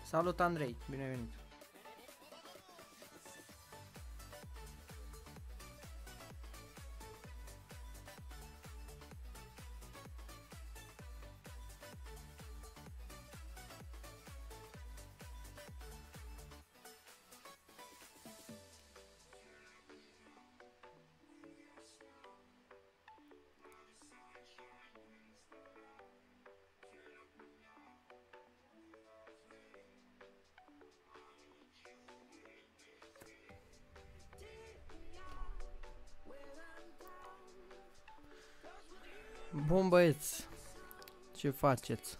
Salut Andrei, bine ai venit. Bun băieți, ce faceți?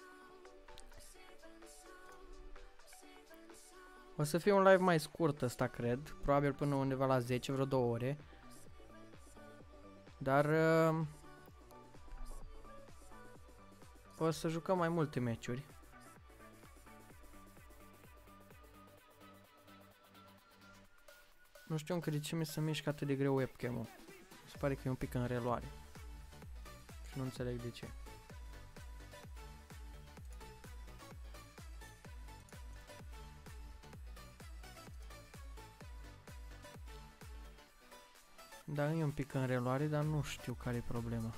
O să fie un live mai scurt ăsta, cred, probabil până undeva la 10, vreo 2 ore. Dar o să jucăm mai multe meciuri. Nu știu încă de ce mi se mișcă atât de greu webcam-ul. Se pare că e un pic în reluare. Și nu înțeleg de ce. Da, e un pic în reluare, dar nu știu care e problema.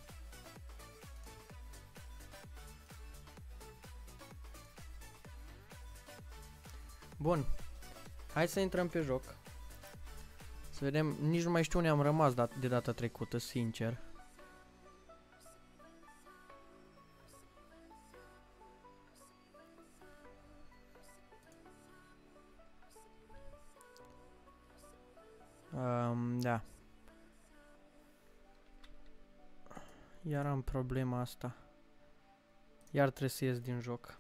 Bun. Hai să intrăm pe joc. Să vedem, nici nu mai știu unde am rămas de data trecută, sincer. Da. Iar am problema asta. Iar trebuie să ies din joc.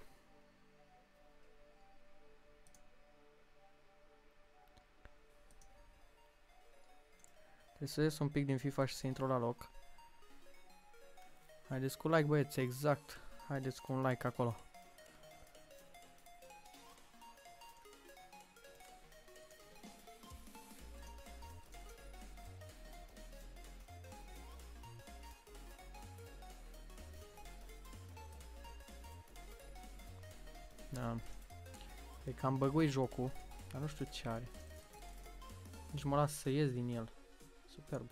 Trebuie să ies un pic din FIFA și să intru la loc. Haideți cu like, băieți, exact. Haideți cu un like acolo. Da. E cam băgui jocul, dar nu știu ce are. Nici mă las să ies din el. Superb.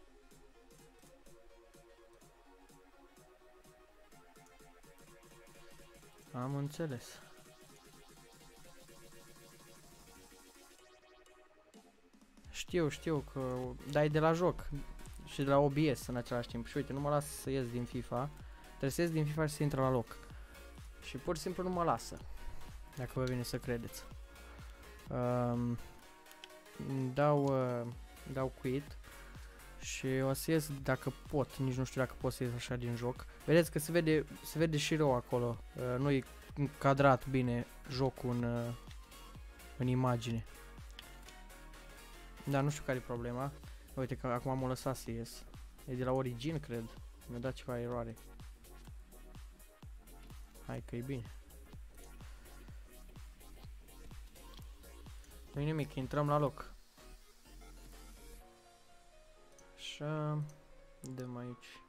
Am înțeles. Știu că dai de la joc și de la OBS în același timp. Și uite, nu mă las să ies din FIFA. Trebuie să ies din FIFA și să intră la loc. Și pur și simplu nu mă lasă. Dacă vă vine să credeți. Dau quit. Și o să ies dacă pot. Nici nu știu dacă pot să ies așa din joc. Vedeți că se vede și rău acolo. Nu e încadrat bine jocul în imagine. Dar nu știu care e problema. Uite că acum m-a lăsat să ies. E de la origin, cred. Mi-a dat ceva eroare. Hai că e bine. Nu-i nimic, intrăm la loc. Așa. Dăm aici.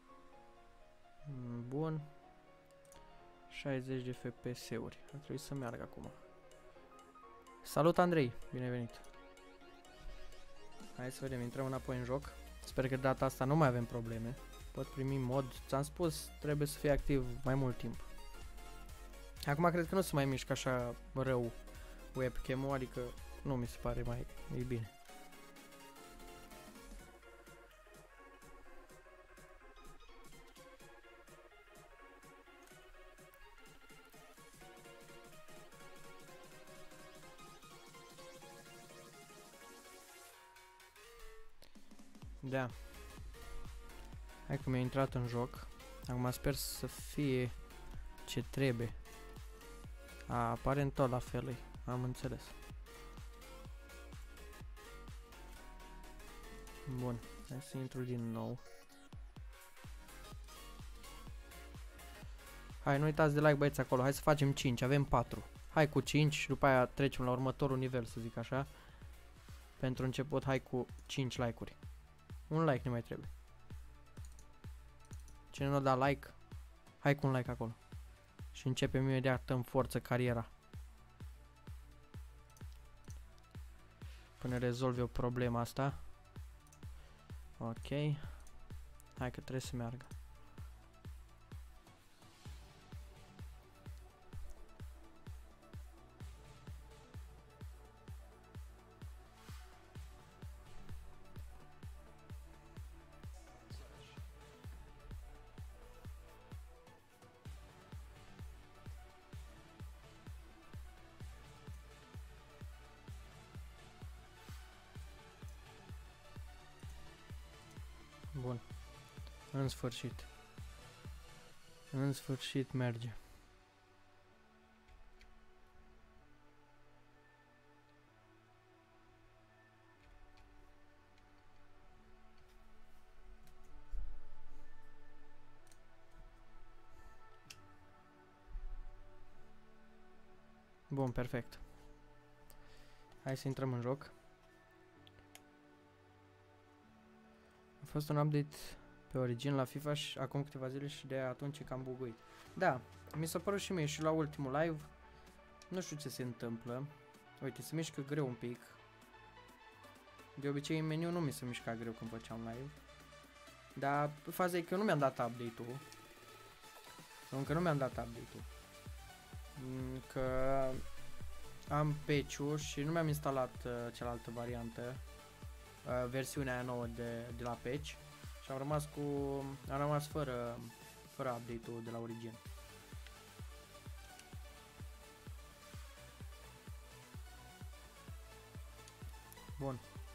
Bun. 60 de FPS-uri. Ar trebui să meargă acum. Salut Andrei, bine ai venit. Hai să vedem, intrăm înapoi în joc. Sper că data asta nu mai avem probleme. Pot primi mod. Ți-am spus, trebuie să fie activ mai mult timp. Acum cred că nu se mai mișcă așa rău webcam-ul, adică nu mi se pare mai e bine. Da. Hai că mi-a intrat în joc. Acum sper să fie ce trebuie. Aparent tot la fel e. Am înțeles. Bun. Hai să intru din nou. Hai, nu uitați de like, băieți, acolo. Hai să facem 5. Avem 4. Hai cu 5 și după aia trecem la următorul nivel, să zic așa. Pentru început, hai cu 5 like-uri. Un like ne mai trebuie. Cine nu da like, hai cu un like acolo. Și începem imediat în forță cariera. Până rezolv eu problema asta. Ok. Hai că trebuie să meargă. Bun. În sfârșit. În sfârșit merge. Bun, perfect. Hai să intrăm în joc. A fost un update pe Origin la FIFA și acum câteva zile și de atunci e cam buguit. Da, mi s-a părut și mie și la ultimul live. Nu știu ce se întâmplă. Uite, se mișcă greu un pic. De obicei în meniu nu mi se mișca greu când făceam live. Dar faza e că eu nu mi-am dat update-ul. Încă nu mi-am dat update-ul. Că am patch-ul și nu mi-am instalat cealaltă variantă. Versiunea aia nouă de la patch. Și am rămas fără update-ul de la Origin. Bun.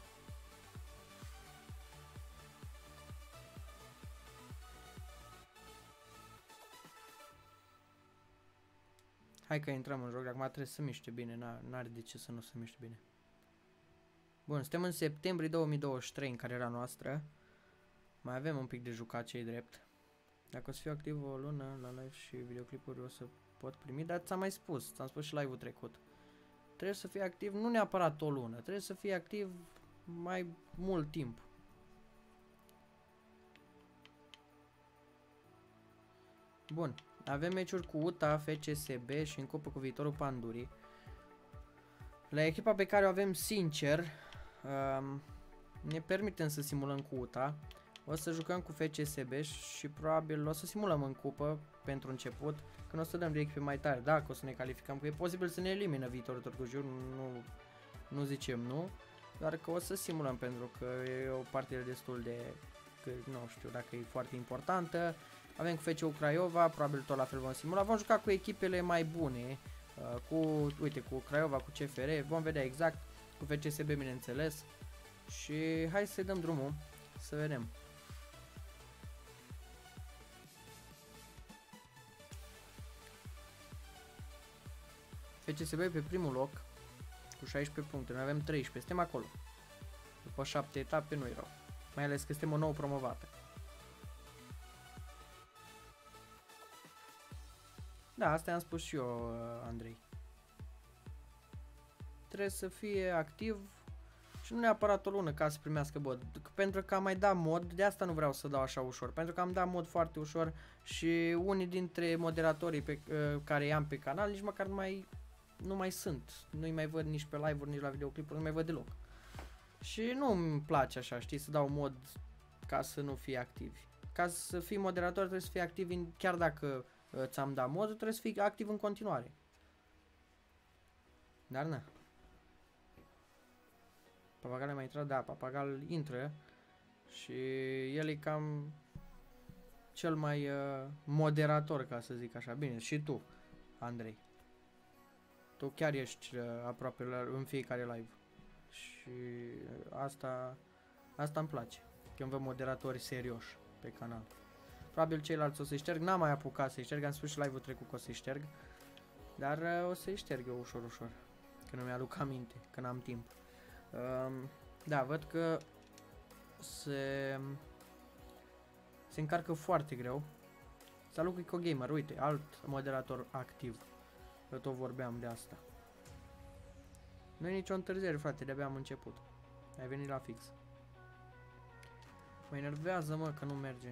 Hai că intrăm în joc, acum trebuie să miște bine, n-are de ce să nu se miște bine. Bun, suntem în septembrie 2023 în cariera noastră. Mai avem un pic de jucat, ce-i drept. Dacă o să fiu activ o lună la live și videoclipuri o să pot primi, dar ți-am mai spus, ți-am spus și live-ul trecut. Trebuie să fii activ, nu neapărat o lună, trebuie să fii activ mai mult timp. Bun, avem meciuri cu UTA, FCSB și în cupă cu viitorul Pandurii. La echipa pe care o avem, sincer, ne permitem să simulăm cu UTA. O să jucăm cu FCSB și probabil o să simulăm în cupă pentru început, când o să dăm de echipe mai tare, dacă o să ne calificăm, că e posibil să ne elimină viitorul Târgu Jiu, nu zicem nu, doar că o să simulăm pentru că e o partidă destul de, că nu știu dacă e foarte importantă. Avem cu FCU Craiova, probabil tot la fel vom simula, vom juca cu echipele mai bune, uite, cu Craiova, cu CFR, vom vedea exact, cu FCSB bineînțeles și hai să-i dăm drumul, să vedem. FCSB pe primul loc cu 16 puncte, noi avem 13, suntem acolo. După 7 etape nu-i rău, mai ales că suntem o nouă promovată. Da, asta i-am spus și eu, Andrei. Trebuie să fie activ și nu neapărat o lună ca să primească mod. Pentru că am mai dat mod, de asta nu vreau să dau așa ușor. Pentru că am dat mod foarte ușor și unii dintre moderatorii pe care i-am pe canal nici măcar nu mai sunt. Nu-i mai văd nici pe live-uri, nici la videoclipuri, nu mai văd deloc. Și nu îmi place așa, știi, să dau mod ca să nu fii activi. Ca să fii moderator trebuie să fii activ chiar dacă ți-am dat mod, trebuie să fii activ în continuare. Dar na. Papagal a mai intrat? Da, Papagal intră și el e cam cel mai moderator, ca să zic așa. Bine, și tu, Andrei. Tu chiar ești aproape în fiecare live. Și asta îmi place. Când văd moderatori serioși pe canal. Probabil ceilalți o să-i șterg, n-am mai apucat să-i șterg, am spus și live-ul trecut că o să-i șterg. Dar o să-i șterg eu ușor, ușor. Când îmi aduc aminte, când am timp. Da, văd că se încarcă foarte greu. Salut Quico Gamer, uite, alt moderator activ. Eu tot vorbeam de asta. Nu e nicio întârziere, frate, de-abia am început. Ai venit la fix. Mă enervează, mă, că nu merge.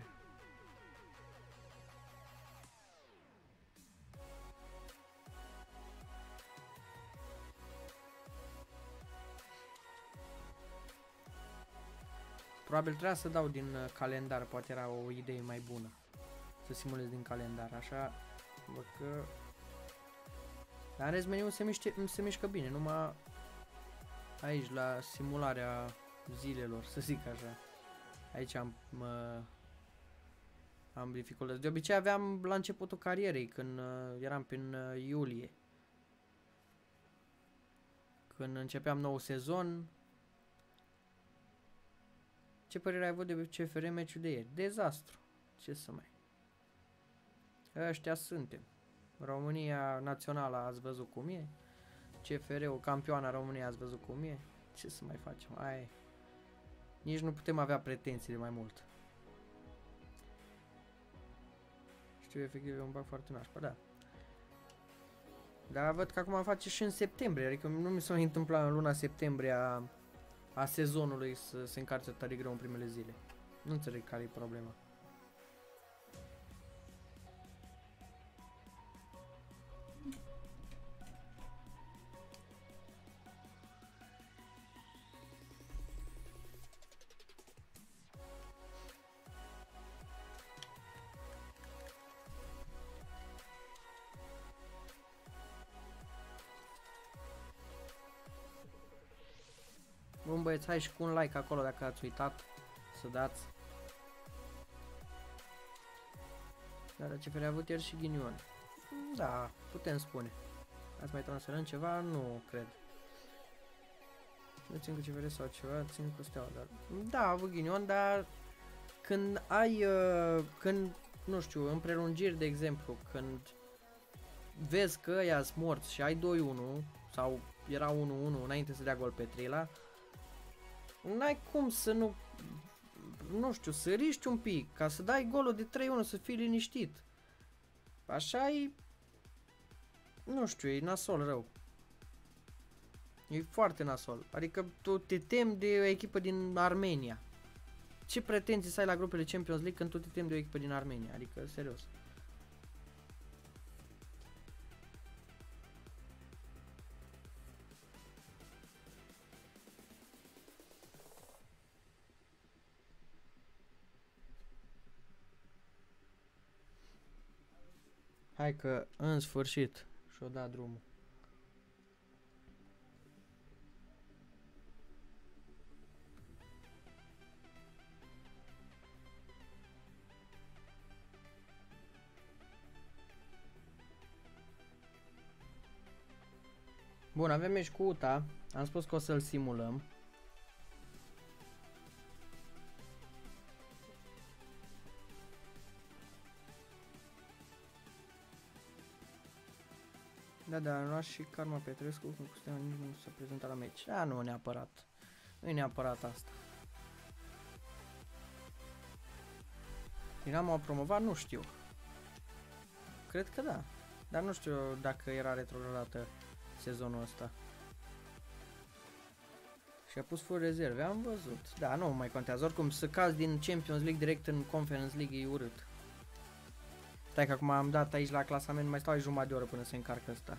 Probabil trebuia să dau din calendar, poate era o idee mai bună. Să simulez din calendar, așa, văd că... Dar în rest meniul se mișcă bine, numai aici la simularea zilelor, să zic așa. Aici am dificultăți. De obicei aveam la începutul carierei, când eram prin iulie. Când începeam nou sezon. Ce părere ai avut de CFR meciul de ieri? Dezastru. Ce să mai... Ăștia suntem. România națională ați văzut cum e. CFR-ul campioana României ați văzut cum e. Ce să mai facem? Aia e. Nici nu putem avea pretenții de mai mult. Știu, efectiv e un bug foarte nașpa, da. Dar văd că acum face și în septembrie, adică nu mi s-a mai întâmplat în luna septembrie a sezonului să se încarce tare greu în primele zile. Nu înțeleg care e problema. Bun băieți, hai și cu un like acolo dacă ați uitat să dați. Dar ce fel a avut ieri și ghinion. Da, putem spune. Ați mai transferăm ceva? Nu cred. Nu țin cu CFR sau ceva, țin cu Steaua, dar... Da, a avut ghinion, dar... Când ai... când, nu știu, în prelungiri, de exemplu, când... Vezi că ăia sunt morți și ai 2-1, sau era 1-1 înainte să dea gol pe Trila, n-ai cum să nu știu, să riști un pic, ca să dai golul de 3-1, să fii liniștit. Așa e, nu știu, e nasol rău. E foarte nasol. Adică tu te temi de o echipă din Armenia. Ce pretenții să ai la grupele Champions League când tu te temi de o echipă din Armenia? Adică, serios. Hai că în sfârșit și-o dat drumul. Bun, avem meci cu UTA. Am spus că o să-l simulăm. Da, nu și Karma Petrescu, cum cu Steaua nici nu s-a prezentat la meci. Da, nu neapărat. Nu e neapărat asta. Dinamo a promovat? Nu știu. Cred că da. Dar nu știu dacă era retrogradată sezonul ăsta. Și a pus fără rezerve, am văzut. Da, nu mai contează. Oricum, să cazi din Champions League direct în Conference League e urât. Stai că acum am dat aici la clasament, mai stau aici jumătate de oră până se încarcă ăsta.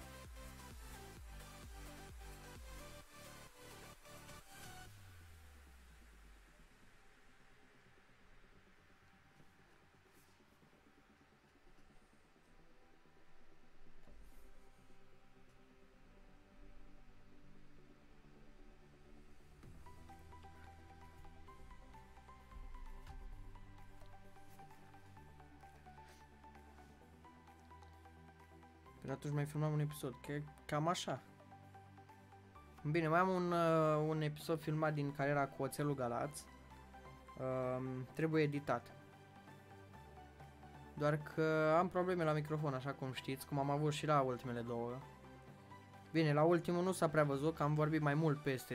Până atunci mai filmam un episod, că cam așa. Bine, mai am un episod filmat din cariera cu Oțelul Galați. Trebuie editat. Doar că am probleme la microfon, așa cum știți, cum am avut și la ultimele două. Bine, la ultimul nu s-a prea văzut, că am vorbit mai mult peste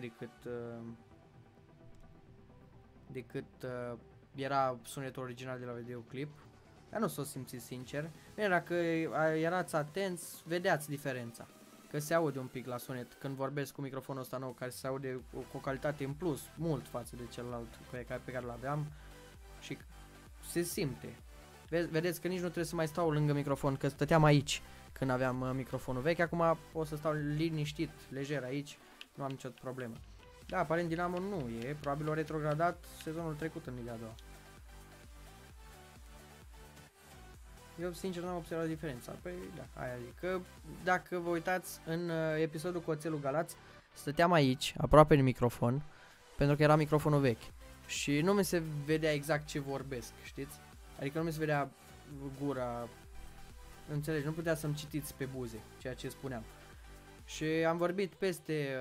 decât era sunetul original de la videoclip. Dar nu s-o simți sincer. Bine, dacă erați atenți, vedeați diferența. Că se aude un pic la sunet când vorbesc cu microfonul ăsta nou, care se aude cu o calitate în plus, mult față de celălalt pe care l-aveam. Și se simte. Vedeți că nici nu trebuie să mai stau lângă microfon, că stăteam aici când aveam microfonul vechi. Acum o să stau liniștit, lejer aici, nu am nicio problemă. Da, aparent Dinamo nu e, probabil o retrogradat sezonul trecut în Liga 2. Eu sincer n-am observat diferența. Păi da, aia adică dacă vă uitați în episodul cu Oțelul Galați, stăteam aici, aproape de microfon, pentru că era microfonul vechi. Și nu mi se vedea exact ce vorbesc, știți? Adică nu mi se vedea gura, înțelegi, nu putea să-mi citiți pe buze ceea ce spuneam. Și am vorbit peste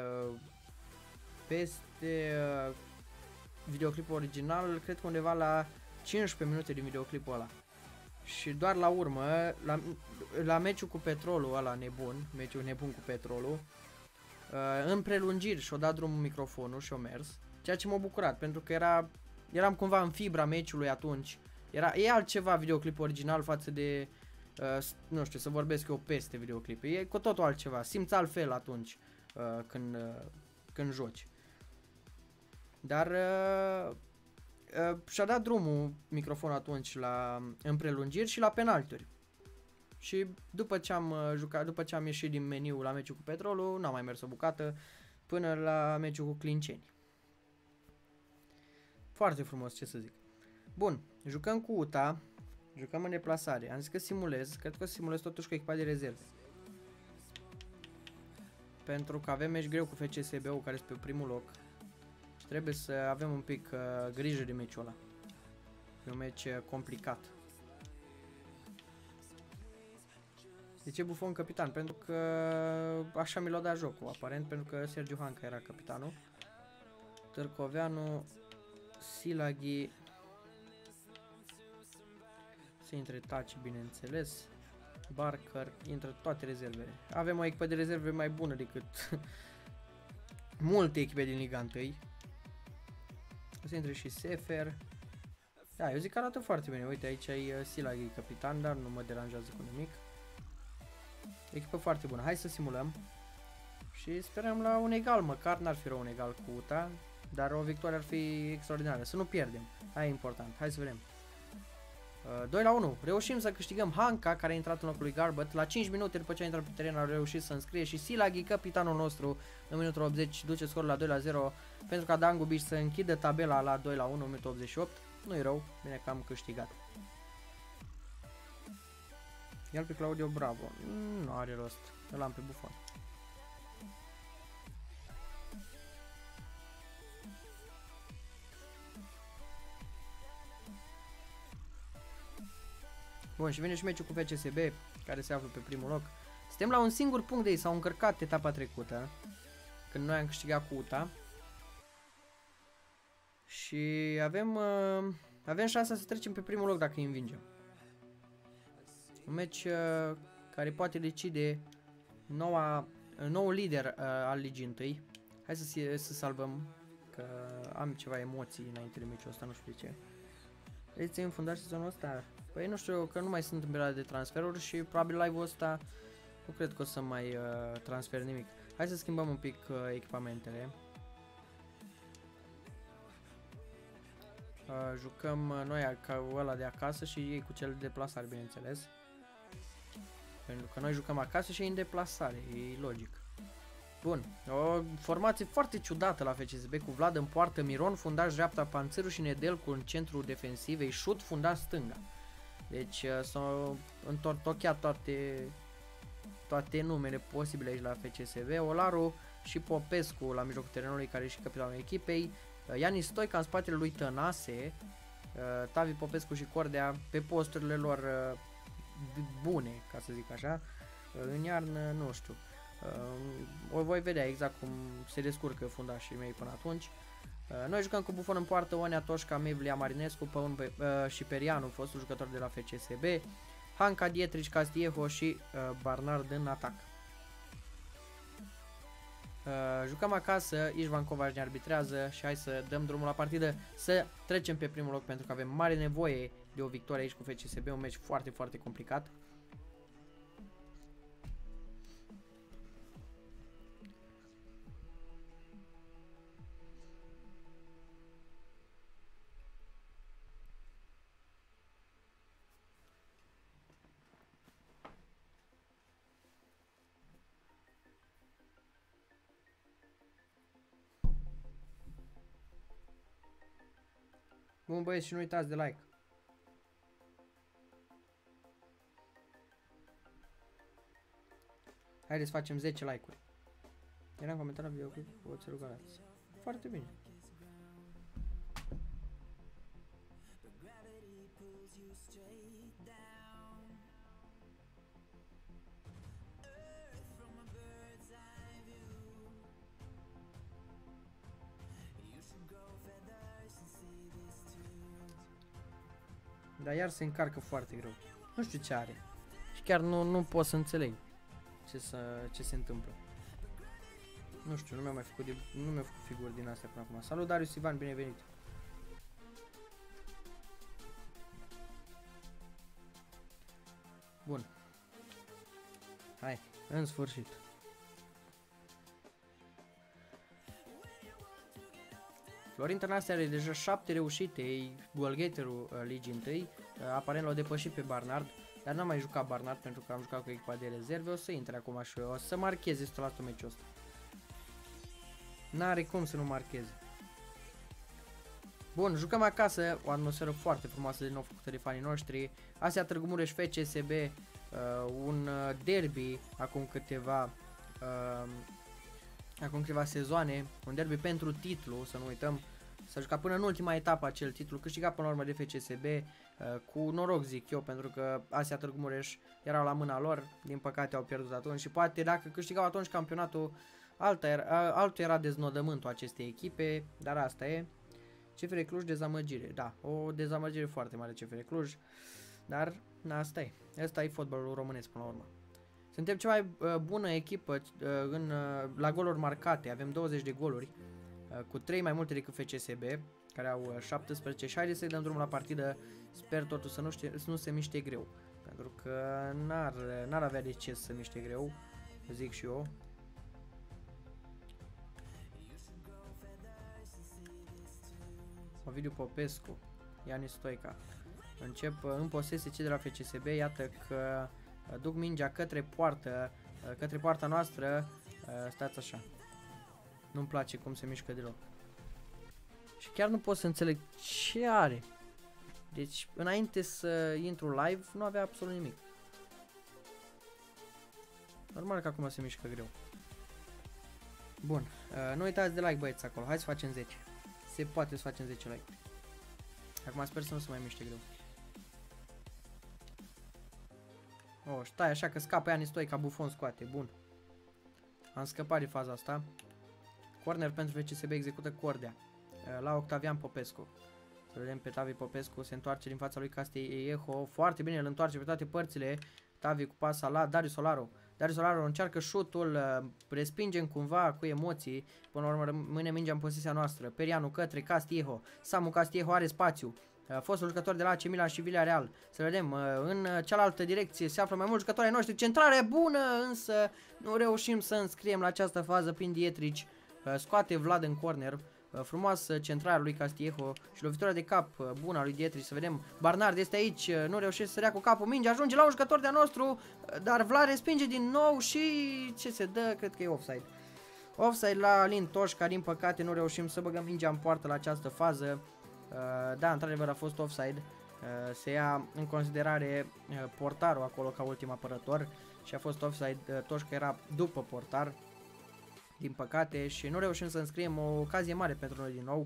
videoclipul original, cred că undeva la 15 minute din videoclipul ăla. Și doar la urmă, la meciul cu Petrolul ăla nebun, meciul nebun cu Petrolul, în prelungiri și-o dat drumul microfonul și-o mers, ceea ce m-a bucurat, pentru că eram cumva în fibra meciului atunci. E altceva videoclipul original față de, nu știu, să vorbesc eu peste videoclipe, e cu totul altceva, simți altfel atunci când joci. Dar și-a dat drumul microfonul atunci în prelungiri și la penalturi. Și după ce am jucat, după ce am ieșit din meniu la meciul cu Petrolul, n-am mai mers o bucată până la meciul cu Clinceni. Foarte frumos, ce să zic. Bun, jucăm cu UTA, jucăm în deplasare. Am zis că simulez, cred că simulez totuși cu echipa de rezerve. Pentru că avem meci greu cu FCSB-ul, care este pe primul loc. Și trebuie să avem un pic grijă de meciul ăla. E un meci complicat. De ce Buffon capitan? Pentru că așa mi l-a dat jocul, aparent, pentru că Sergiu Hanca era capitanul. Târcoveanu, Silaghi, se intre Taci, bineînțeles. Barker, intră toate rezervele. Avem o echipă de rezerve mai bună decât multe echipe din Liga 1. O să intre și Sefer. Da, eu zic că arată foarte bine. Uite, aici e Silaghi capitan, dar nu mă deranjează cu nimic. Echipă foarte bună. Hai să simulăm. Și sperăm la un egal, măcar n-ar fi rău un egal cu UTA, dar o victorie ar fi extraordinară. Să nu pierdem. Aia e important. Hai să vedem. 2-1. Reușim să câștigăm. Hanca, care a intrat în locul lui Garbutt, la 5 minute după ce a intrat pe teren a reușit să înscrie și Silaghi, capitanul nostru, în minutul 80 duce scorul la 2-0 pentru ca Dangubiș să închidă tabela la 2-1 în minutul 88. Nu-i rău, bine că am câștigat. Ia-l pe Claudio Bravo. Nu are rost. Îl am pe Buffon. Bun, și vine și meciul cu FCSB, care se află pe primul loc. Suntem la un singur punct de ei, s-au încărcat etapa trecută, când noi am câștigat cu UTA. Și avem șansa să trecem pe primul loc dacă îi învingem. Un meci care poate decide nou lider al Ligii 1. Hai să salvăm, că am ceva emoții înainte de meciul ăsta, nu știu de ce. Vedeți, în fundaș sezonul ăsta? Păi nu știu, că nu mai sunt în perioada de transferuri și probabil live-ul ăsta nu cred că o să mai transfer nimic. Hai să schimbăm un pic echipamentele. Jucăm noi ca ăla de acasă și ei cu cel de deplasare, bineînțeles. Pentru că noi jucăm acasă și ei în deplasare, e logic. Bun, o formație foarte ciudată la FCSB, cu Vlad în poartă, Miron fundaș dreapta, Panțăru și Nedelcu în centru defensivei, Șut fundaș stânga. Deci s-au întortocheat toate numele posibile aici la FCSB. Olaru și Popescu la mijlocul terenului, care e și capitanul echipei. Ianis Stoica în spatele lui Tănase. Tavi, Popescu și Cordea pe posturile lor bune, ca să zic așa. În iarnă, nu știu. O voi vedea exact cum se descurcă fundașii mei până atunci. Noi jucăm cu Buffon în poartă, Onea, Toșca, Mevlia, Marinescu, Păun și Perianu, fostul jucător de la FCSB, Hanca, Dietrich, Castillejo și Barnard în atac. Jucăm acasă, Ișvan Covaș ne arbitrează și hai să dăm drumul la partidă, să trecem pe primul loc, pentru că avem mare nevoie de o victorie aici cu FCSB, un meci foarte, foarte complicat. Bun băieți și nu uitați de like. Haideți să facem 10 like-uri. Era în comentarii videoclip, poți să rugați. Foarte bine. Dar iar se încarcă foarte greu. Nu știu ce are. Și chiar nu pot să înțeleg ce se întâmplă. Nu știu, nu mi-a făcut figuri din astea până acum. Salut Darius Ivan, bine venit. Bun. Hai, în sfârșit. Florin Tănase are deja 7 reușite, e goalgetterul ligii 1. Aparent l-au depășit pe Barnard, dar n-am mai jucat Barnard pentru că am jucat cu echipa de rezerve. O să intre acum și o să marcheze 100% meciul ăsta. N-are cum să nu marcheze. Bun, jucăm acasă, o atmosferă foarte frumoasă din nou făcută de fanii noștri. Asia Târgu Mureș FCSB, un derby acum câteva sezoane, un derby pentru titlu, să nu uităm. S-a jucat până în ultima etapă acel titlu, câștigat până la urmă de FCSB, cu noroc zic eu, pentru că Asia Târgu Mureș erau la mâna lor, din păcate au pierdut atunci și poate dacă câștigau atunci campionatul, altul era deznodământul acestei echipe, dar asta e. CFR Cluj, dezamăgire, da, o dezamăgire foarte mare CFR Cluj, dar asta e, ăsta e fotbalul românesc până la urmă. Suntem cea mai bună echipă la goluri marcate, avem 20 de goluri, cu 3 mai multe decât FCSB, care au 17 și haideți să-i dăm drumul la partidă, sper totul să nu se miște greu, pentru că n-ar avea de ce să se miște greu, zic și eu. Ovidiu Popescu, Ianis Stoica, încep în posesie cei de la FCSB, iată că duc mingea către poarta noastră, stați așa, nu-mi place cum se mișcă deloc. Și chiar nu pot să înțeleg ce are. Deci, înainte să intru live, nu avea absolut nimic. Normal că acum se mișcă greu. Bun, nu uitați de like, băieți, acolo, hai să facem 10. Se poate să facem 10 like. Acum sper să nu se mai miște greu. Oh, stai așa că scapă Ianis Stoica, Buffon scoate, bun. Am scăpat de faza asta. Corner pentru FCSB, execută Cordea la Octavian Popescu. Să vedem pe Tavi Popescu, se întoarce din fața lui Castillejo, foarte bine, îl întoarce pe toate părțile. Tavi cu pasa la Darius Solaro. Darius Solaro încearcă șutul, respingem cumva cu emoții, până la urmă rămâne mingea în posesia noastră. Perianu către Castillejo, Samu Castillejo are spațiu. Fostul jucător de la AC Milan și Villarreal. Să vedem, în cealaltă direcție se află mai mulți jucători ai noștri. Centrare bună, însă nu reușim să înscriem la această fază prin Dietrici. Scoate Vlad în corner. Frumoasă centrarea lui Castillejo și lovitura de cap bună a lui Dietrici. Să vedem, Barnard este aici, nu reușește să rea cu capul minge, ajunge la un jucător de-a nostru, dar Vlad respinge din nou și ce se dă? Cred că e offside. Offside la Alin Toșca, din păcate nu reușim să băgăm mingea în poartă la această fază. Da, într-adevăr a fost offside. Se ia în considerare portarul acolo ca ultim apărător și a fost offside. Toșca era după portar, din păcate, și nu reușim să înscriem o ocazie mare pentru noi din nou.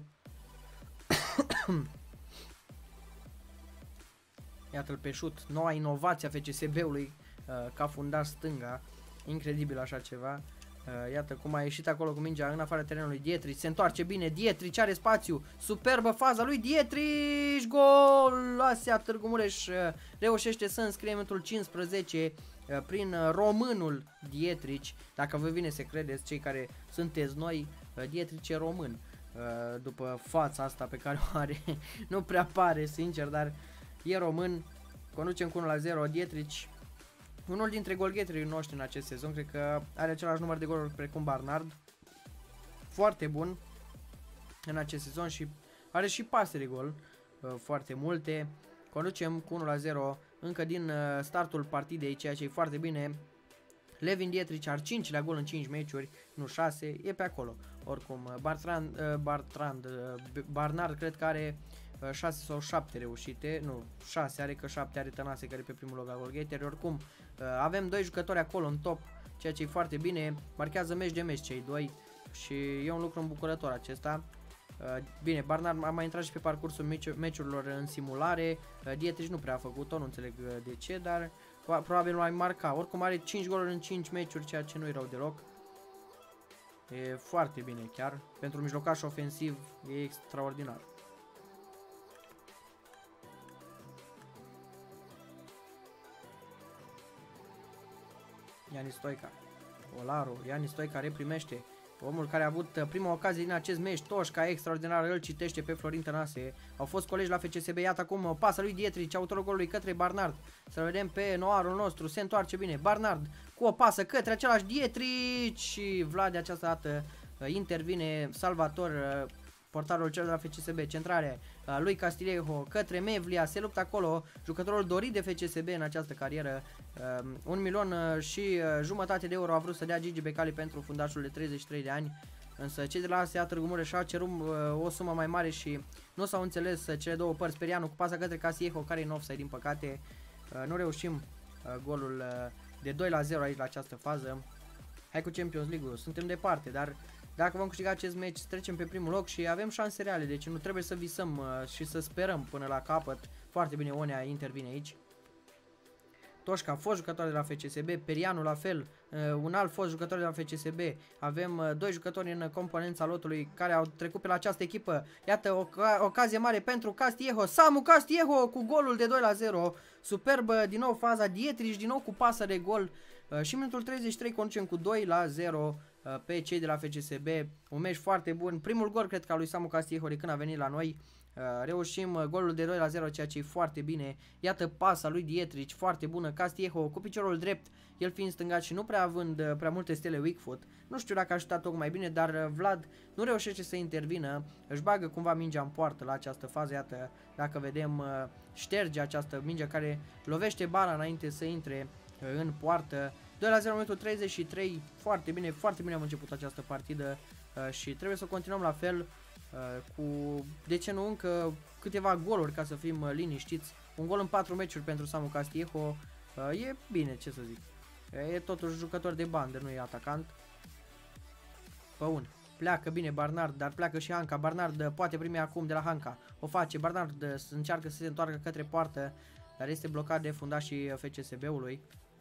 Iată-l pe șut, noua inovație a FCSB-ului ca fundaș stânga, incredibil așa ceva. Iată cum a ieșit acolo cu mingea în afara terenului. Dietrici se întoarce bine, Dietrici are spațiu, superbă faza lui Dietrici, gol! Asia Târgu Mureș reușește să înscrie minutul 15 prin românul Dietrici. Dacă vă vine să credeți, cei care sunteți noi, Dietrici e român. După fața asta pe care o are, nu prea pare, sincer, dar e român. Conducem cu 1-0, Dietrici, unul dintre golgheterii noștri în acest sezon, cred că are același număr de goluri precum Barnard. Foarte bun în acest sezon și are și pase de gol, foarte multe. Conducem cu 1-0 încă din startul partidei, ceea ce e foarte bine. Levin Dietrici are 5-lea gol în 5 meciuri, nu 6, e pe acolo. Oricum, Barnard cred că are 6 sau 7 reușite, nu, 6 are, că 7 are Tănase care e pe primul loc la goalgetter. Oricum, avem 2 jucători acolo în top, ceea ce e foarte bine, marchează meci de meci cei doi și e un lucru îmbucurător acesta. Bine, Barnard a mai intrat și pe parcursul meciurilor în simulare, Dietrich nu prea a făcut-o, nu înțeleg de ce, dar probabil mai marca. Oricum are 5 goluri în 5 meciuri, ceea ce nu-i rău deloc. E foarte bine chiar, pentru mijlocaș ofensiv e extraordinar. Iani Stoica, Olaru, Iani Stoica reprimește. Omul care a avut prima ocazie din acest meci, Toșca, extraordinar, îl citește pe Florin Tănase. Au fost colegi la FCSB, iată acum o pasă lui Dietrich, autorul golului către Barnard. Să vedem pe noarul nostru, se întoarce bine, Barnard cu o pasă către același Dietrich și Vlad de această dată intervine, Salvator, portarul cel de la FCSB, centrare lui Castillejo către Mevlia, se luptă acolo, jucătorul dorit de FCSB în această carieră, 1 milion și jumătate de euro a vrut să dea Gigi Becali pentru fundașul de 33 de ani, însă cei de la ASEA Târgu Mureș și-au cerut o sumă mai mare și nu s-au înțeles cele două părți. Perianu cu pasa către Castillejo, care e în offside din păcate, nu reușim golul de 2-0 aici la această fază. Hai cu Champions League-ul, suntem departe, dar dacă vom câștiga acest meci, trecem pe primul loc și avem șanse reale, deci nu trebuie să visăm și să sperăm până la capăt. Foarte bine, Onea intervine aici. Toșca, fost jucător de la FCSB, Perianu la fel, un alt fost jucător de la FCSB. Avem doi jucători în componența lotului care au trecut pe la această echipă. Iată o ocazie mare pentru Castillejo, Samu Castillejo cu golul de 2-0. Superbă din nou faza, Dietrich din nou cu pasă de gol. Și în minutul 33 conducem cu 2-0 pe cei de la FCSB. Un meci foarte bun. Primul gol cred că a lui Samu Castillejo de când a venit la noi. Reușim golul de 2-0, ceea ce e foarte bine. Iată pasa lui Dietrich, foarte bună. Castillejo cu piciorul drept, el fiind stângat și nu prea având prea multe stele weak foot. Nu știu dacă a ajutat tocmai bine, dar Vlad nu reușește să intervină. Își bagă cumva mingea în poartă la această fază. Iată, dacă vedem, șterge această minge care lovește bara înainte să intre în poartă. 2-0 minutul 33, foarte bine am început această partidă și trebuie să continuăm la fel cu, de ce nu, încă câteva goluri ca să fim liniștiți. Un gol în 4 meciuri pentru Samu Castillejo, e bine, ce să zic. E totuși jucător de bandă, nu e atacant. Păun. Pleacă bine Barnard, dar pleacă și Hanca. Barnard poate primi acum de la Hanca. O face, Barnard încearcă să se întoarcă către poartă, dar este blocat de fundașii FCSB-ului.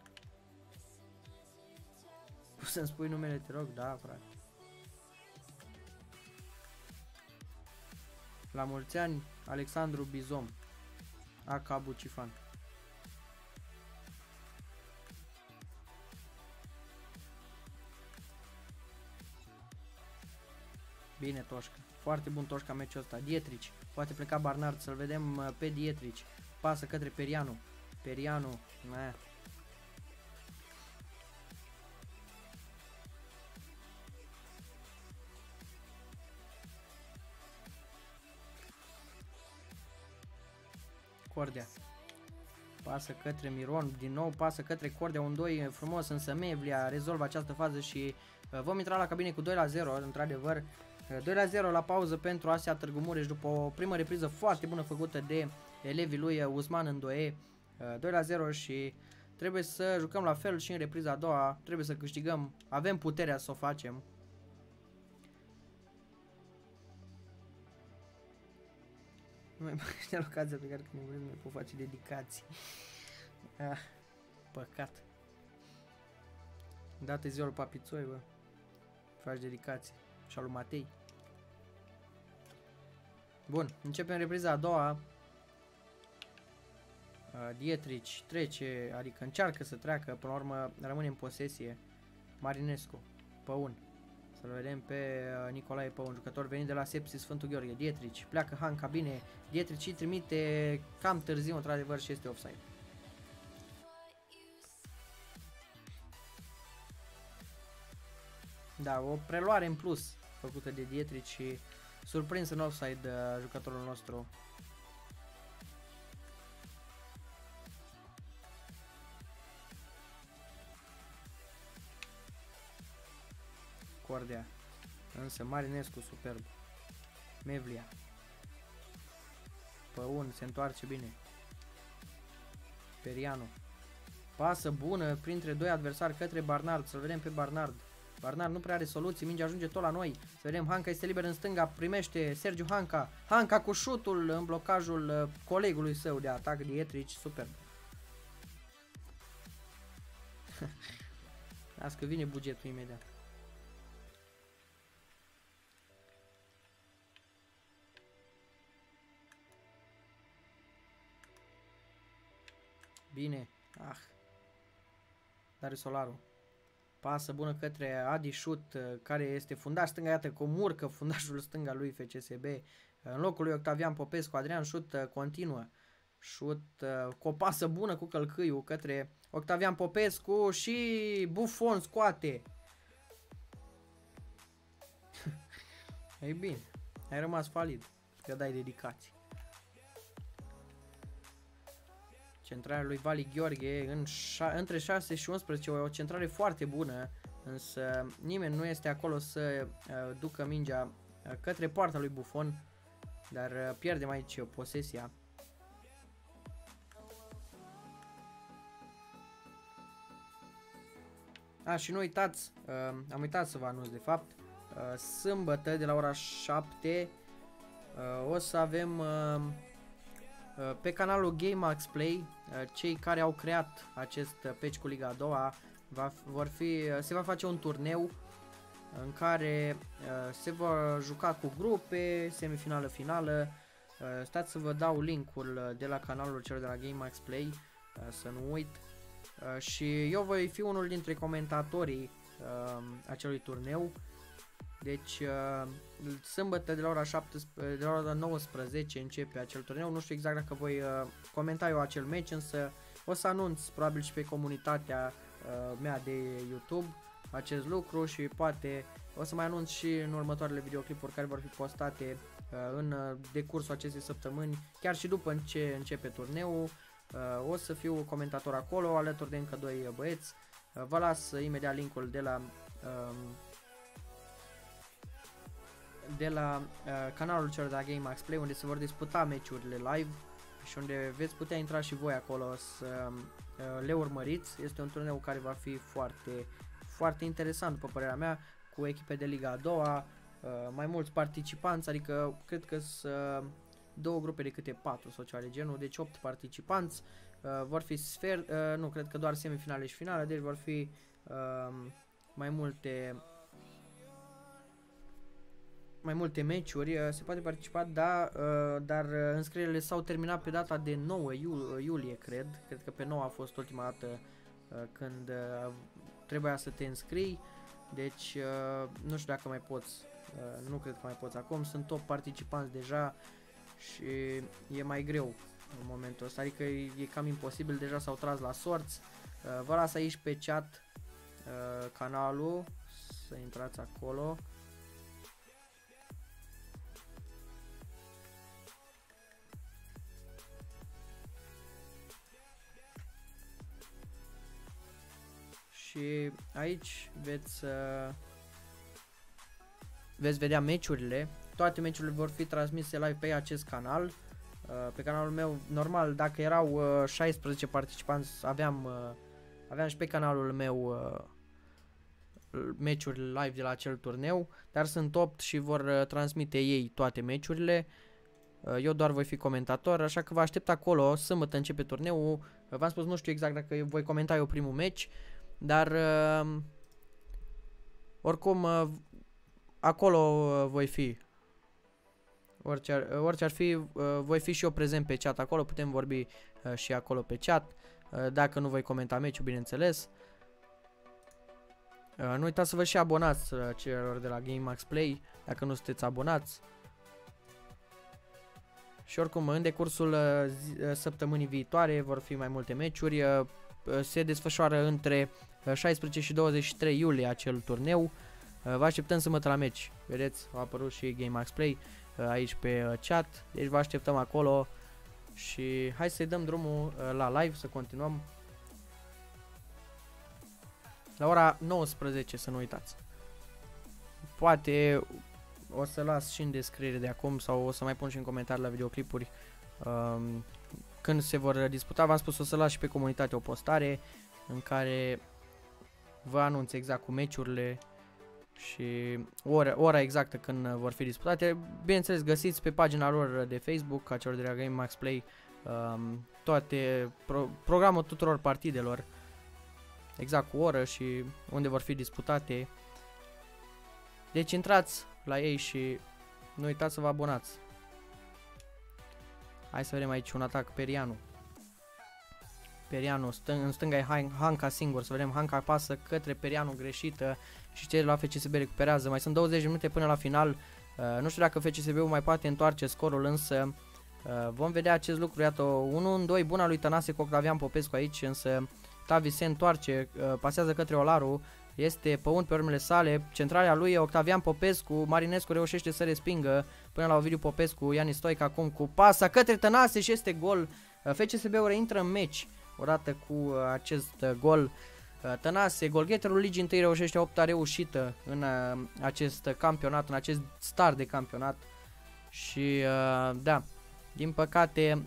Poți să-mi spui numele, te rog? Da, frate. La mulți ani, Alexandru Bizom, aka Bucifan. Bine Toșca, foarte bun Toșca meciul ăsta. Dietrich, poate pleca Barnard, să-l vedem pe Dietrich. Pasă către Perianu. Perianu, Cordea. Pasă către Miron, din nou pasă către Cordea, un 2 frumos, însă Mevlia rezolvă această fază și vom intra la cabine cu 2-0, într-adevăr. 2-0 la pauză pentru ASEA Târgu Mureș după o primă repriză foarte bună făcută de elevii lui Usman Îndoie. 2-0 și trebuie să jucăm la fel și în repriza a doua, trebuie să câștigăm, avem puterea să o facem. Nu mai băgă ocazia pe care când ne pot face dedicații. Păcat. Dată ziua lui Papițoi, bă. Faci dedicații. Și al lui Matei. Bun, începem repriza a doua. Dietrich trece, adică încearcă să treacă, până la urmă rămâne în posesie. Marinescu, Păun. Să-l vedem pe Nicolae Păun, jucător venit de la Sepsi Sfântul Gheorghe. Dietrich, pleacă Hanca, bine. Dietrich îi trimite cam târziu, într-adevăr, și este offside. Da, o preluare în plus făcută de Dietrich și surprins în offside jucătorul nostru. Cordea. Însă Marinescu superb. Mevlia. pe 1, se întoarce bine. Periano. Pasă bună printre doi adversari către Barnard. Să-l vedem pe Barnard. Barnard nu prea are soluții, mingea ajunge tot la noi. Să vedem, Hanca este liber în stânga, primește Sergiu Hanca. Hanca cu șutul în blocajul colegului său de atac, Dietrich, super. Las că vine bugetul imediat. Bine. Ah. Darius Solaru. Pasă bună către Adi Șut, care este fundaș stânga, iată cum urcă fundașul stânga lui FCSB. În locul lui Octavian Popescu, Adrian Șut continuă. Șut cu o pasă bună cu călcâiul către Octavian Popescu și Buffon scoate. Ei bine, ai rămas valid, că dai dedicații. Centrarea lui Vali Gheorghe între 6 și 11, o centrare foarte bună, însă nimeni nu este acolo să ducă mingea către poarta lui Buffon, dar pierdem aici posesia. Și nu uitați, am uitat să vă anunț de fapt, sâmbătă de la ora 7 o să avem pe canalul GameMax Play, cei care au creat acest patch cu Liga a doua, se va face un turneu în care se va juca cu grupe, semifinală, finală. Stați să vă dau linkul de la canalul celor de la GameMax Play, să nu uit. Și eu voi fi unul dintre comentatorii acelui turneu. Deci sâmbătă de la ora 17, de la ora 19 începe acel turneu. Nu știu exact dacă voi comenta eu acel match, însă o să anunț probabil și pe comunitatea mea de YouTube acest lucru și poate o să mai anunț și în următoarele videoclipuri care vor fi postate în decursul acestei săptămâni, chiar și după ce începe turneul. O să fiu comentator acolo alături de încă doi băieți. Vă las imediat linkul de la canalul celor de la GameMax Play, unde se vor disputa meciurile live și unde veți putea intra și voi acolo să le urmăriți. Este un turneu care va fi foarte interesant, după părerea mea, cu echipe de Liga a doua, mai mulți participanți, adică cred că sunt două grupe de câte 4 sau ceva de genul, deci 8 participanți. Vor fi nu, cred că doar semifinale și finale, deci vor fi mai multe meciuri, se poate participa, da, dar înscrierile s-au terminat pe data de 9 iulie, cred că pe 9 a fost ultima dată când trebuia să te înscrii, deci nu știu dacă mai poți, nu cred că mai poți acum, sunt 8 participanți deja și e mai greu în momentul ăsta, adică e cam imposibil, deja s-au tras la sorți. Vă las aici pe chat canalul, să intrați acolo. Și aici veți vedea meciurile. Toate meciurile vor fi transmise live pe acest canal. Pe canalul meu, normal, dacă erau 16 participanți, aveam și pe canalul meu meciurile live de la acel turneu, dar sunt 8 și vor transmite ei toate meciurile. Eu doar voi fi comentator, așa că vă aștept acolo. Sâmbătă începe turneul. V-am spus, nu știu exact dacă voi comenta eu primul meci, dar oricum acolo voi fi. Orice ar fi, voi fi și eu prezent pe chat acolo, putem vorbi și acolo pe chat, dacă nu voi comenta meciul, bineînțeles. Nu uitați să vă și abonați celor de la GameMax Play, dacă nu sunteți abonați. Și oricum, în decursul săptămânii viitoare vor fi mai multe meciuri. Se desfășoară între 16 și 23 iulie acel turneu. Vă așteptăm sâmbătă la meci. Vedeți, a apărut și GameMax Play aici pe chat, deci vă așteptăm acolo și hai să-i dăm drumul la live, să continuăm la ora 19, să nu uitați. Poate o să las și în descriere de acum sau o să mai pun și în comentarii la videoclipuri când se vor disputa. V-am spus, o să las și pe comunitate o postare în care vă anunț exact cu meciurile și ora exactă când vor fi disputate. Bineînțeles, găsiți pe pagina lor de Facebook, a celor de la Game Max Play, toate programul tuturor partidelor, exact cu oră și unde vor fi disputate. Deci intrați la ei și nu uitați să vă abonați. Hai să vedem aici un atac. Perianu, în stânga e Hanca singur, să vedem, Hanca pasă către Perianu greșită și cei de la FCSB recuperează. Mai sunt 20 minute până la final, nu știu dacă FCSB-ul mai poate întoarce scorul, însă vom vedea acest lucru. Iată, 1-2 buna lui Tănase cu Octavian Popescu aici, însă Tavi se întoarce, pasează către Olaru, este păunt pe urmele sale, centrarea lui e Octavian Popescu, Marinescu reușește să respingă până la Ovidiu Popescu, Iani Stoica acum cu pasa către Tănase și este gol. FCSB-ul reintră în meci odată cu acest gol. Tănase, golgheterul Ligii 1, reușește 8-a reușită în acest campionat, în acest start de campionat. Și da, din păcate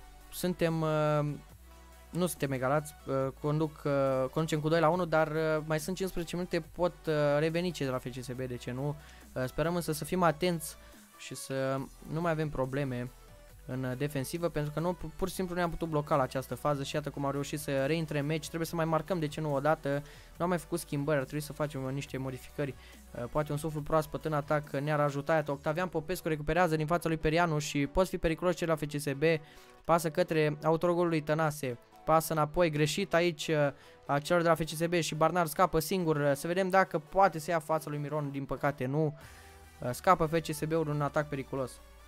nu suntem egalați, conducem cu 2-1, dar mai sunt 15 minute, pot reveni cei de la FCSB, de ce nu? Sperăm însă să fim atenți și să nu mai avem probleme în defensivă, pentru că nu, pur și simplu ne-am putut bloca la această fază și iată cum au reușit să reintre în meci. Trebuie să mai marcăm, de ce nu, odată. Nu am mai făcut schimbări, ar trebui să facem niște modificări. Poate un suflu proaspăt în atac ne-ar ajuta. Iată, Octavian Popescu recuperează din fața lui Perianu și pot fi periculos cei la FCSB. Pasă către autorul golului Tănase, pasă înapoi, greșit aici a celor de la FCSB și Barnard scapă singur. Să vedem dacă poate să ia fața lui Miron, din păcate nu. Scapă FCSB-ul un atac periculos.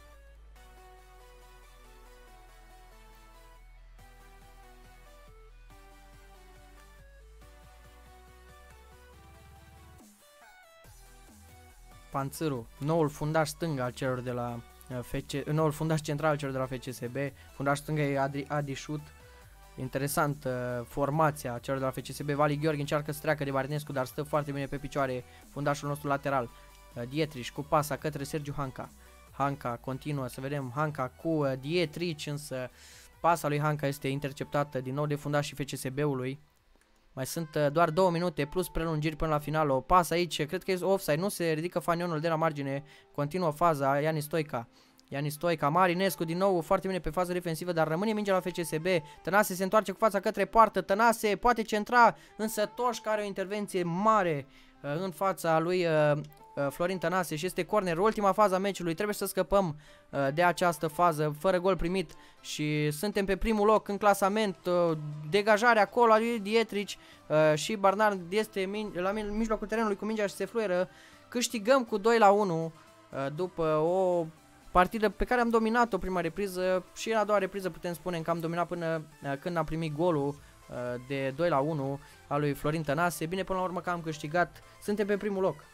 Panțâru, noul fundaș stâng al celor de la noul fundaș central al celor de la FCSB. Fundaș stâng e Adi Șut. Interesant formația celor de la FCSB. Vali Gheorghe încearcă să treacă de Marinescu, dar stă foarte bine pe picioare fundașul nostru lateral. Dietrici cu pasa către Sergiu Hanca. Hanca continuă, să vedem, Hanca cu Dietrici, însă pasa lui Hanca este interceptată din nou de fundașii FCSB-ului. Mai sunt doar 2 minute plus prelungiri până la final. O pasă aici, cred că este offside, nu se ridică fanionul de la margine. Continuă faza, Iani Stoica, Marinescu din nou foarte bine pe fază defensivă, dar rămâne mingea la FCSB. Tănase se întoarce cu fața către poartă, Tănase poate centra, însă Toșca are o intervenție mare în fața lui Florin Tănase și este corner. Ultima fază a meciului, trebuie să scăpăm de această fază, fără gol primit și suntem pe primul loc în clasament. Degajarea acolo a lui Dietrici și Barnard este la mijlocul terenului cu mingea și se fluieră. Câștigăm cu 2-1 după o partidă pe care am dominat-o prima repriză și în a doua repriză putem spune că am dominat până când am primit golul de 2-1 al lui Florin Tănase. Bine, până la urmă că am câștigat, suntem pe primul loc.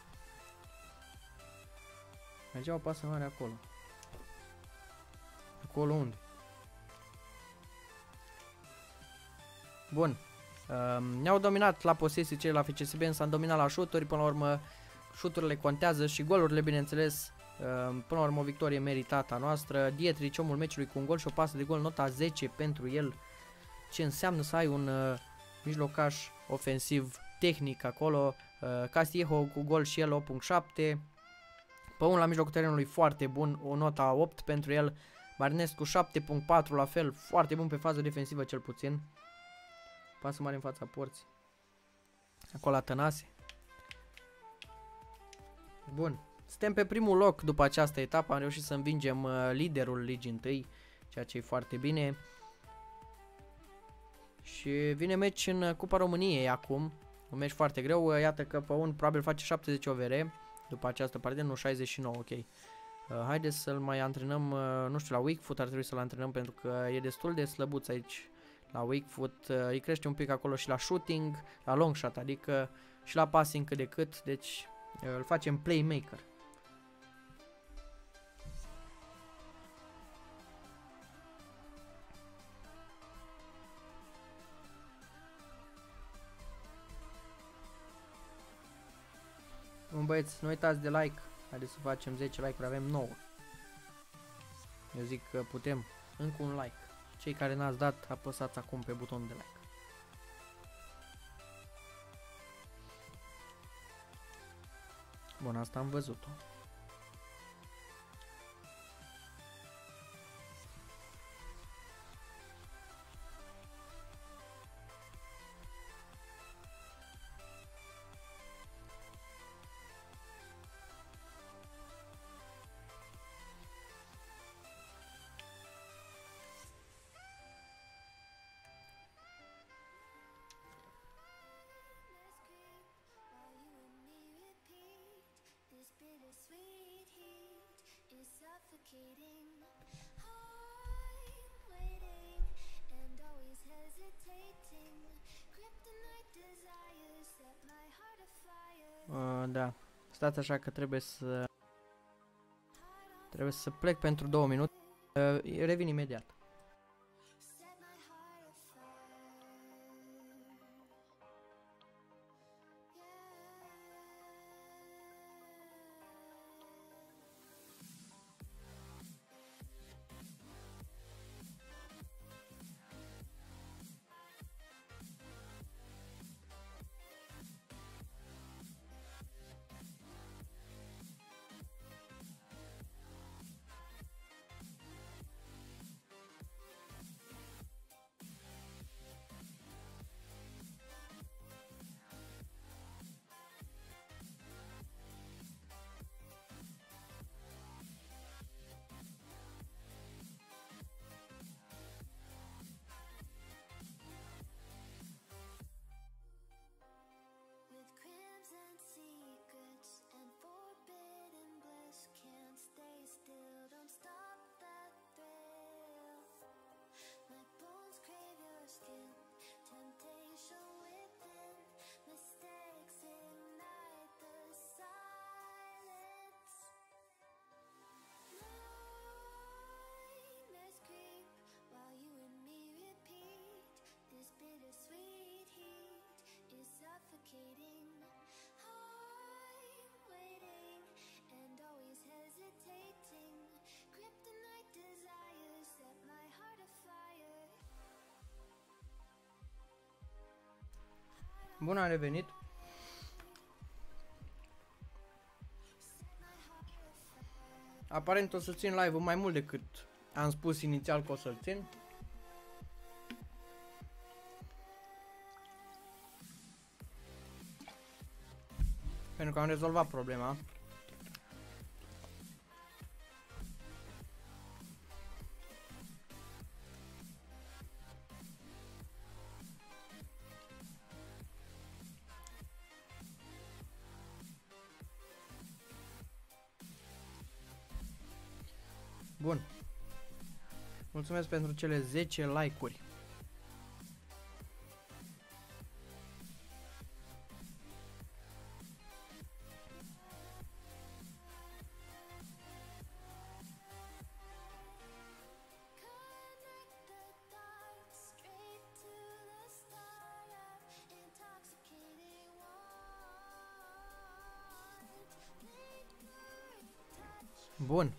Mergea o pasă mare acolo. Acolo unde? Bun. Ne-au dominat la posesie cei la FCSB, însă am dominat la șuturi. Până la urmă șuturile contează și golurile, bineînțeles. Până la urmă o victorie meritată a noastră. Dietrici, omul meciului, cu un gol și o pasă de gol, nota 10 pentru el. Ce înseamnă să ai un mijlocaș ofensiv tehnic acolo. Castillejo cu gol și el 8.7. Păun la mijlocul terenului foarte bun, o nota 8 pentru el. Marinescu 7.4, la fel, foarte bun pe fază defensivă cel puțin. Pasă mare în fața porții. Acolo la Tănase. Bun. Suntem pe primul loc după această etapă, am reușit să învingem liderul Ligii 1, ceea ce e foarte bine. Și vine meci în Cupa României acum, un meci foarte greu, iată că Păun probabil face 70 OVR după această partidă, nu 69, ok. Haideți să-l mai antrenăm, nu știu, la Weak Foot ar trebui să-l antrenăm pentru că e destul de slăbuț aici la Weak Foot, îi crește un pic acolo și la shooting, la long shot, adică și la passing cât de cât, deci îl facem playmaker. Bun băieți, nu uitați de like, haideți să facem 10 like-uri, avem 9. Eu zic că putem. încă un like. Cei care n-ați dat, apăsați acum pe butonul de like. Bun, asta am văzut-o. Da. Stați așa că trebuie să plec pentru 2 minute. Revin imediat. Bun, am revenit. Aparent o să țin live-ul mai mult decât am spus inițial că o să-l țin. Pentru că am rezolvat problema. Bun. Mulțumesc pentru cele 10 like-uri. Bun.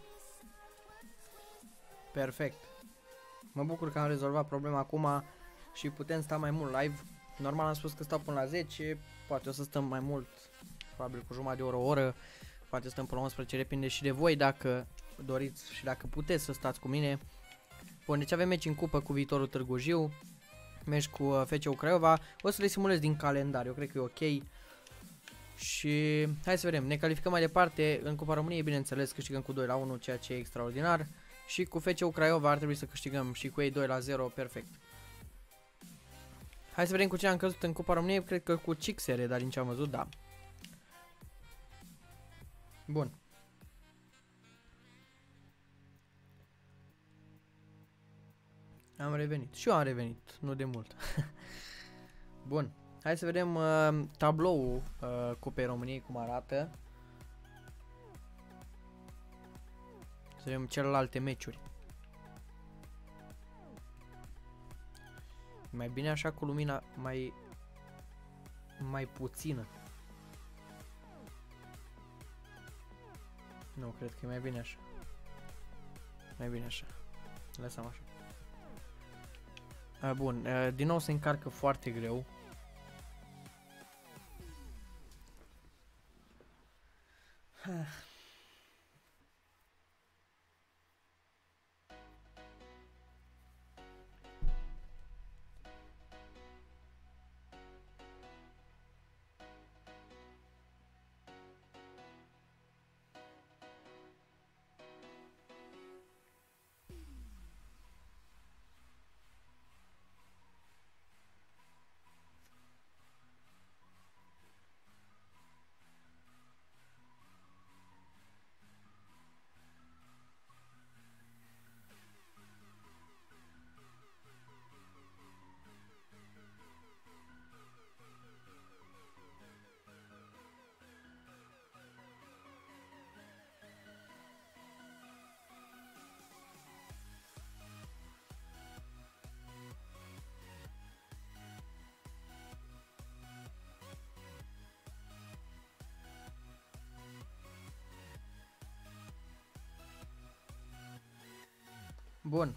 Perfect. Mă bucur că am rezolvat problema acum și putem sta mai mult live. Normal am spus că stau până la 10, poate o să stăm mai mult, probabil cu jumătate de oră, o oră, poate stăm până la 11, depinde și de voi dacă doriți și dacă puteți să stați cu mine. Bun, deci avem meci în cupă cu Viitorul Târgu Jiu, meci cu FCU Craiova, o să le simulez din calendar, eu cred că e ok. Și hai să vedem, ne calificăm mai departe în Cupa României, bineînțeles câștigăm cu 2-1, ceea ce e extraordinar. Și cu FCU Craiova ar trebui să câștigăm și cu ei 2-0, perfect. Hai să vedem cu cine am căzut în Cupa României, cred că cu Cixere, dar din ce am văzut, da. Bun. Am revenit. Și eu am revenit, nu de mult. Bun. Hai să vedem tabloul Cupei României cum arată. Să vedem celelalte meciuri. Mai bine așa cu lumina mai puțină. Nu, cred că e mai bine așa. Mai bine așa. Lăsăm așa. Bun, din nou se încarcă foarte greu. Bun.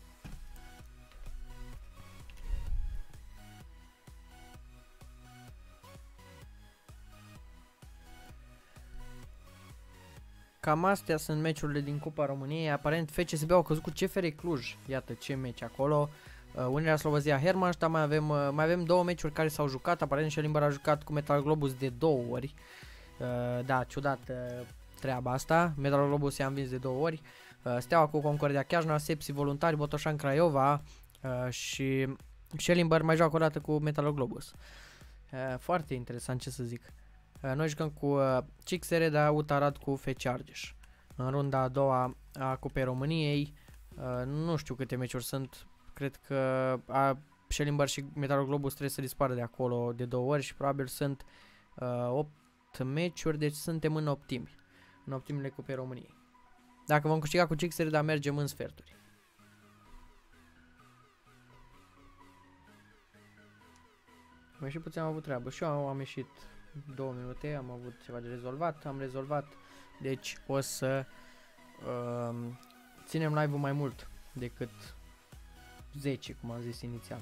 Cam astea sunt meciurile din Cupa României. Aparent FCSB au căzut cu CFR Cluj. Iată ce meci acolo. Unirea Slobozia Hermannstadt, mai avem două meciuri care s-au jucat. Aparent și Limbar a jucat cu Metal Globus de 2 ori. Da, ciudat treaba asta. Metal Globus i-a învins de 2 ori. Steaua cu Concordia Chiajna, Sepsi Voluntari, Botoșan Craiova și Schellenberg mai joacă o dată cu Metal Globus. Foarte interesant, ce să zic. Noi jucăm cu CXR, dar UTA Arad cu FC Argeș. În runda a doua a Cupei României. Nu știu câte meciuri sunt. Cred că Schellenberg și Metal Globus trebuie să dispară de acolo de 2 ori și probabil sunt 8 meciuri, deci suntem în optimi. În optimile Cupei României. Dacă vom câștiga cu CXR, dar mergem în sferturi. Am ieșit puțin, am avut treabă. Și eu am ieșit 2 minute, am avut ceva de rezolvat, am rezolvat. Deci o să ținem live-ul mai mult decât 10, cum am zis inițial.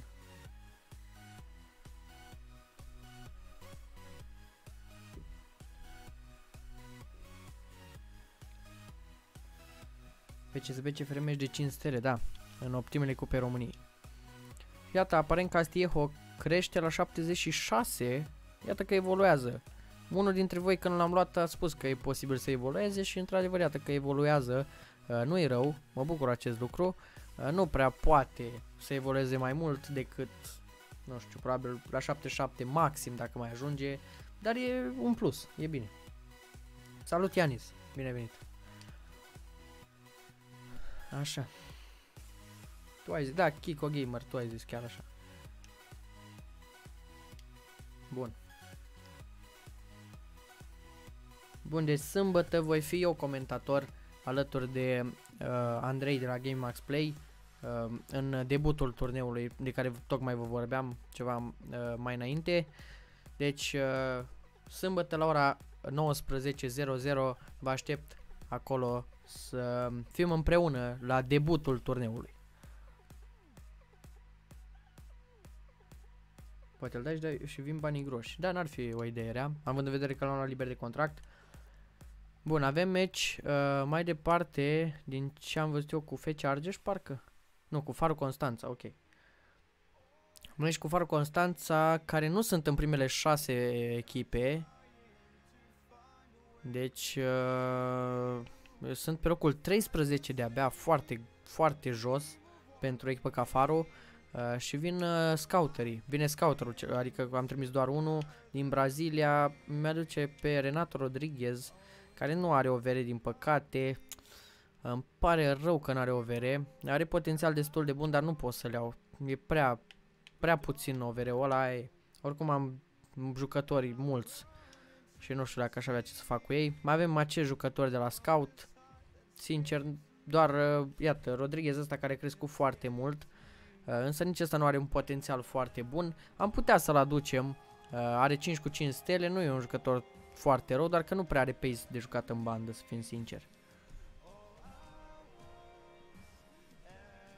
FCSB CFR meci de 5 stele, da, în optimele Cupei României. Iată, aparent Castillejo crește la 76, iată că evoluează. Unul dintre voi când l-am luat a spus că e posibil să evolueze și într-adevăr iată că evoluează, nu e rău, mă bucur acest lucru. Nu prea poate să evolueze mai mult decât, nu știu, probabil la 77 maxim dacă mai ajunge, dar e un plus, e bine. Salut Ianis, bine venit. Așa. Tu ai zis, da, Kiko Gamer, tu ai zis chiar așa. Bun. Bun, deci sâmbătă voi fi eu comentator alături de Andrei de la Game Max Play în debutul turneului de care tocmai vă vorbeam ceva mai înainte. Deci sâmbătă la ora 19:00 vă aștept acolo să fim împreună la debutul turneului. Poate îl dai și vin banii groși. Da, n-ar fi o idee rea, având în vedere că l-am luat liber de contract. Bun, avem meci mai departe din ce am văzut eu cu FC Argeș, parcă? Nu, cu Farul Constanța, ok. Meci cu Farul Constanța, care nu sunt în primele 6 echipe. Deci sunt pe locul 13 de-abia, foarte, foarte jos pentru echipă ca Farul. Și vin scouterii, vine scouterul, adică am trimis doar unul din Brazilia, mi-aduce pe Renato Rodriguez, care nu are overe din păcate. Îmi pare rău că nu are overe, are potențial destul de bun, dar nu pot să le iau, e prea puțin overe-ul ăla, oricum am jucători mulți și nu știu dacă aș avea ce să fac cu ei. Mai avem acești jucători de la scout, sincer, doar, iată, Rodriguez ăsta care a crescut foarte mult. Însă nici ăsta nu are un potențial foarte bun. Am putea să-l aducem. Are 5 cu 5 stele. Nu e un jucător foarte rău, dar că nu prea are pace de jucat în bandă, să fim sincer.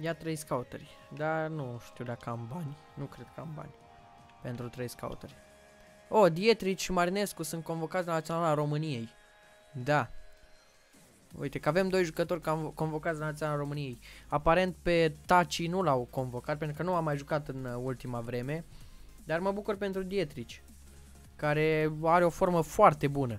Ia 3 scouteri. Dar nu știu dacă am bani. Nu cred că am bani pentru 3 scouteri. Oh, Dietrici și Marinescu sunt convocați la Naționala României. Da. Uite că avem 2 jucători convocați la Naționala României. Aparent pe Taci nu l-au convocat pentru că nu a mai jucat în ultima vreme. Dar mă bucur pentru Dietrici, care are o formă foarte bună.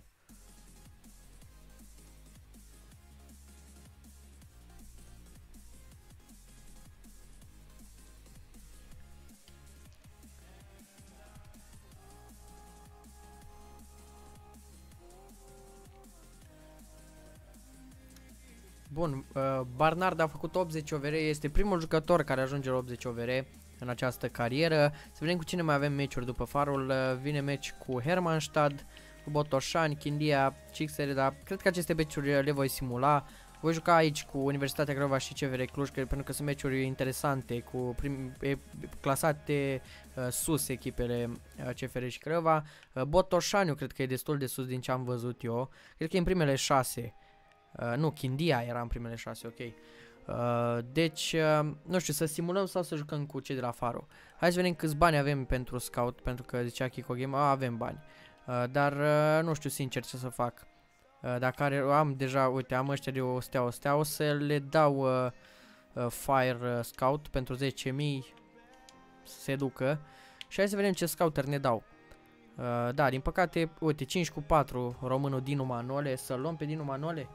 Bun, Barnard a făcut 80 OVR, este primul jucător care ajunge la 80 OVR în această carieră. Să vedem cu cine mai avem meciuri după Farul. Vine meci cu Hermannstad, cu Botoșani, Chindia, Cixere, dar cred că aceste meciuri le voi simula. Voi juca aici cu Universitatea Craiova și CFR Cluj, pentru că sunt meciuri interesante, cu clasate sus echipele CFR și Craiova. Botoșaniu cred că e destul de sus din ce am văzut eu. Cred că e în primele 6. Nu, Chindia era în primele 6, ok. Deci, nu știu, să simulăm sau să jucăm cu cei de la Faro. Hai să vedem câți bani avem pentru scout, pentru că zicea Kiko Game, avem bani. Dar nu știu sincer ce să fac. Dacă am deja, uite, am ăștia de o stea, o să le dau Fire Scout pentru 10.000 să se ducă. Și hai să vedem ce scouter ne dau. Da, din păcate, uite, 5 cu 4 românul Dinu Manole, să luăm pe Dinu Manole.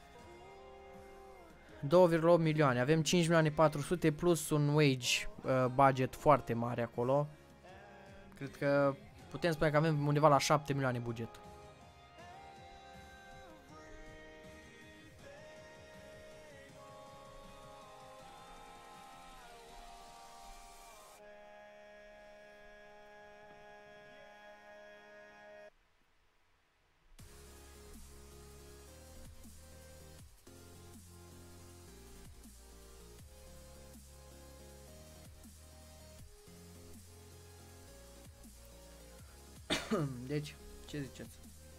2,8 milioane, avem 5 milioane 400 plus un wage budget foarte mare acolo. Cred că putem spune că avem undeva la 7 milioane buget. Deci, ce ziceți?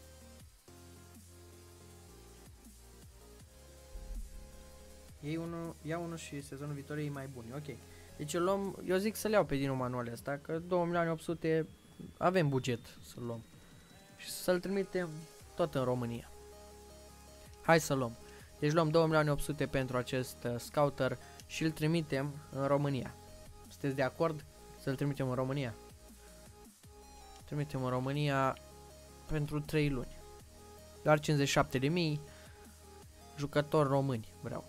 Ia unul și sezonul viitor e mai bun, ok. Deci luăm, eu zic să le iau pe Dinu Manuel ăsta, că 2.800.000 avem buget să-l luăm. Și să-l trimitem tot în România. Hai să luăm. Deci luăm 2.800.000 pentru acest scouter și îl trimitem în România. Sunteți de acord să-l trimitem în România? Trimitem în România pentru 3 luni. Doar 57.000 jucători români vreau.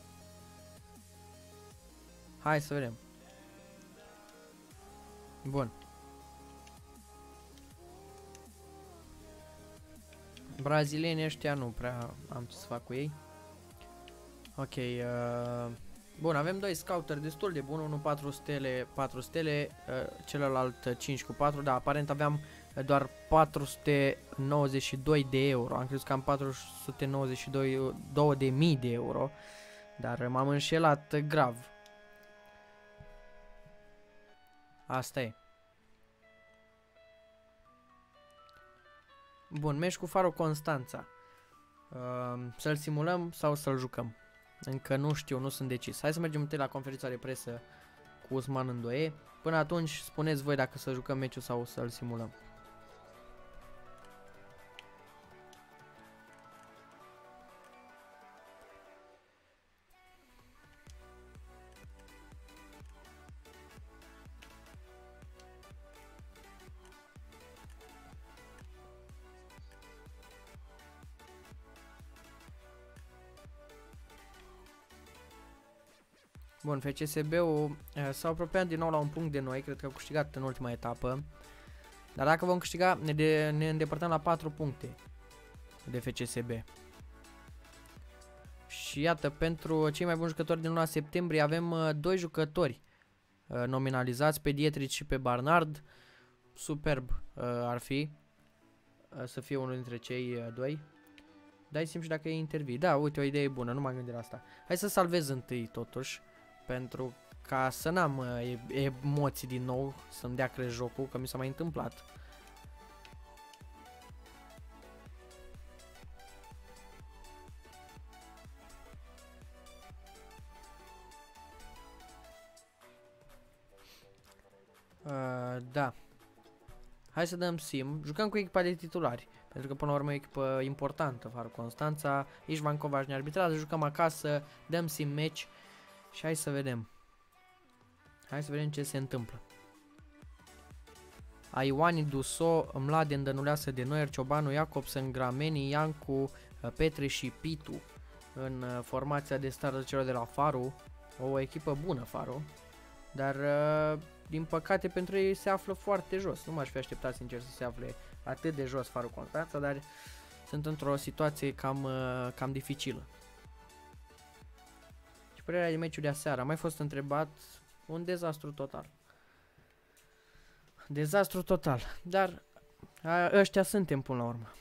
Hai să vedem. Bun. Brazilienii ăștia nu prea am ce să fac cu ei. Ok, bun, avem 2 scouter destul de bun, unul 4 stele, celălalt 5 cu 4, dar aparent aveam doar 492 de euro. Am crezut că am 492.000 de euro, dar m-am înșelat grav. Asta e. Bun, meci cu Faro Constanța. Să-l simulăm sau să-l jucăm? Încă nu știu, nu sunt decis. Hai să mergem întâi la conferința de presă cu Usman Îndoie. Până atunci, spuneți voi dacă să jucăm meciul sau să-l simulăm. Bun, FCSB-ul s-a apropiat din nou la un punct de noi, cred că au câștigat în ultima etapă. Dar dacă vom câștiga, ne îndepărtăm la 4 puncte de FCSB. Și iată, pentru cei mai buni jucători din luna septembrie avem 2 jucători nominalizați, pe Dietrich și pe Barnard. Superb ar fi să fie unul dintre cei 2. Dai simt și dacă e intervii. Da, uite, o idee bună, nu m-am gândit la asta. Hai să salvez întâi totuși, pentru ca să n-am emoții din nou, să-mi dea crez jocul, că mi s-a mai întâmplat. Da. Hai să dăm sim. Jucăm cu echipa de titulari. Pentru că până la urmă e o echipă importantă. Faro Constanța. Ișvan Covaș ne arbitrează. Jucăm acasă. Dăm sim match. Și hai să vedem. Hai să vedem ce se întâmplă. Aioani, Duso, Mladen, Dănuleasă de Noier, Ciobanu, Iacobsen, Grameni, Iancu, Petre și Pitu în formația de start celor de la Faro. O echipă bună Faro, dar din păcate pentru ei se află foarte jos. Nu m-aș fi așteptat sincer să se afle atât de jos Faro Constanța, dar sunt într-o situație cam dificilă. Și părerea de meciul de aseară, a mai fost întrebat, un dezastru total. Dezastru total, dar ăștia suntem până la urmă.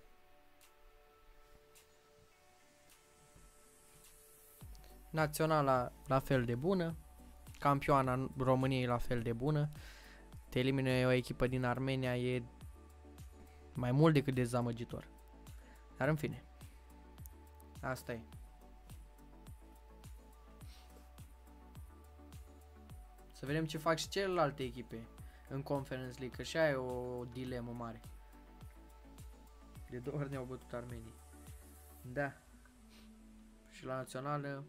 Naționala la fel de bună, campioana României la fel de bună. Te elimine o echipă din Armenia e mai mult decât dezamăgitor. Dar în fine, asta e. Să vedem ce fac și celelalte echipe în Conference League, că și aia e o dilemă mare. De 2 ori ne-au bătut armenii. Da. Și la națională.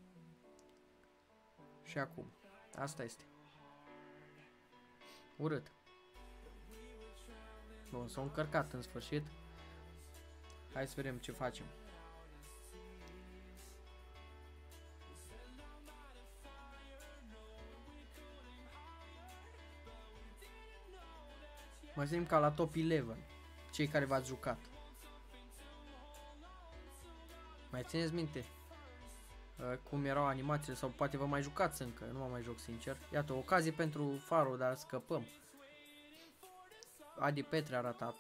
Și acum. Asta este. Urât. Bun, s-au încărcat în sfârșit. Hai să vedem ce facem. Mă simt ca la top 11. Cei care v-ați jucat. Mai țineți minte cum erau animațiile sau poate vă mai jucați încă, nu mă mai joc sincer. Iată, o ocazie pentru Faro, dar scăpăm. Adi Petre a ratat.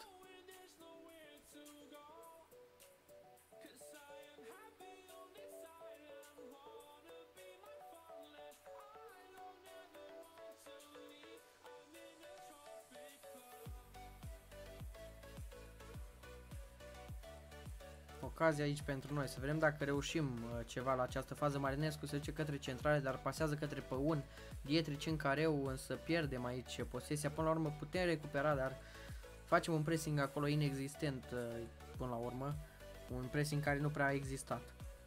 Ocazia aici pentru noi, să vedem dacă reușim ceva la această fază. Marinescu se duce către centrale, dar pasează către Păun. Dietrici în careu, însă pierdem aici posesia. Până la urmă putem recupera, dar facem un pressing acolo inexistent până la urmă. Un pressing care nu prea a existat.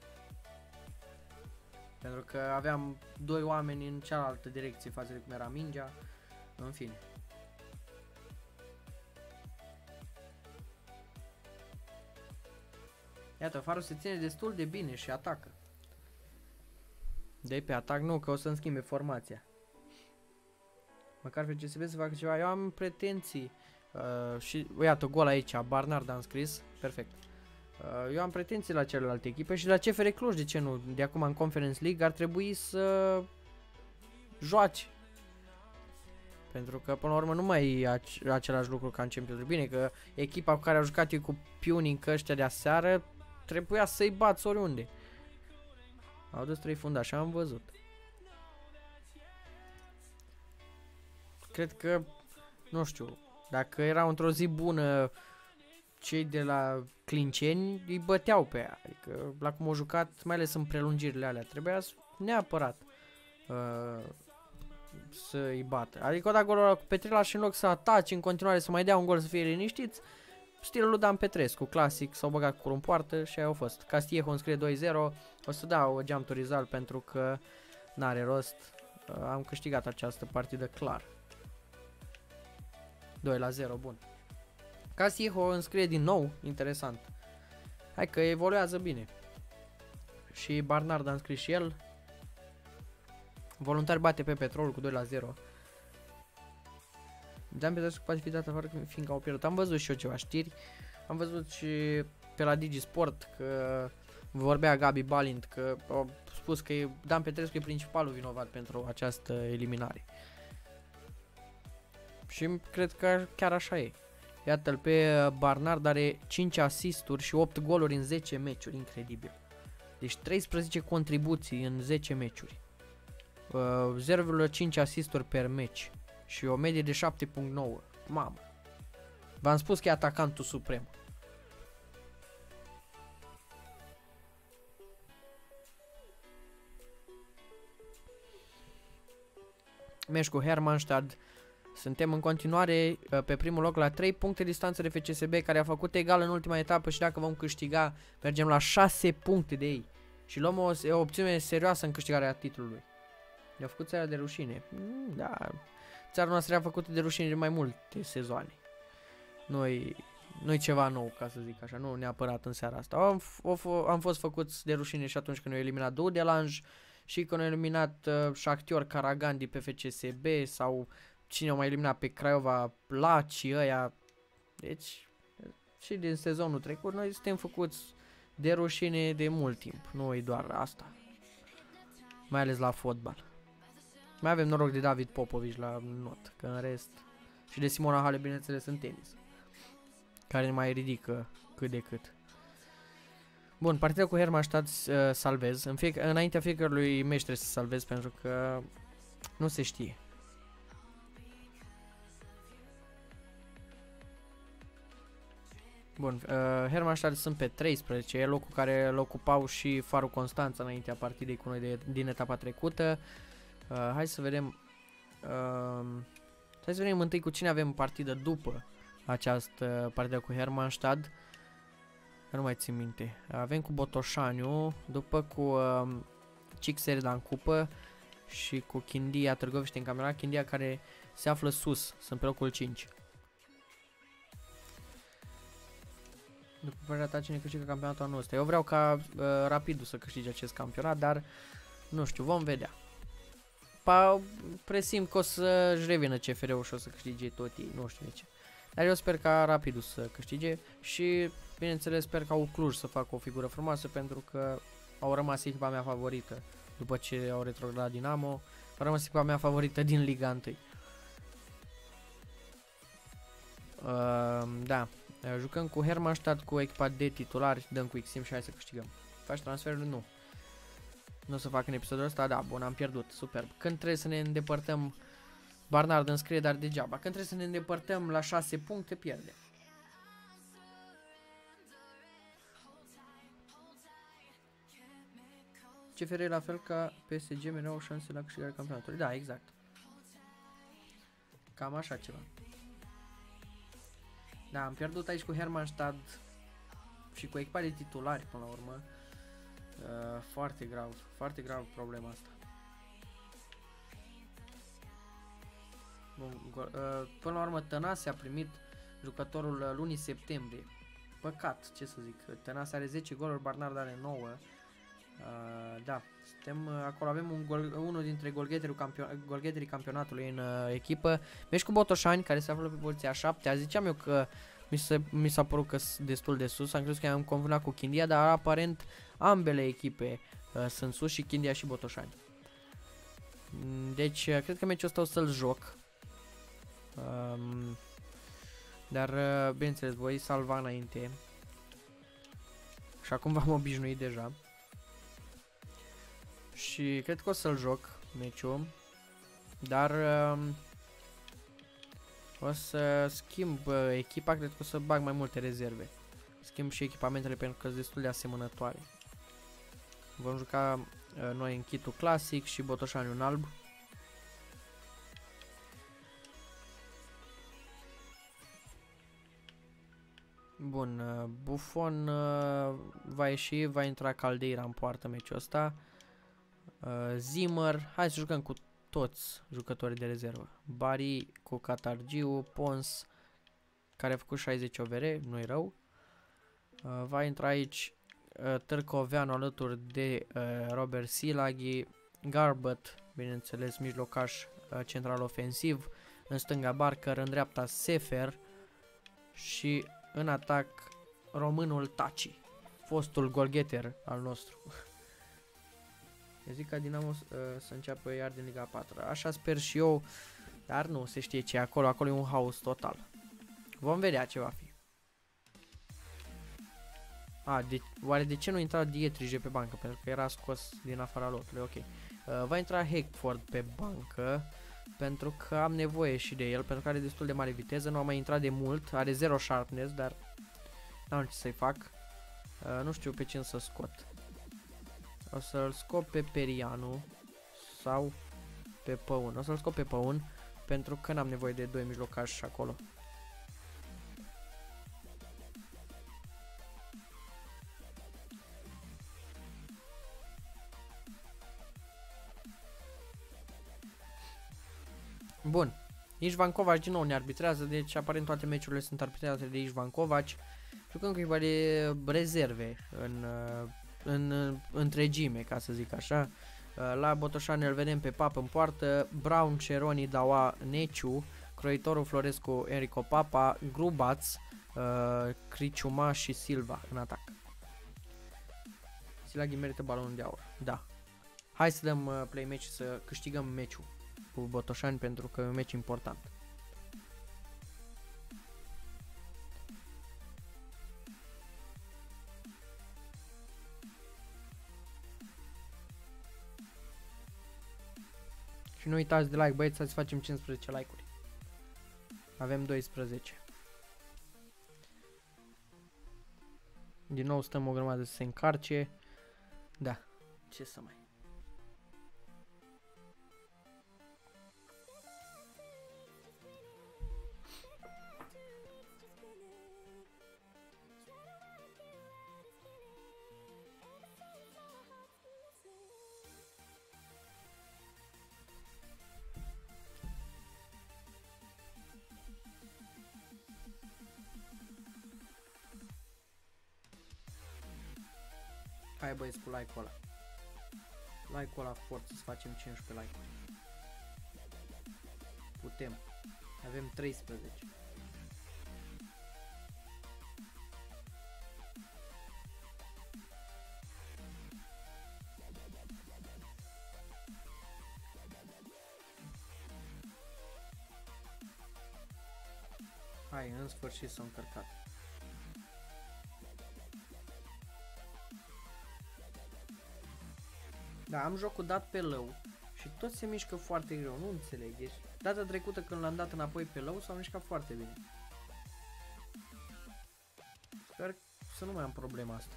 Pentru că aveam 2 oameni în cealaltă direcție față de cum era mingea. În fine. Iată, Faro se ține destul de bine și atacă. De pe atac nu, că o să-mi schimbe formația. Măcar FCSB să facă ceva. Eu am pretenții. Și iată, gol aici, Barnard a înscris. Perfect. Eu am pretenții la celelalte echipe și la CFR Cluj, de ce nu? De acum în Conference League ar trebui să joace. Pentru că până la urmă nu mai e același lucru ca în Champions League. Bine că echipa cu care au jucat eu cu Punic ăștia de aseară trebuia să-i bați oriunde. Au dus 3 fundași, am văzut. Cred că, nu știu, dacă erau într-o zi bună cei de la Clinceni, îi băteau pe ea. Adică, la cum au jucat, mai ales în prelungirile alea, trebuia neapărat să îi bată. Adică, odată golul ăla cu Petrela și în loc să atace în continuare, să mai dea un gol să fie liniștiți, stilul lui Dan Petrescu, clasic, s-au băgat cu în poartă și aia au fost. Castillejo înscrie 2-0, o să dau jump to result pentru că n-are rost, am câștigat această partidă clar. 2-0, bun. Castillejo înscrie din nou, interesant. Hai că evoluează bine. Și Barnard a înscris și el. Voluntari bate pe Petrol cu 2-0. Dan Petrescu poate fi dat afară fiindcă au pierdut. Am văzut și eu ceva știri. Am văzut și pe la DigiSport că vorbea Gabi Balint că au spus că Dan Petrescu e principalul vinovat pentru această eliminare. Și cred că chiar așa e. Iată-l pe Barnard, are 5 asisturi și 8 goluri în 10 meciuri, incredibil. Deci 13 contribuții în 10 meciuri. 0,5 asisturi per meci și o medie de 7.9. Mamă. V-am spus că e atacantul suprem. Meci cu Hermannstad. Suntem în continuare pe primul loc la 3 puncte distanță de FCSB, care a făcut egal în ultima etapă și dacă vom câștiga, mergem la 6 puncte de ei. Și luăm o opțiune serioasă în câștigarea titlului. Ne-a făcut țara de rușine. Da, țara noastră a făcut de rușine de mai multe sezoane. Nu-i ceva nou, ca să zic așa, nu neapărat în seara asta. Am fost făcuți de rușine și atunci când ne-au eliminat Dudelanj și când ne-au eliminat Shakhtyor Karagandi pe FCSB sau cine au mai eliminat pe Craiova, Laci, ăia. Deci, și din sezonul trecut, noi suntem făcuți de rușine de mult timp. Nu e doar asta. Mai ales la fotbal. Mai avem noroc de David Popovici la not, că în rest. Și de Simona Halep, bineînțeles, în tenis. Care ne mai ridică cât de cât. Bun, partida cu Hermannstadt salvez. Înaintea fiecărui meci trebuie să salvez, pentru că nu se știe. Bun, Hermannstadt sunt pe 13, e locul care îl ocupau și Farul Constanța înaintea partidei cu noi din etapa trecută. Hai să vedem. Hai să vedem întâi cu cine avem partidă după această partidă cu Hermannstadt. Nu mai țin minte. Avem cu Botoșaniu, după cu Cixerda în cupă și cu Chindia Târgoviște în campionat. Chindia care se află sus, sunt pe locul 5. După părerea ta, cine câștigă campionatul anul ăsta? Eu vreau ca Rapidul să câștige acest campionat, dar nu știu, vom vedea. Presimt că o să-și revină CFR-ul și o să câștige tot ei, nu știu de ce. Dar eu sper ca Rapidul să câștige și, bineînțeles, sper ca Cluj să facă o figură frumoasă, pentru că au rămas echipa mea favorită după ce au retrogradat Dinamo. A rămas echipa mea favorită din Liga 1. Da, jucăm cu Hermannstadt, cu echipa de titulari, dăm cu XM și hai să câștigăm. Faci transferul? Nu. Nu o să fac în episodul ăsta, da, bun, am pierdut, superb. Când trebuie să ne îndepărtăm, Barnard înscrie, dar degeaba. Când trebuie să ne îndepărtăm la 6 puncte, pierde. CFR la fel ca PSG, mereu au șanse la câștigarea campionatului. Da, exact. Cam așa ceva. Da, am pierdut aici cu Hermannstadt și cu echipa de titulari până la urmă. Foarte grav problema asta. Bun, până la urmă Tănase a primit jucătorul lunii septembrie. Păcat, ce să zic. Tănase are 10 goluri, Barnard are 9. Da, suntem acolo, avem unul dintre golgheterii campionatului în echipă. Mergi cu Botoșani, care se află pe poziția 7. Ziceam eu că mi s-a părut că sunt destul de sus. Am crezut că am confundat cu Chindia, dar aparent ambele echipe sunt sus, și Chindia și Botoșani. Deci, cred că meciul ăsta o să-l joc. Dar, bineînțeles, voi salva înainte. Și acum v-am obișnuit deja. Și cred că o să-l joc meciul. Dar o să schimb echipa, cred că o să bag mai multe rezerve. Schimb și echipamentele pentru că sunt destul de asemănătoare. Vom juca noi în kitul clasic și Botoșani în alb. Bun, Buffon va ieși, va intra Caldeira în poartă meciul ăsta. Zimmer, hai să jucăm cu toți jucătorii de rezervă. Bari cu Catargiu, Pons, care a făcut 60 OVR, nu-i rău. Va intra aici Târcoveanu alături de Robert Silaghi, Garbett, bineînțeles, mijlocaș central ofensiv, în stânga Barker, în dreapta Sefer și în atac românul Taci, fostul golgheter al nostru. Eu zic ca Dinamo să înceapă iar din Liga 4. Așa sper și eu, dar nu se știe ce e acolo. Acolo e un haos total. Vom vedea ce va fi. Oare de ce nu intra Dietrich pe bancă? Pentru că era scos din afara lotului. Ok. Va intra Hackford pe bancă, pentru că am nevoie și de el, pentru că are destul de mare viteză. Nu a mai intrat de mult. Are 0 sharpness, dar n-am ce să-i fac. Nu știu pe cine să scot. O să-l scot pe Perianu sau pe Păun. O să-l scot pe Păun, pentru că n-am nevoie de 2 mijlocași acolo. Bun. Ișvan Kovac din nou ne arbitrează, deci aparent toate meciurile sunt arbitrate de Ișvan Kovac. Jucăm cu echipa de rezerve în întregime, ca să zic așa. La Botoșani îl vedem pe Pap în poartă, Brown, Ceroni, Daua, Neciu, Croitoru, Florescu, Enrico Papa, Grubaț, Criciuma și Silva în atac. Silaghi merită balonul de aur. Da. Hai să dăm play match și să câștigăm meciul cu Botoșani pentru că e un meci important. Și nu uitați de like, băieți, să facem 15 like-uri. Avem 12. Din nou stăm o grămadă să se încarce. Da, ce să mai... Hai băieți cu like-ul ăla. Like-ul ăla forță să facem 15 like-uri. Putem. Avem 13. Hai, în sfârșit s-a încărcat. Da, am jocul dat pe low și tot se mișcă foarte greu, nu înțeleg. Deci, data trecută când l-am dat înapoi pe low s-a mișcat foarte bine. Sper să nu mai am problema asta.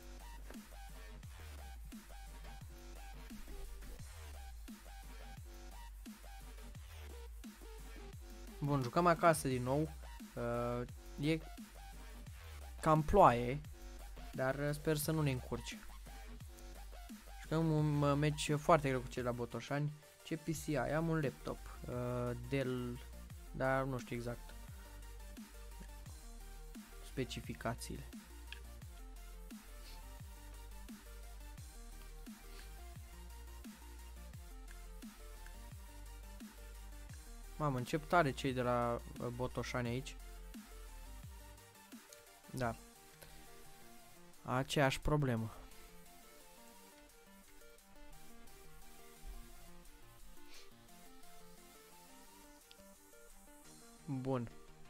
Bun, jucăm acasă din nou. E cam ploaie, dar sper să nu ne încurce. Jucăm un meci foarte greu cu cei la Botoșani. Ce PC ai? Am un laptop Dell, dar nu știu exact specificațiile. Mamă, încep tare cei de la Botoșani aici. Da. Aceeași problemă. Bun.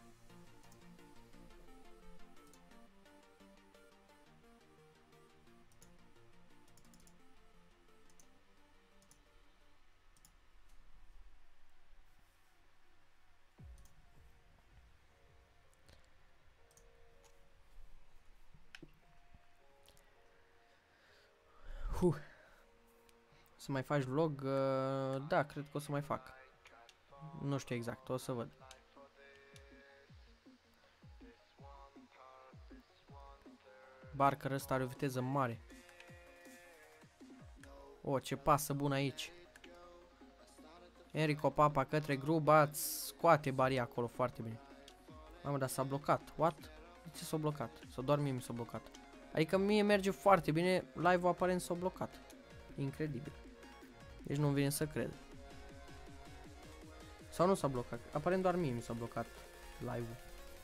Să mai faci vlog? Da, cred că o să mai fac. Nu știu exact, o să văd. Barker ăsta are o viteză mare. O, ce pasă bună aici. Enrico Papa către Grubaț. Scoate baria acolo foarte bine. Mamă, dar s-a blocat. What? De ce s-a blocat? Sau doar mie mi s-a blocat? Adică mie merge foarte bine. Live-ul aparent s-a blocat. Incredibil. Deci nu-mi vine să cred. Sau nu s-a blocat? Aparent doar mie mi s-a blocat live-ul.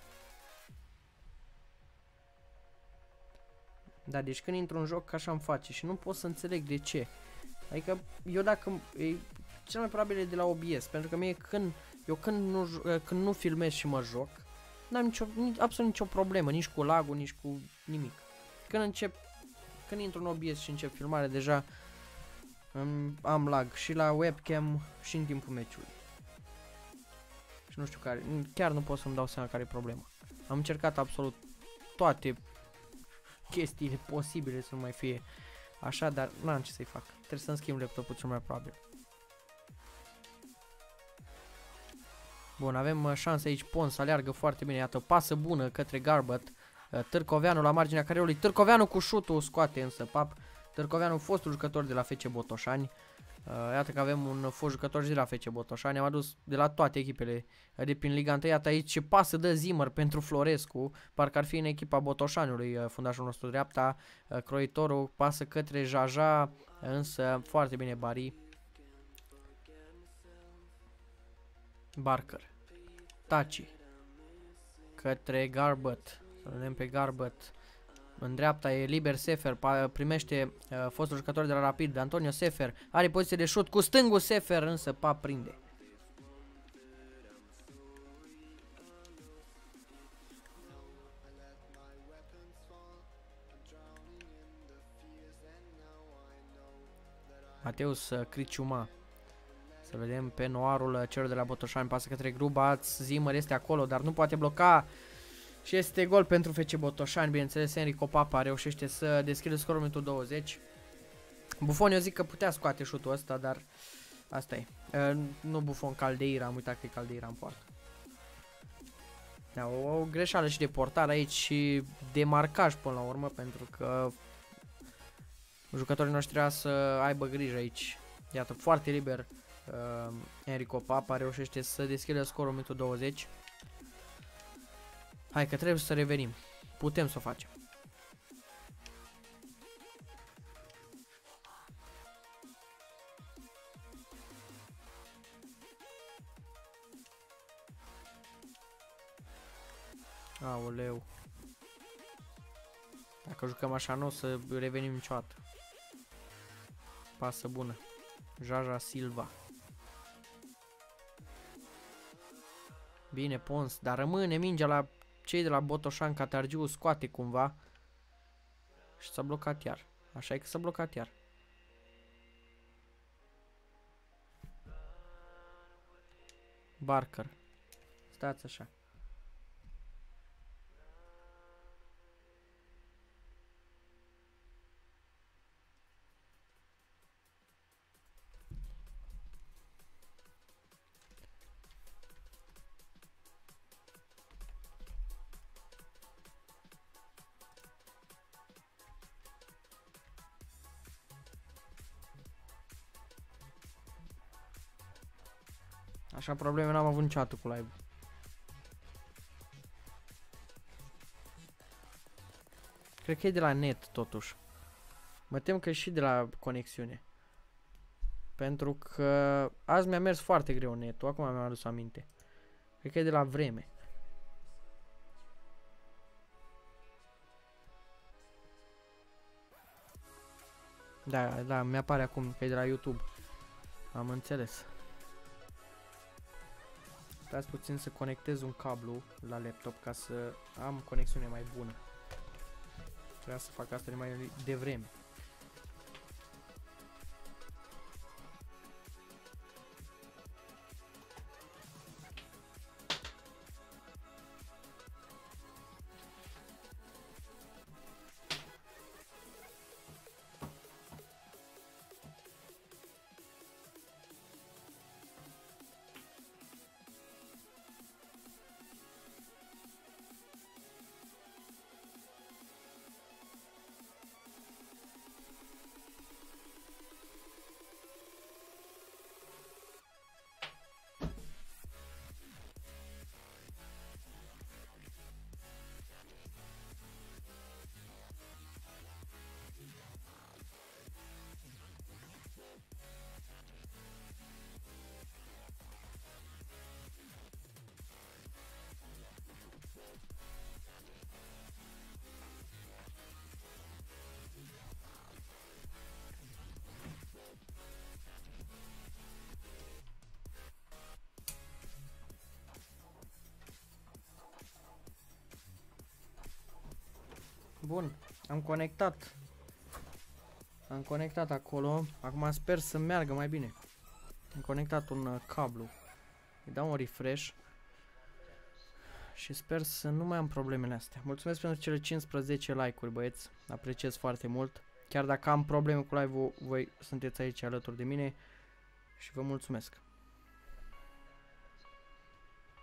Da, deci când intru în joc așa îmi face și nu pot să înțeleg de ce. Adică eu dacă... cel mai probabil e de la OBS, pentru că mie când nu filmez și mă joc, n-am absolut nicio problemă, nici cu lag-ul, nici cu nimic. Când intru în OBS și încep filmare, deja am lag și la webcam și în timpul meciului. Și nu știu care, chiar nu pot să-mi dau seama care e problema. Am încercat absolut toate chestiile posibile să nu mai fie așa, dar n-am ce să-i fac. Trebuie să-mi schimb laptopul cel mai probabil. Bun, avem șanse aici. Pons aleargă foarte bine. Iată, pasă bună către Garbăt. Târcoveanu la marginea careului. Târcoveanu cu șutul scoate însă Pap. Târcoveanu, fostul jucător de la FC Botoșani. Iată că avem un fost jucător și de la FC Botoșani. Am adus de la toate echipele de prin Liga 1. Iată aici ce pasă dă Zimăr pentru Florescu. Parcă ar fi în echipa Botoșaniului fundașul nostru dreapta. Croitorul pasă către Jaja. Însă foarte bine Bari. Barker. Taci. Către Garbăt. Să vedem pe Garbăt. În dreapta e liber Sefer. Primește fostul jucător de la Rapid. Antonio Sefer. Are poziție de șut cu stângul Sefer. Însă Pap prinde. Mateus Criciuma. Să vedem pe noarul celor de la Botoșani. Pasă către Grubaț. Zimăr este acolo, dar nu poate bloca. Și este gol pentru FC Botoșani. Bineînțeles, Enrico Papa reușește să deschidă scorul minutul 20. Buffon, eu zic că putea scoate șutul ăsta, dar asta e. Nu Buffon, Caldeira. Am uitat că e Caldeira în poartă. Da, o greșeală și de portar aici și de marcaj până la urmă, pentru că jucătorii noștri trebuie să aibă grijă aici. Iată, foarte liber. Enrico Papa reușește să deschidă scorul minutul 20. Hai că trebuie să revenim. Putem să o facem. Aoleu. Dacă jucăm așa nu o să revenim niciodată. Pasă bună. Jaja Silva. Bine, Pons, dar rămâne mingea la cei de la Botoșan. Catargiu scoate cumva. Și s-a blocat iar. Așa e că s-a blocat iar. Barker. Stați așa. Așa probleme n-am avut niciodată cu live. Cred că e de la net totuși. Mă tem că e și de la conexiune. Pentru că azi mi-a mers foarte greu netul. Acum mi-am adus aminte. Cred că e de la vreme. Da, mi-apare acum că e de la YouTube. Am înțeles. Stați puțin să conectez un cablu la laptop ca să am conexiune mai bună. Trebuia să fac asta de mai devreme. Bun, am conectat. Am conectat acolo. Acum sper să meargă mai bine. Am conectat un cablu. Îi dau un refresh. Și sper să nu mai am problemele astea. Mulțumesc pentru cele 15 like-uri, băieți. Apreciez foarte mult. Chiar dacă am probleme cu live-ul, voi sunteți aici alături de mine. Și vă mulțumesc.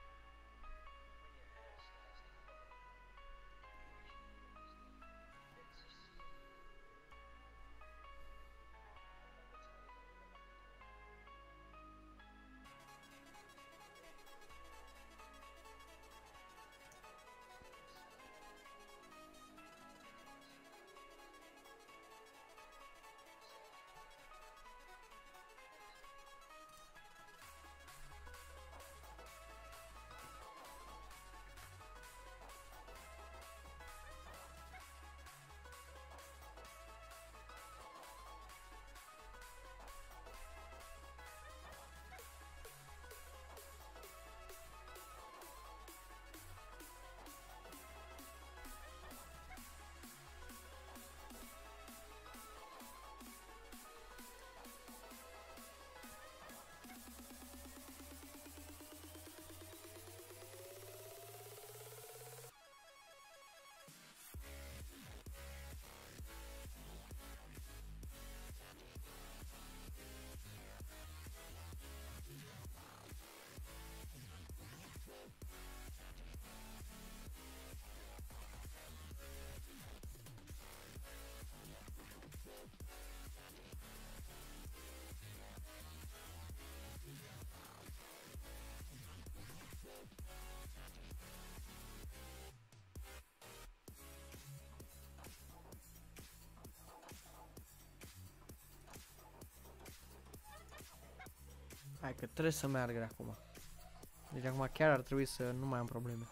Hai că trebuie să meargă de acum. Deci acum chiar ar trebui să nu mai am probleme.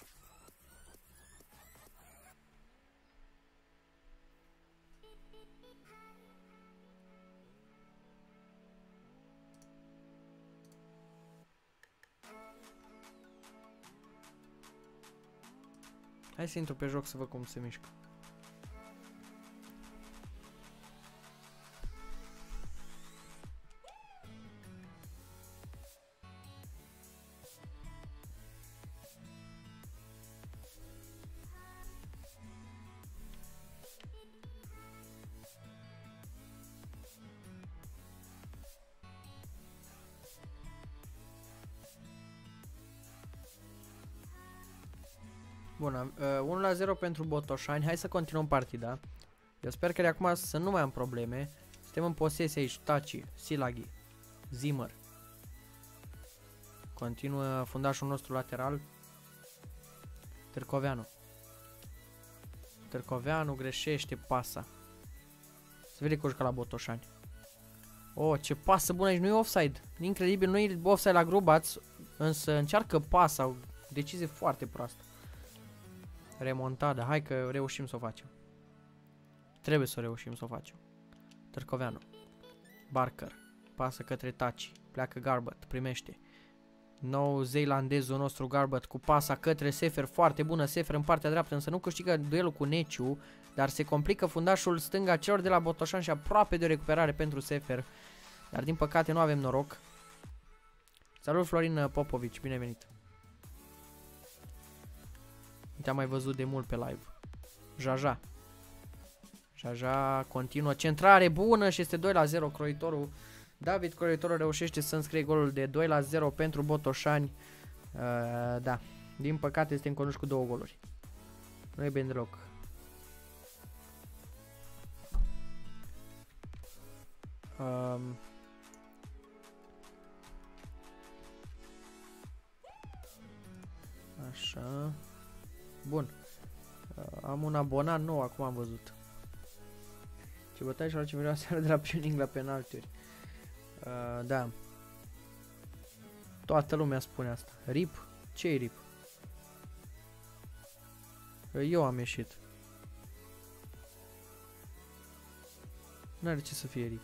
Hai să intru pe joc să văd cum se mișcă. Bun, 1-0 pentru Botoșani. Hai să continuăm partida. Eu sper că de acum să nu mai am probleme. Suntem în posesie aici. Taci, Silaghi, Zimmer. Continuă fundașul nostru lateral. Târcoveanu. Târcoveanu greșește pasa. Se vede că o jucă la Botoșani. Oh, ce pasă bună aici. Nu e offside. Incredibil, nu e offside la Grubaț. Însă încearcă pasa. O decizie foarte proastă. Remontada. Hai că reușim să o facem. Trebuie să o reușim să o facem. Târcoveanu. Barker. Pasă către Taci. Pleacă Garbutt. Primește. Nou zeelandezul nostru Garbutt cu pasa către Sefer. Foarte bună Sefer în partea dreaptă. Însă nu câștigă duelul cu Neciu. Dar se complică fundașul stânga celor de la Botoșan și aproape de o recuperare pentru Sefer. Dar din păcate nu avem noroc. Salut Florin Popovici. Bine venit. Te-am mai văzut de mult pe live. Jaja. Jaja continuă. Centrare bună și este 2-0. Croitorul. David Croitorul reușește să înscrie golul de 2-0 pentru Botoșani. Da. Din păcate este înconduși cu 2 goluri. Nu e bine deloc. Așa. Bun. Am un abonat nou, acum am văzut. Ce bătaie și ce vreau seara de la Pioning la penaltiuri. Da. Toată lumea spune asta. RIP? Ce-i RIP? Eu am ieșit. N-are ce să fie RIP.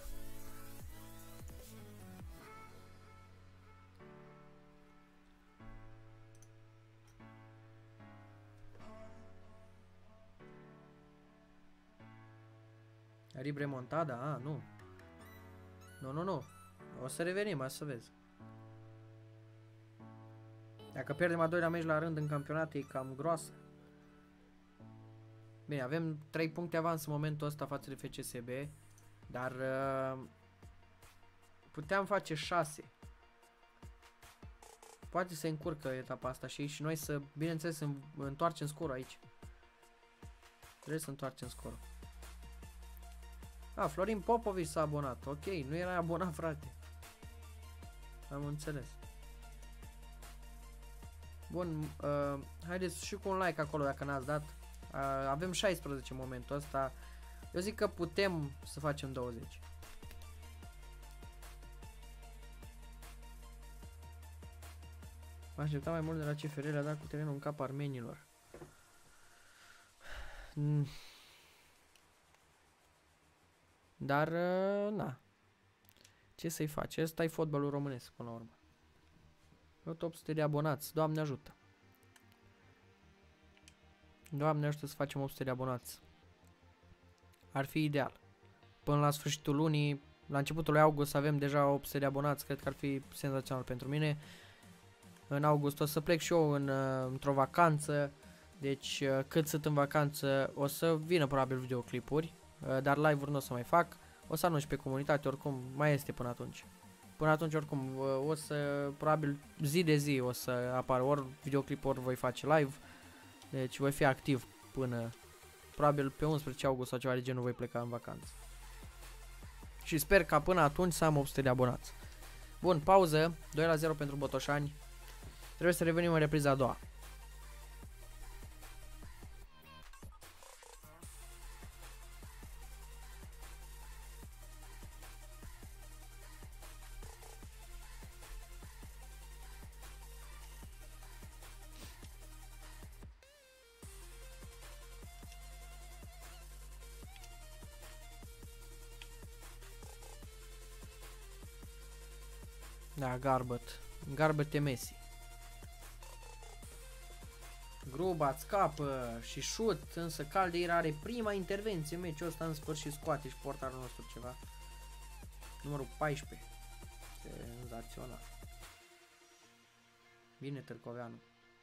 RIP remontada? A, nu. Nu. O să revenim, să vezi. Dacă pierdem a doilea meci la rând în campionat, e cam groasă. Bine, avem 3 puncte avans în momentul ăsta față de FCSB. Dar puteam face 6. Poate să încurcă etapa asta și noi să, bineînțeles, să întoarcem scorul aici. Trebuie să întoarcem scorul. Florin Popovici s-a abonat. Ok, nu era abonat, frate. Am înțeles. Bun, haideți și cu un like acolo dacă n-ați dat. Avem 16 în momentul ăsta. Eu zic că putem să facem 20. M-aș aștepta mai mult de la CFR, le-a dat cu terenul în cap armenilor. Dar, na. Ce să-i faci? Ăsta e fotbalul românesc, până la urmă. Tot 800 de abonați. Doamne ajută. Doamne ajută să facem 800 de abonați. Ar fi ideal. Până la sfârșitul lunii, la începutul lui august, avem deja 800 de abonați. Cred că ar fi senzațional pentru mine. În august o să plec și eu într-o vacanță. Deci, cât sunt în vacanță, o să vină probabil videoclipuri. Dar live-uri nu o să mai fac. O să anunț pe comunitate, oricum mai este până atunci. Până atunci oricum o să, probabil zi de zi o să apară ori videoclip, ori voi face live. Deci voi fi activ până, probabil pe 11 august sau ceva de genul voi pleca în vacanță. Și sper ca până atunci să am 800 de abonați. Bun, pauză, 2-0 pentru Botoșani. Trebuie să revenim în repriza a doua. Da, Garbet e Messi. Gruba scapă și șut, însă Caldeira are prima intervenție în meciul ăsta, în sfârșit scoate și portarul nostru ceva. Numărul 14. Senzațional. Bine Târcoveanu.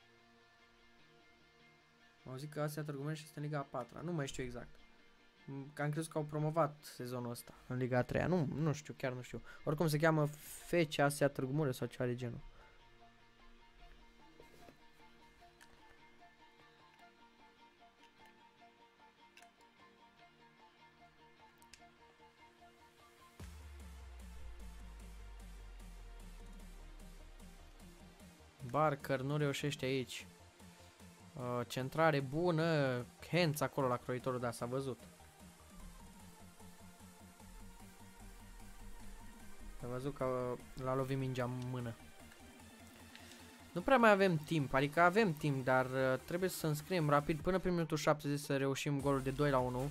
Mă zic că Asia Târgu Mureș este în Liga a 4-a. Nu mai știu exact. Că am crezut că au promovat sezonul ăsta în Liga a 3-a. Nu știu, chiar nu știu. Oricum se cheamă FC Asia Târgu Mureș sau ceva de genul. Barker nu reușește aici. Centrare bună. Hens acolo la croitorul, da, s-a văzut. S-a văzut că l-a lovit mingea în mână. Nu prea mai avem timp, adică avem timp, dar trebuie să înscriem rapid până prin minutul 70 să reușim golul de 2-1.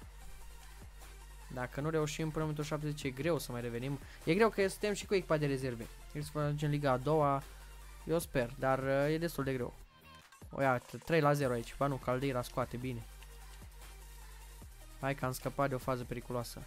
Dacă nu reușim până în minutul 70 e greu să mai revenim. E greu că suntem și cu echipa de rezerve. Trebuie să facem în Liga a 2-a. Eu sper, dar e destul de greu. O iată, 3-0 aici. Ba nu, Caldeira scoate bine. Hai că am scăpat de o fază periculoasă.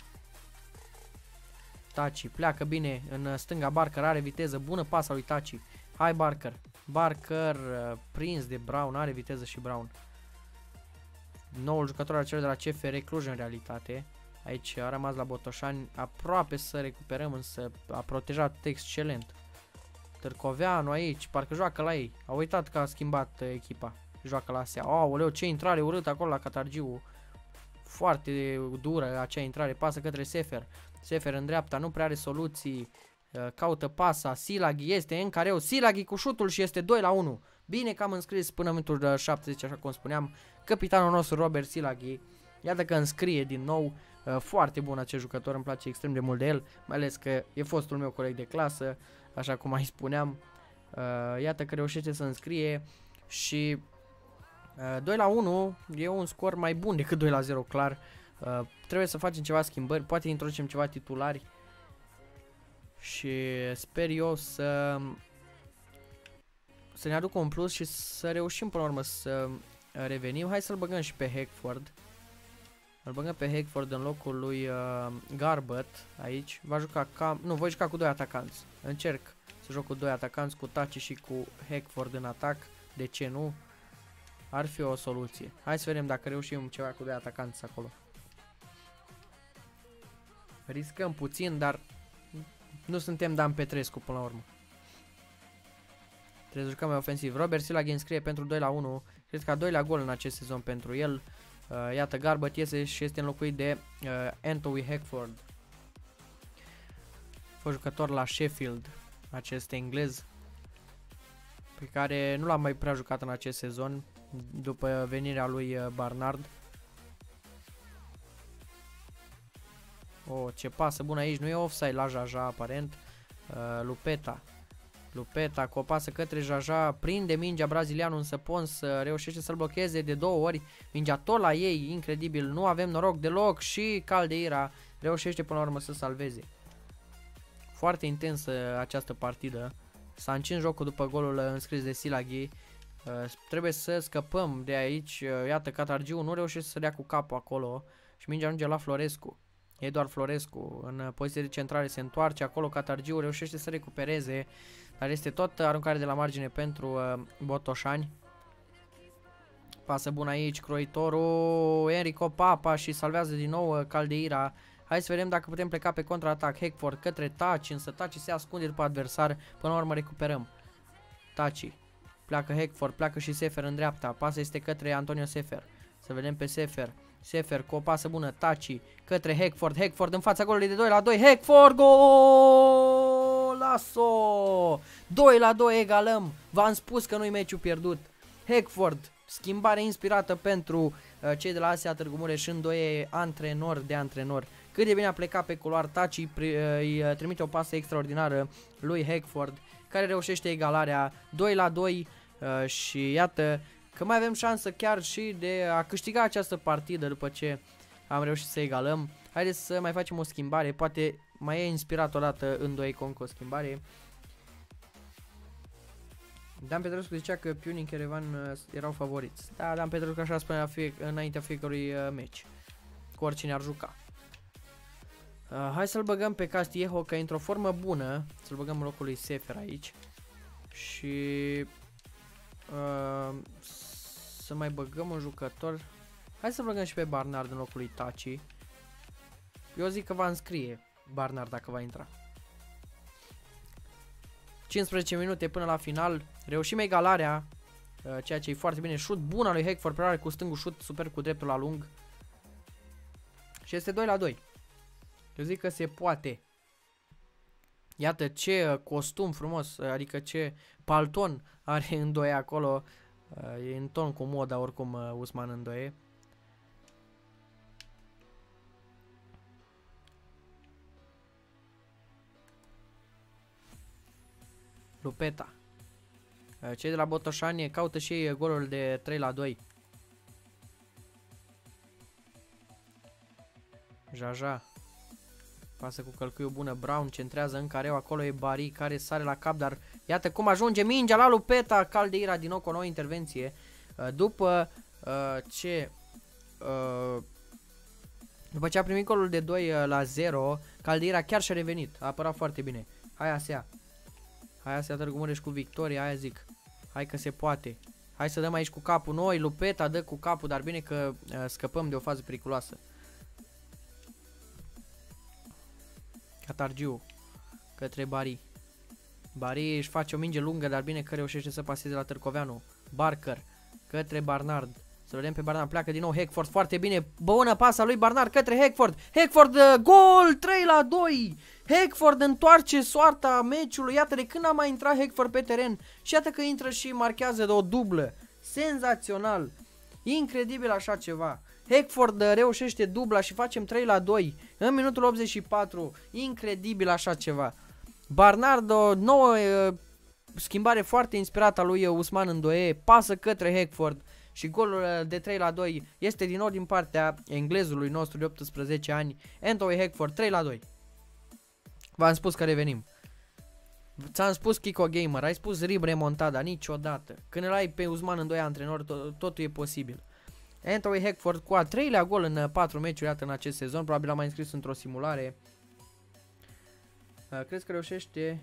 Taci pleacă bine în stânga. Barker are viteză bună, pasa lui Taci. Hai Barker. Barker prins de Brown, are viteză și Brown. Noul jucător al celor de la CFR Cluj în realitate. Aici a rămas la Botoșani. Aproape să recuperăm, însă a protejat excelent. Târcoveanu aici, parcă joacă la ei. A uitat că a schimbat echipa. Joacă la Asia. Aoleu, ce intrare urâtă acolo la Catargiu. Foarte dură acea intrare. Pasă către Sefer. Sefer în dreapta, nu prea are soluții. Caută pasa. Silaghi este în careu. Silaghi cu șutul și este 2-1. Bine că am înscris până în minutul 70, așa cum spuneam. Capitanul nostru Robert Silaghi. Iată că înscrie din nou. Foarte bun acest jucător, îmi place extrem de mult de el. Mai ales că e fostul meu coleg de clasă. Așa cum mai spuneam, iată că reușește să înscrie și 2-1 e un scor mai bun decât 2-0, clar. Trebuie să facem ceva schimbări, poate introducem ceva titulari și sper eu să ne aducă un plus și să reușim până la urmă să revenim. Hai să-l băgăm și pe Hackford. Îl băgăm pe Hackford în locul lui Garbet aici. Va juca cam... Nu, voi juca cu 2 atacanți. Încerc să joc cu 2 atacanți, cu Taci și cu Hackford în atac. De ce nu? Ar fi o soluție. Hai să vedem dacă reușim ceva cu 2 atacanți acolo. Riscăm puțin, dar nu suntem Dan Petrescu până la urmă. Trebuie să jucăm mai ofensiv. Robert Silaghi înscrie pentru 2-1. Cred că a 2-lea gol în acest sezon pentru el. Iată, Garbet iese și este înlocuit de Anthony Hackford. Fost jucător la Sheffield, acest englez, pe care nu l-am mai prea jucat în acest sezon, după venirea lui Barnard. Ce pasă bună aici, nu e offside la Jaja aparent. Lupeta cu o pasă către Jaja, prinde mingea brazilianul, însă Pons reușește să-l blocheze de 2 ori. Mingea tot la ei, incredibil, nu avem noroc deloc și Caldeira reușește până la urmă să salveze. Foarte intensă această partidă. S-a încins jocul după golul înscris de Silaghi. Trebuie să scăpăm de aici. Iată, Catargiu nu reușește să dea cu capul acolo și mingea ajunge la Florescu. Eduard Florescu în poziție de centrare se întoarce acolo, Catargiu reușește să recupereze, dar este tot aruncare de la margine pentru Botoșani. Pasă bună aici, croitorul Enrico Papa și salvează din nou Caldeira. Hai să vedem dacă putem pleca pe contraatac. Hackford către Taci, însă Taci se ascunde după adversar, până la urmă recuperăm. Taci, pleacă Hackford, pleacă și Sefer în dreapta, pasa este către Antonio Sefer. Să vedem pe Sefer. Sefer cu o pasă bună, Taci către Hackford, Hackford în fața golului de 2-2, Hackford, golazo! 2-2 egalăm, v-am spus că nu-i meciul pierdut. Hackford, schimbare inspirată pentru cei de la Asia Târgu Mureș în 2 antrenori de antrenori. Cât de bine a plecat pe culoar, Taci îi trimite o pasă extraordinară lui Hackford, care reușește egalarea 2-2 și iată că mai avem șansă chiar și de a câștiga această partidă după ce am reușit să egalăm. Haideți să mai facem o schimbare, poate mai e inspirat odată în 2 cu o schimbare. Dan Petrescu zicea că Punic Erevan erau favoriți. Da, Dan Petrescu așa spunea înaintea fiecărui meci. Cu oricine ar juca. Hai să-l băgăm pe Castillejo, că e într-o formă bună. Să-l băgăm în locul lui Sefer aici. Și să mai băgăm un jucător. Hai să băgăm și pe Barnard în locul lui Taci. Eu zic că va înscrie Barnard dacă va intra. 15 minute până la final. Reușim egalarea, ceea ce e foarte bine. Șut bun al lui Hackford, preluare cu stângul, șut super cu dreptul la lung. Și este 2-2. Eu zic că se poate. Iată ce costum frumos, adică ce palton are Ndoye acolo. E în ton cu moda oricum Ousmane Ndoye. Lupeta. Cei de la Botoșani caută și ei golul de 3-2. Jaja. Pasă cu călcâiul bună. Brown centrează în careu. Acolo e Bari care sare la cap. Dar iată cum ajunge mingea la Lupeta. Caldeira din nou cu o nouă intervenție. După ce a primit golul de 2-0, Caldeira chiar și-a revenit. A apărat foarte bine. Hai Asea. Hai Asea Târgu Mureș cu victoria. Aia zic. Hai că se poate. Hai să dăm aici cu capul noi. Lupeta dă cu capul. Dar bine că scăpăm de o fază periculoasă. Catargiu către Bari. Bari își face o minge lungă, dar bine că reușește să paseze la Târcoveanu. Barker către Barnard. Să vedem pe Barnard, pleacă din nou Hackford, foarte bine. Bună pasa lui Barnard către Hackford. Hackford, gol, 3-2. Hackford întoarce soarta meciului. Iată de când a mai intrat Hackford pe teren. Și iată că intră și marchează de o dublă. Senzațional. Incredibil așa ceva. Hackford reușește dubla și facem 3-2 în minutul 84. Incredibil așa ceva. Bernardo, nouă schimbare foarte inspirată a lui Ousmane Ndoye, pasă către Hackford și golul de 3-2 este din nou din partea englezului nostru de 18 ani, Anthony Hackford. 3-2. V-am spus că revenim. Ți-am spus Kiko Gamer, ai spus Rib remontada, niciodată. Când îl ai pe Ousmane Ndoye antrenor, totul e posibil. Anthony Hackford cu al 3-lea gol în 4 meciuri, iată, în acest sezon. Probabil l-am mai înscris într-o simulare. Crezi că reușește?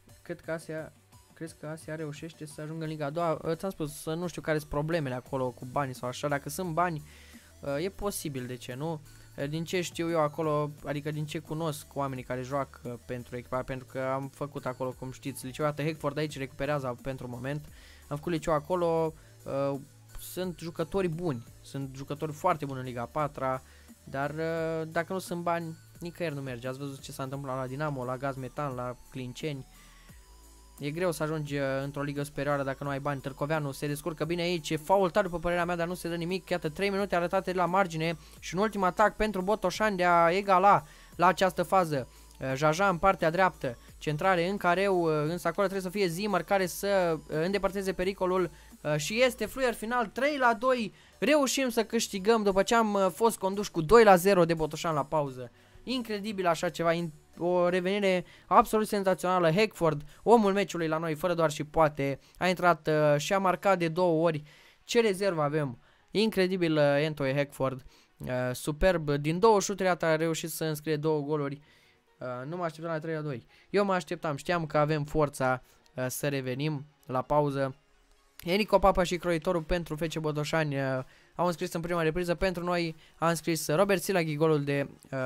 Crezi că Asia reușește să ajungă în Liga a doua? Ți-am spus, nu știu care sunt problemele acolo cu banii sau așa. Dacă sunt bani, e posibil, de ce nu? Din ce știu eu acolo, adică din ce cunosc oamenii care joacă pentru echipa, pentru că am făcut acolo, cum știți, liceu. Iată, Hackford aici recuperează pentru moment. Am făcut liceu acolo. Sunt jucători buni, sunt jucători foarte buni în Liga 4, dar dacă nu sunt bani, nicăieri nu merge. Ați văzut ce s-a întâmplat la Dinamo, la Gaz Metan, la Clinceni. E greu să ajungi într-o ligă superioară dacă nu ai bani. Târcoveanu se descurcă bine aici, e faultat după părerea mea, dar nu se dă nimic. Iată 3 minute arătate la margine și un ultim atac pentru Botoșani de a egala la această fază. Jaja în partea dreaptă, centrare în careu, însă acolo trebuie să fie Zimmer care să îndepărteze pericolul. Și este fluier final, 3-2, reușim să câștigăm după ce am fost conduși cu 2-0 de Botoșani la pauză. Incredibil așa ceva, o revenire absolut senzațională. Hackford, omul meciului la noi, fără doar și poate, a intrat și a marcat de 2 ori. Ce rezervă avem? Incredibil Anthony Hackford, superb, din 2 șuturi a reușit să înscrie 2 goluri. Nu mă așteptam la 3-2. Eu mă așteptam, știam că avem forța să revenim la pauză. Enrico Papa și croitorul pentru FC Botoșani au înscris în prima repriză. Pentru noi a înscris Robert Silaghi golul de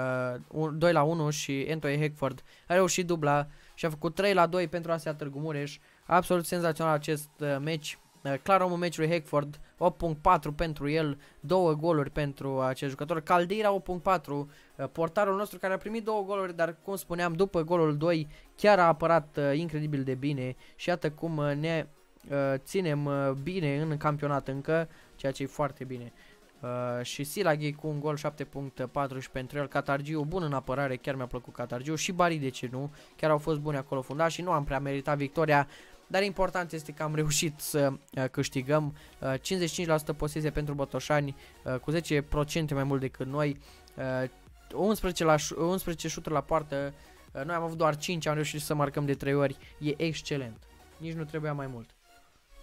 2-1 și Anthony Hackford a reușit dubla și a făcut 3-2 pentru Asia Târgu Mureș. Absolut senzațional acest meci. Clar omul meciului Hackford, 8.4 pentru el, 2 goluri pentru acest jucător. Caldeira 8.4, portarul nostru care a primit 2 goluri, dar cum spuneam, după golul 2 chiar a apărat incredibil de bine și iată cum ne ținem bine în campionat încă, ceea ce e foarte bine. Și Silaghi cu un gol 7.4 și pentru el. Catargiu bun în apărare, chiar mi-a plăcut Catargiu și Bari, de ce nu, chiar au fost buni acolo fundași și nu am prea meritat victoria, dar important este că am reușit să câștigăm. 55% posesie pentru Botoșani, cu 10% mai mult decât noi, 11 șuturi la poartă, noi am avut doar 5, am reușit să marcăm de 3 ori, e excelent, nici nu trebuia mai mult.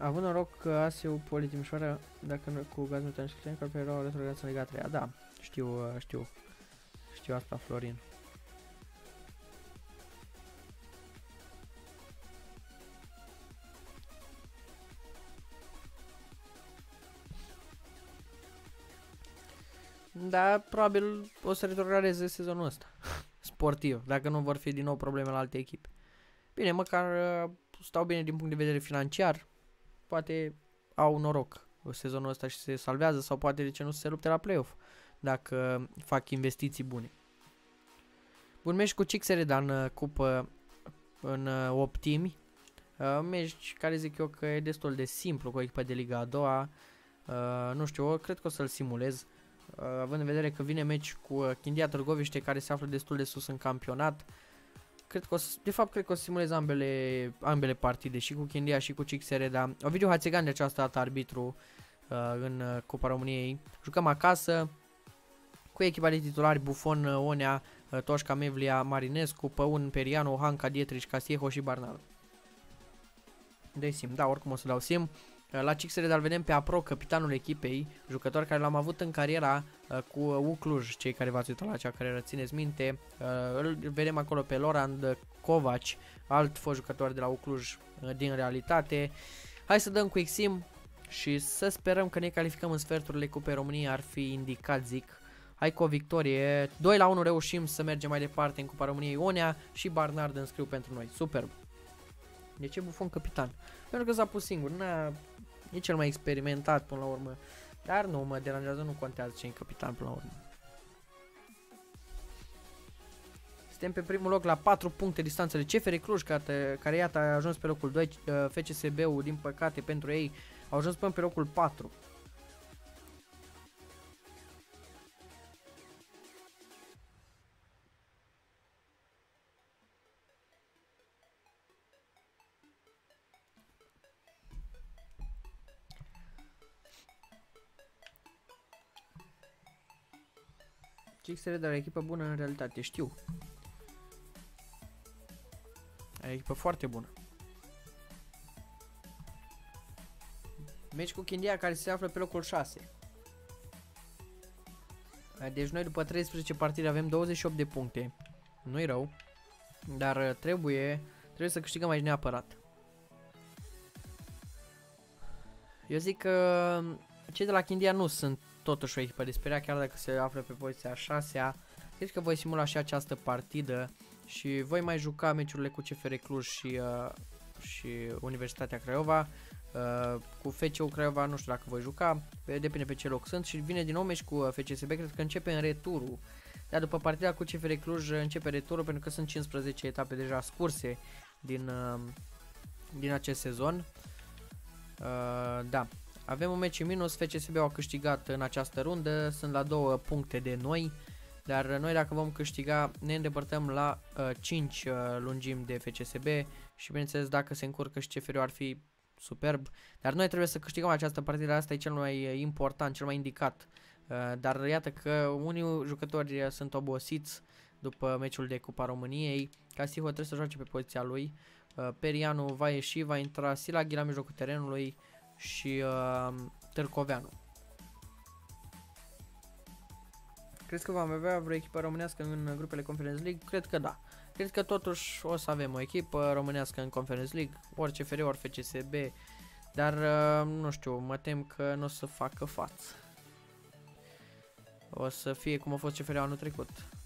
Având noroc că ASEU Poli Timișoara, dacă nu cu gaz metan și Cristian, că erau retrogradă în Liga 3. Da, știu asta, Florin. Da, probabil o să retrogradeze sezonul ăsta. Sportiv, dacă nu vor fi din nou probleme la alte echipe. Bine, măcar stau bine din punct de vedere financiar. Poate au noroc sezonul ăsta și se salvează, sau poate de ce nu se lupte la play-off dacă fac investiții bune. Bun, meci cu Cixere în cupă în 8 teami. Meci care zic eu că e destul de simplu cu o echipă de Liga a doua. Nu știu, eu cred că o să-l simulez. Având în vedere că vine meci cu Chindia Târgoviște, care se află destul de sus în campionat. Cred că cred că o să simulez ambele partide, și cu Chindia și cu Cixere, dar Ovidiu Hațegan de această dată arbitru în Cupa României. Jucăm acasă cu echipa de titulari Buffon, Onea, Toșca, Mevlia, Marinescu, Păun, Perianu, Hanca, Dietrich, Casieho și Barnard. Dai sim, da, oricum o să dau sim. La Cixere dar vedem pe Apro, capitanul echipei, jucător care l-am avut în cariera cu Ucluj, cei care v-ați uitat la acea carieră, țineți minte. Îl vedem acolo pe Lorand Kovac, alt fost jucător de la Ucluj din realitate. Hai să dăm quick sim și să sperăm că ne calificăm în sferturile Cupei României, ar fi indicat, zic. Hai cu o victorie, 2-1 reușim să mergem mai departe în Cupa României. Onea și Barnard înscriu pentru noi, superb. De ce Buffon capitan? Pentru că s-a pus singur, e cel mai experimentat până la urmă. Dar nu mă deranjează, nu contează ce e capitan până la urmă. Suntem pe primul loc la 4 puncte distanță de CFR Cluj, care iată a ajuns pe locul 2. FCSB-ul, din păcate pentru ei, au ajuns până pe locul 4. Cixere, dar o echipă bună în realitate, știu. E o echipă foarte bună. Meci cu Chindia, care se află pe locul 6. Deci noi după 13 partide avem 28 de puncte. Nu-i rău. Dar trebuie să câștigăm aici neapărat. Eu zic că cei de la Chindia nu sunt totuși o echipă de speriat, chiar dacă se află pe poziția 6-a. Cred că voi simula și această partidă și voi mai juca meciurile cu CFR Cluj și Universitatea Craiova. Cu FCU Craiova nu știu dacă voi juca, depinde pe ce loc sunt, și vine din nou meci cu FCSB, cred că începe în returul. Dar după partida cu CFR Cluj începe returul, pentru că sunt 15 etape deja scurse din acest sezon. Da. Avem un meci în minus, FCSB au câștigat în această rundă, sunt la 2 puncte de noi, dar noi dacă vom câștiga ne îndepărtăm la 5 lungimi de FCSB și bineînțeles dacă se încurcă și CFR ar fi superb, dar noi trebuie să câștigăm această partidă, asta e cel mai important, cel mai indicat, dar iată că unii jucători sunt obosiți după meciul de Cupa României. Casiho trebuie să joace pe poziția lui, Perianu va ieși, va intra Silaghi la mijlocul terenului și Târcoveanu. Crezi că vom avea vreo echipă românească în grupele Conference League? Cred că da. Cred că totuși o să avem o echipă românească în Conference League, ori CFR, ori FCSB, dar nu știu, mă tem că nu o să facă față. O să fie cum a fost CFR anul trecut.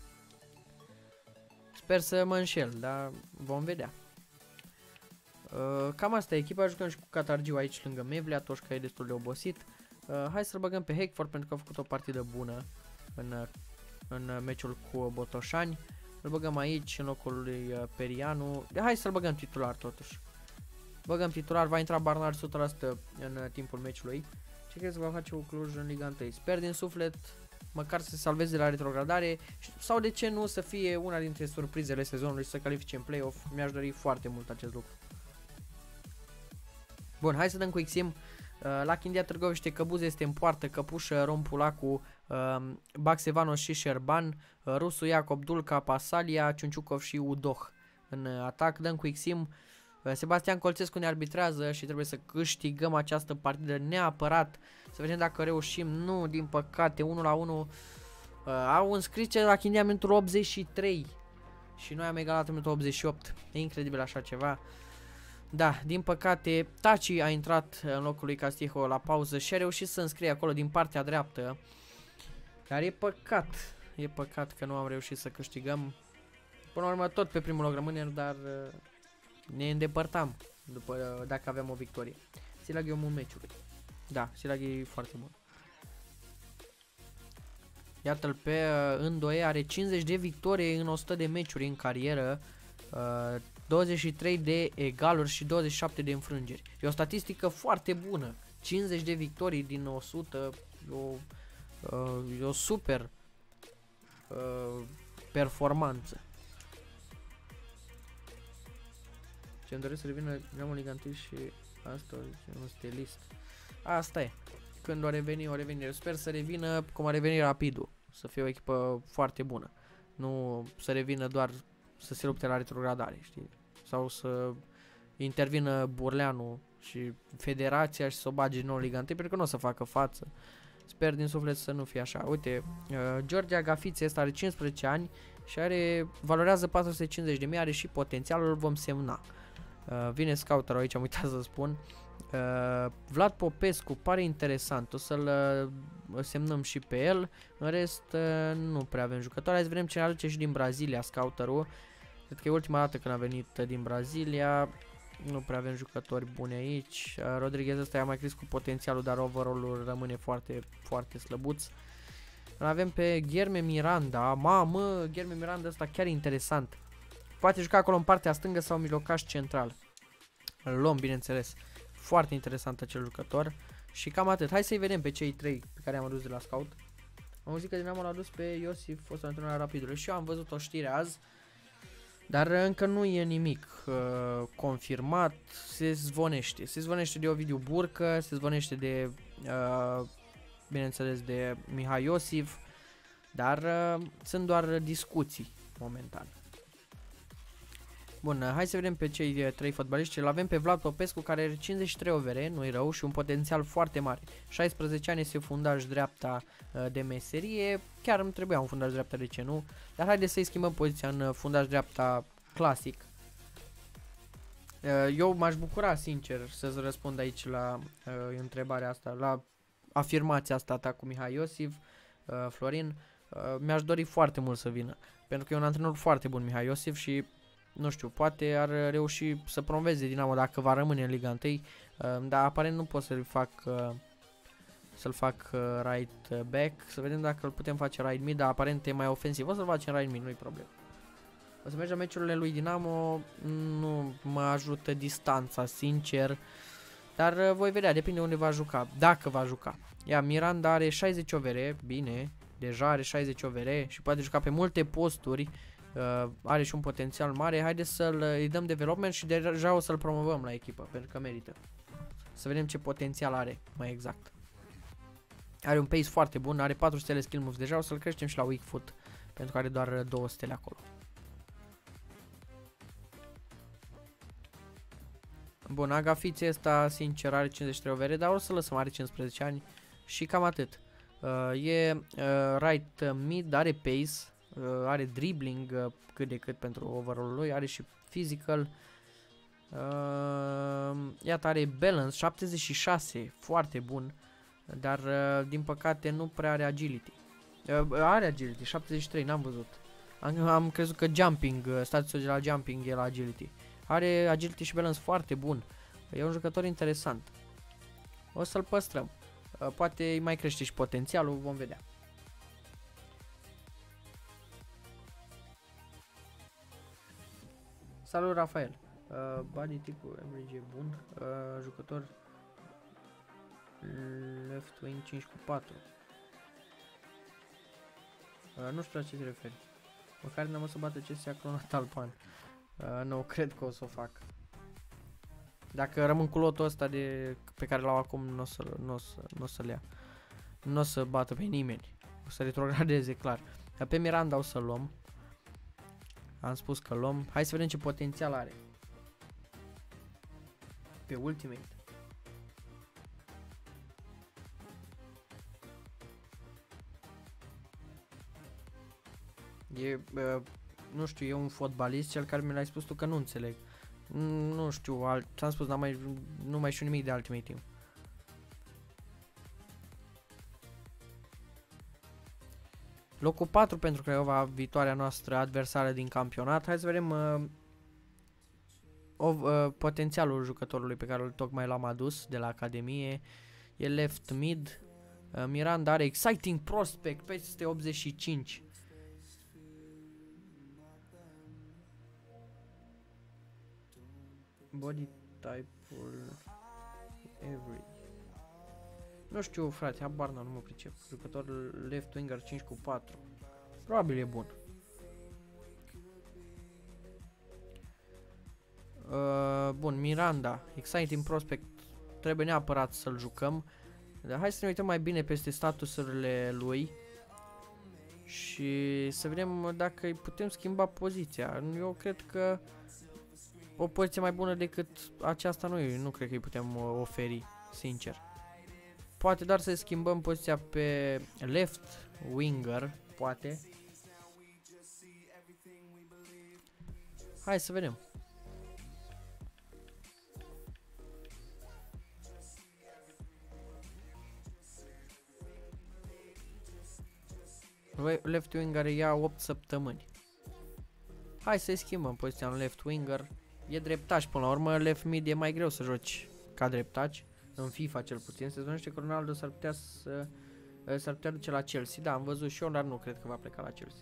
Sper să mă înșel, dar vom vedea. Cam asta e echipa, jucăm și cu Catargiu aici lângă Mevlea, Toșca e destul de obosit. Hai să-l băgăm pe Hackford pentru că a făcut o partidă bună în meciul cu Botoșani. Îl băgăm aici în locul lui Perianu. Hai să-l băgăm titular totuși. Băgăm titular, va intra Barnard 100% în timpul meciului. Ce crezi că va face cu Cluj în Liga 1? Sper din suflet măcar să se salveze la retrogradare sau de ce nu să fie una dintre surprizele sezonului și să califice în play-off. Mi-aș dori foarte mult acest lucru. Bun, hai să dăm cu XM. La Chindia Târgoviște Căbuz este în poartă, Căpușă, Rompulacu, Baxevanos și Șerban, Rusu, Iacob, Dulca, Pasalia, Ciunciucov și Udoh în atac. Dăm cu XM. Sebastian Colțescu ne arbitrează și trebuie să câștigăm această partidă neapărat. Să vedem dacă reușim. Nu, din păcate, 1-1. Au înscris la Chindia minutul 83 și noi am egalat în minutul 88. E incredibil așa ceva. Da, din păcate, Taci a intrat în locul lui Castillejo la pauză și a reușit să înscrie acolo din partea dreaptă. Dar e păcat că nu am reușit să câștigăm. Până la urmă tot pe primul loc rămânem, dar ne îndepărtam dacă aveam o victorie. Silag e omul meciului. Da, Silag e foarte bun. Iată-l pe Îndoie, are 50 de victorii în 100 de meciuri în carieră, 23 de egaluri și 27 de înfrângeri. E o statistică foarte bună. 50 de victorii din 100, e o super performanță. Ce-mi doresc să revină Neamul Liga 1 și asta e un stilist. Asta e. Când o reveni. Sper să revină cum a revenit Rapidul. Să fie o echipă foarte bună. Nu să revină doar să se lupte la retrogradare, știi? Sau să intervină Burleanu și Federația și să o bage în nou Liga 1, pentru că nu o să facă față. Sper din suflet să nu fie așa. Uite, George Agafițe ăsta are 15 ani și valorează 450.000, are și potențialul, îl vom semna. Vine scouterul aici, am uitat să spun. Vlad Popescu pare interesant, o să-l semnăm și pe el. În rest nu prea avem jucători. Hai să vedem ce ne aduce și din Brazilia scouterul. Cred că e ultima dată când a venit din Brazilia. Nu prea avem jucători buni aici. Rodriguez ăsta i-a mai crescut potențialul, dar overall-ul rămâne foarte, foarte slăbuț. Îl avem pe Guilherme Miranda. Mamă, Guilherme Miranda ăsta chiar interesant. Poate juca acolo în partea stângă sau mijlocaș central. Îl luăm, bineînțeles. Foarte interesant acel jucător. Și cam atât. Hai să-i vedem pe cei trei pe care am adus de la scout. Am auzit că Dinamo l-a adus pe Iosif, fost antrenor al Rapidului. Și eu am văzut o știre azi. Dar încă nu e nimic confirmat. Se zvonește. Se zvonește de Ovidiu Burcă. Se zvonește de, bineînțeles, de Mihai Iosif. Dar sunt doar discuții momentan. Bun, hai să vedem pe cei trei fotbaliști. Îl avem pe Vlad Popescu, care are 53 OVR, nu-i rău, și un potențial foarte mare. 16 ani, este fundaș dreapta de meserie. Chiar îmi trebuia un fundaș dreapta, de ce nu? Dar haideți să-i schimbăm poziția în fundaș dreapta clasic. Eu m-aș bucura, sincer, să-ți răspund aici la întrebarea asta, la afirmația asta ta cu Mihai Iosif, Florin. Mi-aș dori foarte mult să vină, pentru că e un antrenor foarte bun, Mihai Iosif, și nu știu, poate ar reuși să promoveze Dinamo dacă va rămâne în Liga 1, dar aparent nu pot să-l fac right back, să vedem dacă îl putem face right mid, dar aparent e mai ofensiv. O să-l facem right mid, nu-i problemă. O să mergem la meciurile lui Dinamo, nu mă ajută distanța, sincer, dar voi vedea, depinde unde va juca, dacă va juca. Ia, Miranda are 60 OVR, bine, deja are 60 OVR și poate juca pe multe posturi. Are și un potențial mare. Haideți să-i dăm development și deja o să-l promovăm la echipă, pentru că merită. Să vedem ce potențial are, mai exact. Are un pace foarte bun, are 4 stele skill moves deja, o să-l creștem și la weak foot, pentru că are doar 2 stele acolo. Bun, Agafițe ăsta, sincer, are 53 OVR, dar o să lăsăm, are 15 ani și cam atât. E right mid, are pace, are dribbling cât de cât pentru overall-ul lui, are și physical. Iată, are balance 76, foarte bun, dar din păcate nu prea are agility. Are agility 73, n-am văzut. Am crezut că jumping, statusul de la jumping e la agility. Are agility și balance foarte bun. E un jucător interesant. O să-l păstrăm. Poate îi mai crește și potențialul, vom vedea. Salut, Rafael. Body tipul average e bun. Jucător left wing 5/4. Nu știu la ce te referi. Măcar n-am o să bată CSA clonat Alpan. Nu cred că o să o fac. Dacă rămân cu lotul ăsta pe care l-au acum, nu o să-l ia. Nu o să bată pe nimeni. O să retrogradeze, clar. Dar pe Miranda o să-l luăm. Am spus că luăm. Hai să vedem ce potențial are. Pe Ultimate. E, nu știu, e un fotbalist, cel care mi l-ai spus tu că nu înțeleg. Nu știu, ți-am spus, nu mai știu nimic de Ultimate Team. Locul 4 pentru Craiova, viitoarea noastră adversară din campionat. Hai să vedem potențialul jucătorului pe care tocmai l-am adus de la Academie. E left mid. Miranda are exciting prospect peste 85. Body type-ul average. Nu știu, frate, habar n-am, nu mă pricep. Jucătorul left winger 5 cu 4. Probabil e bun. Bun, Miranda, exciting prospect. Trebuie neapărat să-l jucăm. Dar hai să ne uităm mai bine peste statusurile lui și să vedem dacă îi putem schimba poziția. Eu cred că o poziție mai bună decât aceasta nu cred că îi putem oferi, sincer. Poate doar să schimbăm poziția pe left winger, poate. Hai să vedem. Left winger ia 8 săptămâni. Hai să-i schimbăm poziția în left winger. E dreptaș până la urmă, left mid e mai greu să joci ca dreptaci. În FIFA cel puțin. Se spunește că Ronaldo s-ar putea duce la Chelsea. Da, am văzut și eu, dar nu cred că va pleca la Chelsea.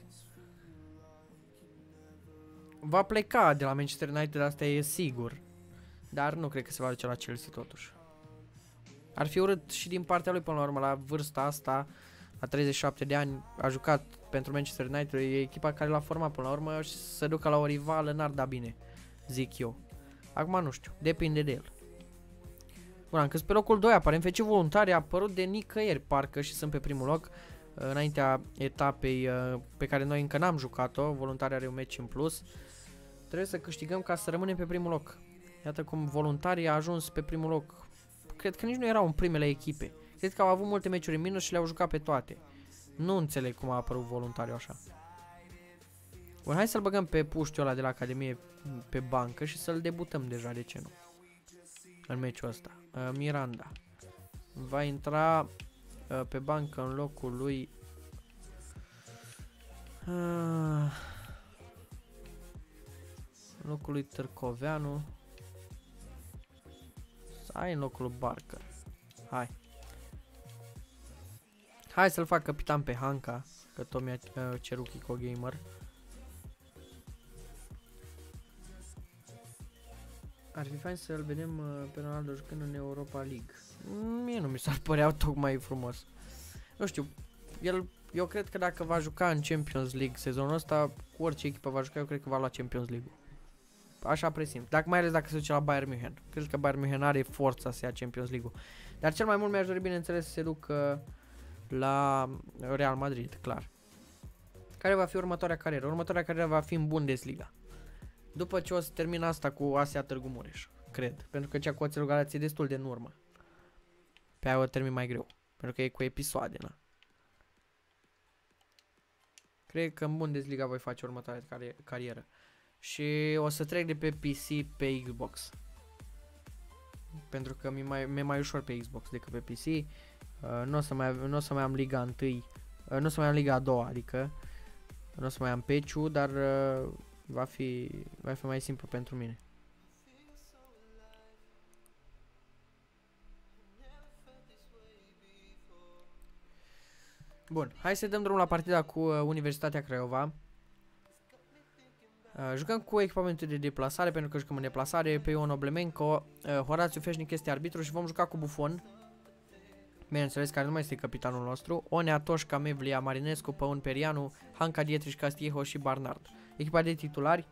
Va pleca de la Manchester United, asta e sigur. Dar nu cred că se va duce la Chelsea totuși. Ar fi urât și din partea lui până la urmă, la vârsta asta, la 37 de ani, a jucat pentru Manchester United, e echipa care l-a format până la urmă și să se ducă la o rivală n-ar da bine, zic eu. Acum nu știu, depinde de el. Bun, am căzut pe locul 2, aparent FC Voluntari a apărut de nicăieri, parcă, și sunt pe primul loc. Înaintea etapei pe care noi încă n-am jucat-o, Voluntari are un meci în plus. Trebuie să câștigăm ca să rămânem pe primul loc. Iată cum Voluntarii a ajuns pe primul loc. Cred că nici nu erau în primele echipe. Cred că au avut multe meciuri în minus și le-au jucat pe toate. Nu înțeleg cum a apărut Voluntariu așa. Bun, hai să-l băgăm pe puștiul ăla de la Academie pe bancă și să-l debutăm deja, de ce nu? În meciul ăsta. Miranda va intra pe bancă în locul lui în locul lui Târcoveanu. Hai în locul lui Barker. Hai să-l fac capitan pe Hanca, că tot mi-a cerut Kiko Gamer. Ar fi fain să-l vedem pe Ronaldo jucând în Europa League. Mie nu mi s-ar părea tocmai frumos. Nu știu, eu cred că dacă va juca în Champions League sezonul ăsta, cu orice echipă va juca, eu cred că va lua Champions League. Așa presimt. Mai ales dacă se duce la Bayern München. Cred că Bayern München are forța să ia Champions League-ul. Dar cel mai mult mi-aș dori, bineînțeles, să se ducă la Real Madrid, clar. Care va fi următoarea carieră? Următoarea carieră va fi în Bundesliga. După ce o să termin asta cu Asia Târgu Mureș, cred. Pentru că cea cu Oțelul Galați e destul de în urmă. Pe aia o termin mai greu. Pentru că e cu episoade, na. Cred că în Bundesliga voi face următoarea carieră. Și o să trec de pe PC pe Xbox. Pentru că mi-e mai ușor pe Xbox decât pe PC. Nu o să mai am Liga 1. Nu o să mai am Liga a 2, adică. Nu o să mai am patch-ul, dar va fi mai simplu pentru mine. Bun, hai să dăm drumul la partida cu Universitatea Craiova. Jucăm cu echipamentul de deplasare, pentru că jucăm în deplasare. Pe Ion Oblemenco, Horațiu Feșnic este arbitru și vom juca cu Buffon. Bineînțeles, care nu mai este capitanul nostru. Onea, Toșca, Mevlia, Marinescu, Păun, Perianu, Hanca, Dietrich, Castillejo și Barnard. Echipa de titulari.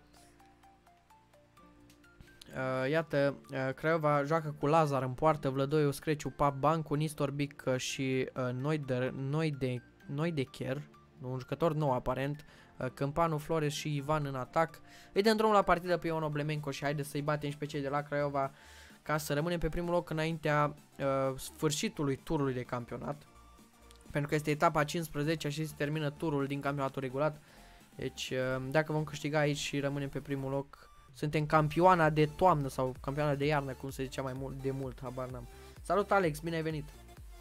Iată, Craiova joacă cu Lazar în poartă, Vlădoiu, Screciu, Pap, Bancu, Nistor Bic și Noidecher, un jucător nou aparent, Câmpanu, Flores și Ivan în atac. Îi dăm drumul la partidă pe Ion Oblemenco și haide să-i batem și pe cei de la Craiova, ca să rămânem pe primul loc înaintea sfârșitului turului de campionat. Pentru că este etapa 15 și se termină turul din campionatul regulat. Deci dacă vom câștiga aici și rămânem pe primul loc, suntem campioana de toamnă sau campioana de iarnă, cum se zicea mai mult de mult, habar n-am. Salut Alex, bine ai venit.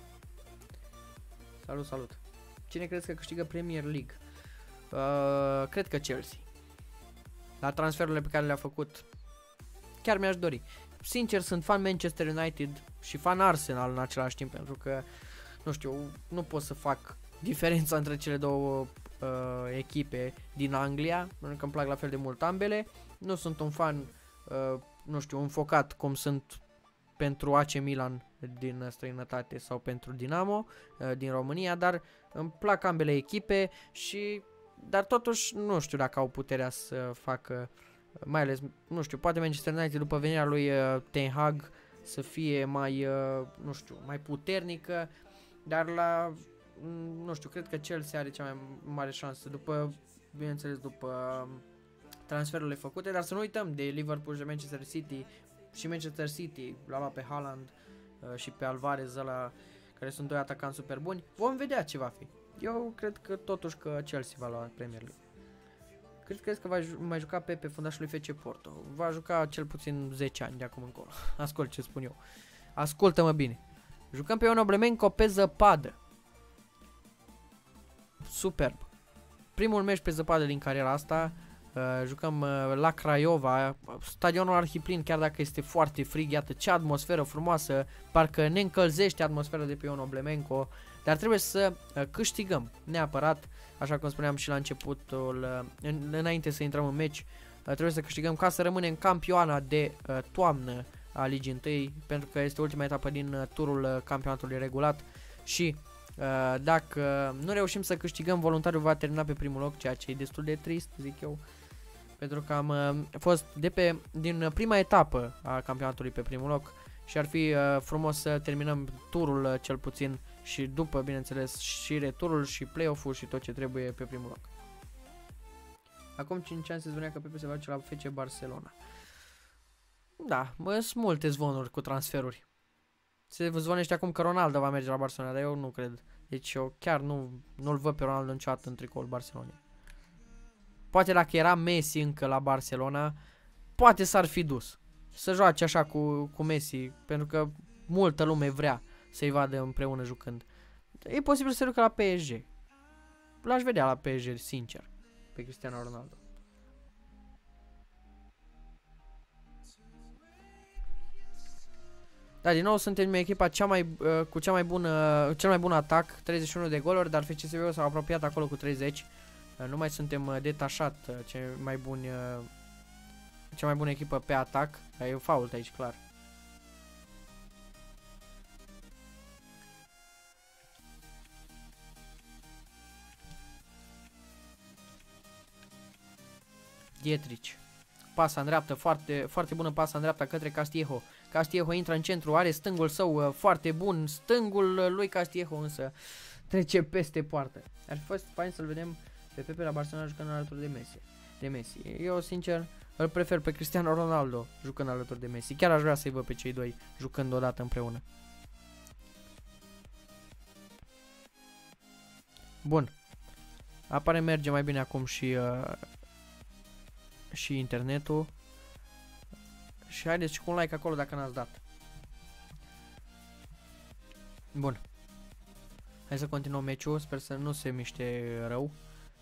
Salut, salut. Cine crezi că câștigă Premier League? Cred că Chelsea. La transferurile pe care le-a făcut, chiar mi-aș dori. Sincer, sunt fan Manchester United și fan Arsenal în același timp, pentru că, nu știu, nu pot să fac diferența între cele două echipe din Anglia, pentru că îmi plac la fel de mult ambele. Nu sunt un fan, nu știu, înfocat cum sunt pentru AC Milan din străinătate sau pentru Dinamo din România, dar îmi plac ambele echipe și, dar totuși nu știu dacă au puterea să facă, mai ales, nu știu, poate Manchester United după venirea lui Ten Hag să fie mai, nu știu, mai puternică, dar la, nu știu, cred că Chelsea are cea mai mare șansă după, bineînțeles, după transferurile făcute, dar să nu uităm de Liverpool și Manchester City. Și Manchester City l-a luat pe Haaland și pe Alvarez, ăla, care sunt doi atacanți super buni. Vom vedea ce va fi. Eu cred că totuși că Chelsea va lua Premier League. Cred că va mai juca Pepe, fundașul lui FC Porto. Va juca cel puțin 10 ani de acum încolo. Ascult ce spun eu. Ascultă-mă bine. Jucăm pe Ion Oblemenko pe zăpadă. Superb. Primul meci pe zăpadă din cariera asta. Jucăm la Craiova, stadionul arhiplin, chiar dacă este foarte frig. Iată ce atmosferă frumoasă, parcă ne încălzește atmosfera de pe Ion Oblemenko. Dar trebuie să câștigăm neapărat, așa cum spuneam și la începutul, înainte să intrăm în meci. Trebuie să câștigăm ca să rămânem campioana de toamnă a Ligii 1, pentru că este ultima etapă din turul campionatului regulat. Și dacă nu reușim să câștigăm, voluntariul va termina pe primul loc, ceea ce e destul de trist, zic eu, pentru că am fost din prima etapă a campionatului pe primul loc și ar fi frumos să terminăm turul cel puțin și după, bineînțeles, și returul și play-off-ul și tot ce trebuie pe primul loc. Acum 5 ani se spunea că Pepe se va duce la FC Barcelona. Da, sunt multe zvonuri cu transferuri. Se zvonește acum că Ronaldo va merge la Barcelona, dar eu nu cred. Deci eu chiar nu-l văd pe Ronaldo niciodată în tricoul Barcelonei. Poate dacă era Messi încă la Barcelona, poate s-ar fi dus să joace așa cu Messi, pentru că multă lume vrea să-i vadă împreună jucând. E posibil să se ducă la PSG. L-aș vedea la PSG, sincer, pe Cristiano Ronaldo. Da, din nou suntem echipa cu cel mai bun atac, 31 de goluri, dar FCSB s-a apropiat acolo cu 30. Nu mai suntem detașat cea mai bună echipă pe atac. E un fault aici, clar. Dietrich. Pasa în dreaptă, foarte, foarte bună pasa în dreapta către Castillejo. Castillejo intră în centru, are stângul său foarte bun. Stângul lui Castillejo însă trece peste poartă. Ar fi fost fain să-l vedem pe Pepe la Barcelona jucând alături de Messi. Eu, sincer, îl prefer pe Cristiano Ronaldo jucând alături de Messi. Chiar aș vrea să-i văd pe cei doi jucând odată împreună. Bun. Apare merge mai bine acum și internetul. Și haideți și cu un like acolo dacă n-ați dat. Bun. Hai să continuăm meciul. Sper să nu se miște rău.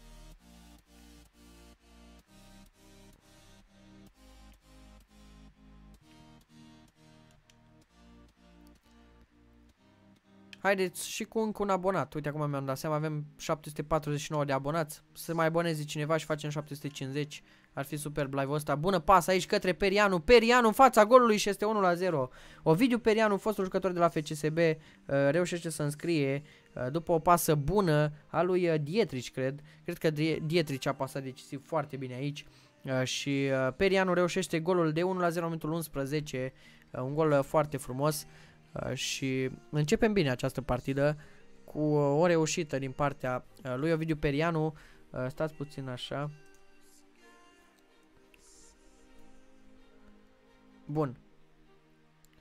Haideți și cu încă un abonat. Uite, acum mi-am dat seama, avem 749 de abonați. Să mai aboneze cineva și facem 750. Ar fi superb live-ul ăsta. Bună pas aici către Perianu. Perianu în fața golului și este 1-0. Ovidiu Perianu, fostul jucător de la FCSB, reușește să înscrie după o pasă bună a lui Dietrich, cred. Cred că Dietrich a pasat decisiv foarte bine aici. Și Perianu reușește golul de 1-0 în minutul 11. Un gol foarte frumos. Și începem bine această partidă cu o reușită din partea lui Ovidiu Perianu. Stați puțin așa. Bun.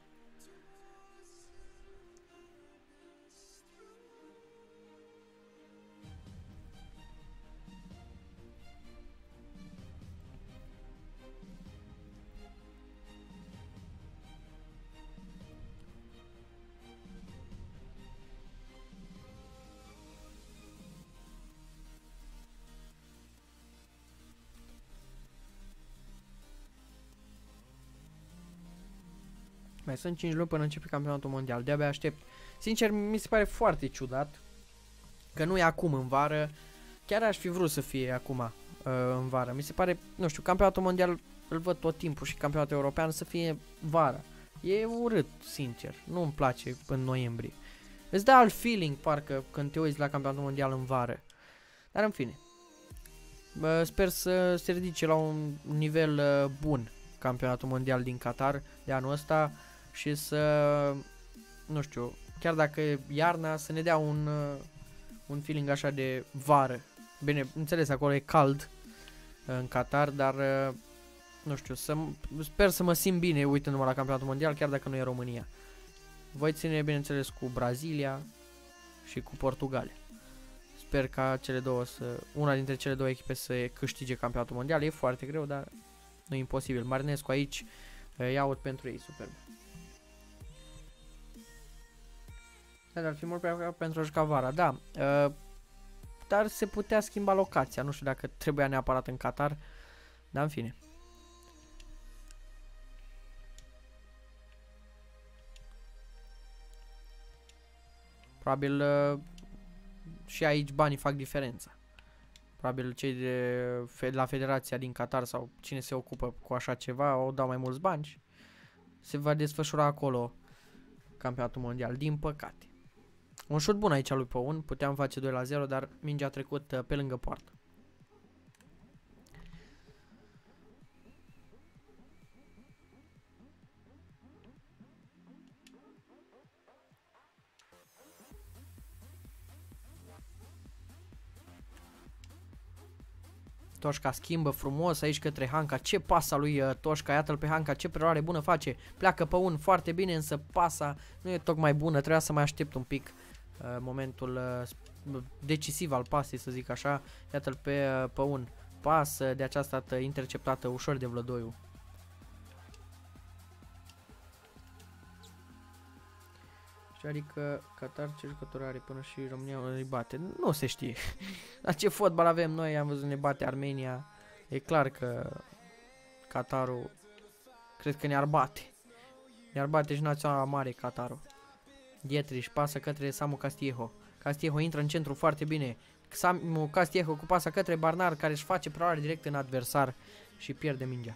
Mai sunt 5 luni până începe campionatul mondial. De-abia aștept. Sincer, mi se pare foarte ciudat că nu e acum în vară. Chiar aș fi vrut să fie acum în vară. Mi se pare, nu știu, campionatul mondial îl văd tot timpul și campionatul european să fie vara. E urât, sincer. Nu îmi place în noiembrie. Îți dă alt feeling, parcă, când te uiți la campionatul mondial în vară. Dar în fine. Sper să se ridice la un nivel bun campionatul mondial din Qatar de anul ăsta și să, nu știu, chiar dacă e iarna, să ne dea un feeling așa de vară. Bine, înțeles, acolo e cald în Qatar, dar nu știu, sper să mă simt bine uitându-mă la campionatul mondial, chiar dacă nu e România. Voi ține, bineînțeles, cu Brazilia și cu Portugalia. Sper ca una dintre cele două echipe să câștige campionatul mondial. E foarte greu, dar nu e imposibil. Marinescu aici, iaut pentru ei, superb. Dar ar fi mult prea pentru a juca vara, da. Dar se putea schimba locația. Nu știu dacă trebuia neapărat în Qatar, dar în fine. Probabil și aici banii fac diferența. Probabil cei de la federația din Qatar sau cine se ocupă cu așa ceva o dau mai mulți bani și se va desfășura acolo campionatul mondial, din păcate. Un șut bun aici lui Păun, puteam face 2-0, dar mingea a trecut pe lângă poartă. Toșca schimbă frumos aici către Hanca. Ce pasa lui Toșca, iată-l pe Hanca, ce preluare bună face. Pleacă Păun foarte bine, însă pasa nu e tocmai bună. Trebuia să mai aștept un pic momentul decisiv al pasei, să zic așa. Iată-l pe Păun. Pasă de această dată interceptată ușor de Vlădoiu. Adică Qatar ce jucători are până și România îi bate. Nu se știe. La ce fotbal avem noi, am văzut ne bate Armenia. E clar că Qatarul cred că ne-ar bate. Ne-ar bate și naționala mare Qatarul. Dietrich pasă către Samu Castillejo. Castillejo intră în centru foarte bine. Samu Castillejo cu pasa către Barnard, care își face preluare direct în adversar și pierde mingea.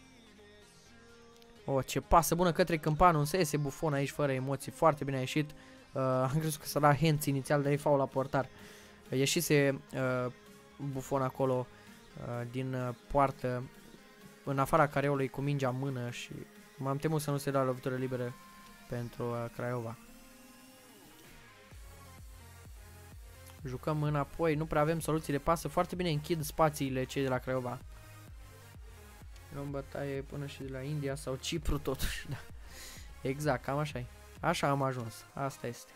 Oh, ce pasă bună către Câmpanu, însă iese Buffon aici fără emoții, foarte bine a ieșit. Am crezut că s-a dat hands inițial, dar e foul la portar. Ieșise Buffon acolo din poartă, în afara careului cu mingea în mână și m-am temut să nu se dea lovitură liberă pentru Craiova. Jucăm înapoi, nu prea avem soluții de pasă, foarte bine închid spațiile cei de la Craiova. Luăm bătaie până și de la India sau Cipru totuși, da. Exact, cam așa e. Așa am ajuns, asta este.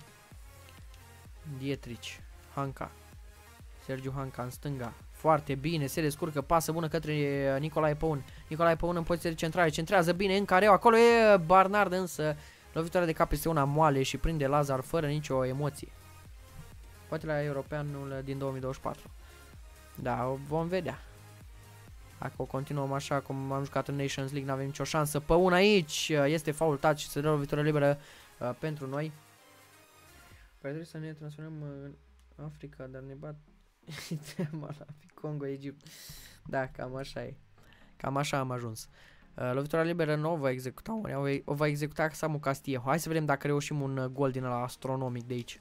Dietrich, Hanca. Sergiu Hanca în stânga. Foarte bine, se descurcă, pasă bună către Nicolae Păun. Nicolae Păun în poziție de centrare, centrează bine în careu, acolo e Barnard, însă lovitoarea de cap este una moale și prinde Lazar fără nicio emoție. Poate la europeanul din 2024. Da, vom vedea. Dacă o continuăm așa cum am jucat în Nations League, n-avem nicio șansă. Păun aici este faultat și se dă o lovitură liberă pentru noi. Păi trebuie să ne transferăm în Africa, dar ne bat Congo, Egipt. Da, cam așa e. Cam așa am ajuns. Lovitura liberă nu o va executa, o va executa Samu Castillejo. Hai să vedem dacă reușim un gol din ăla astronomic de aici.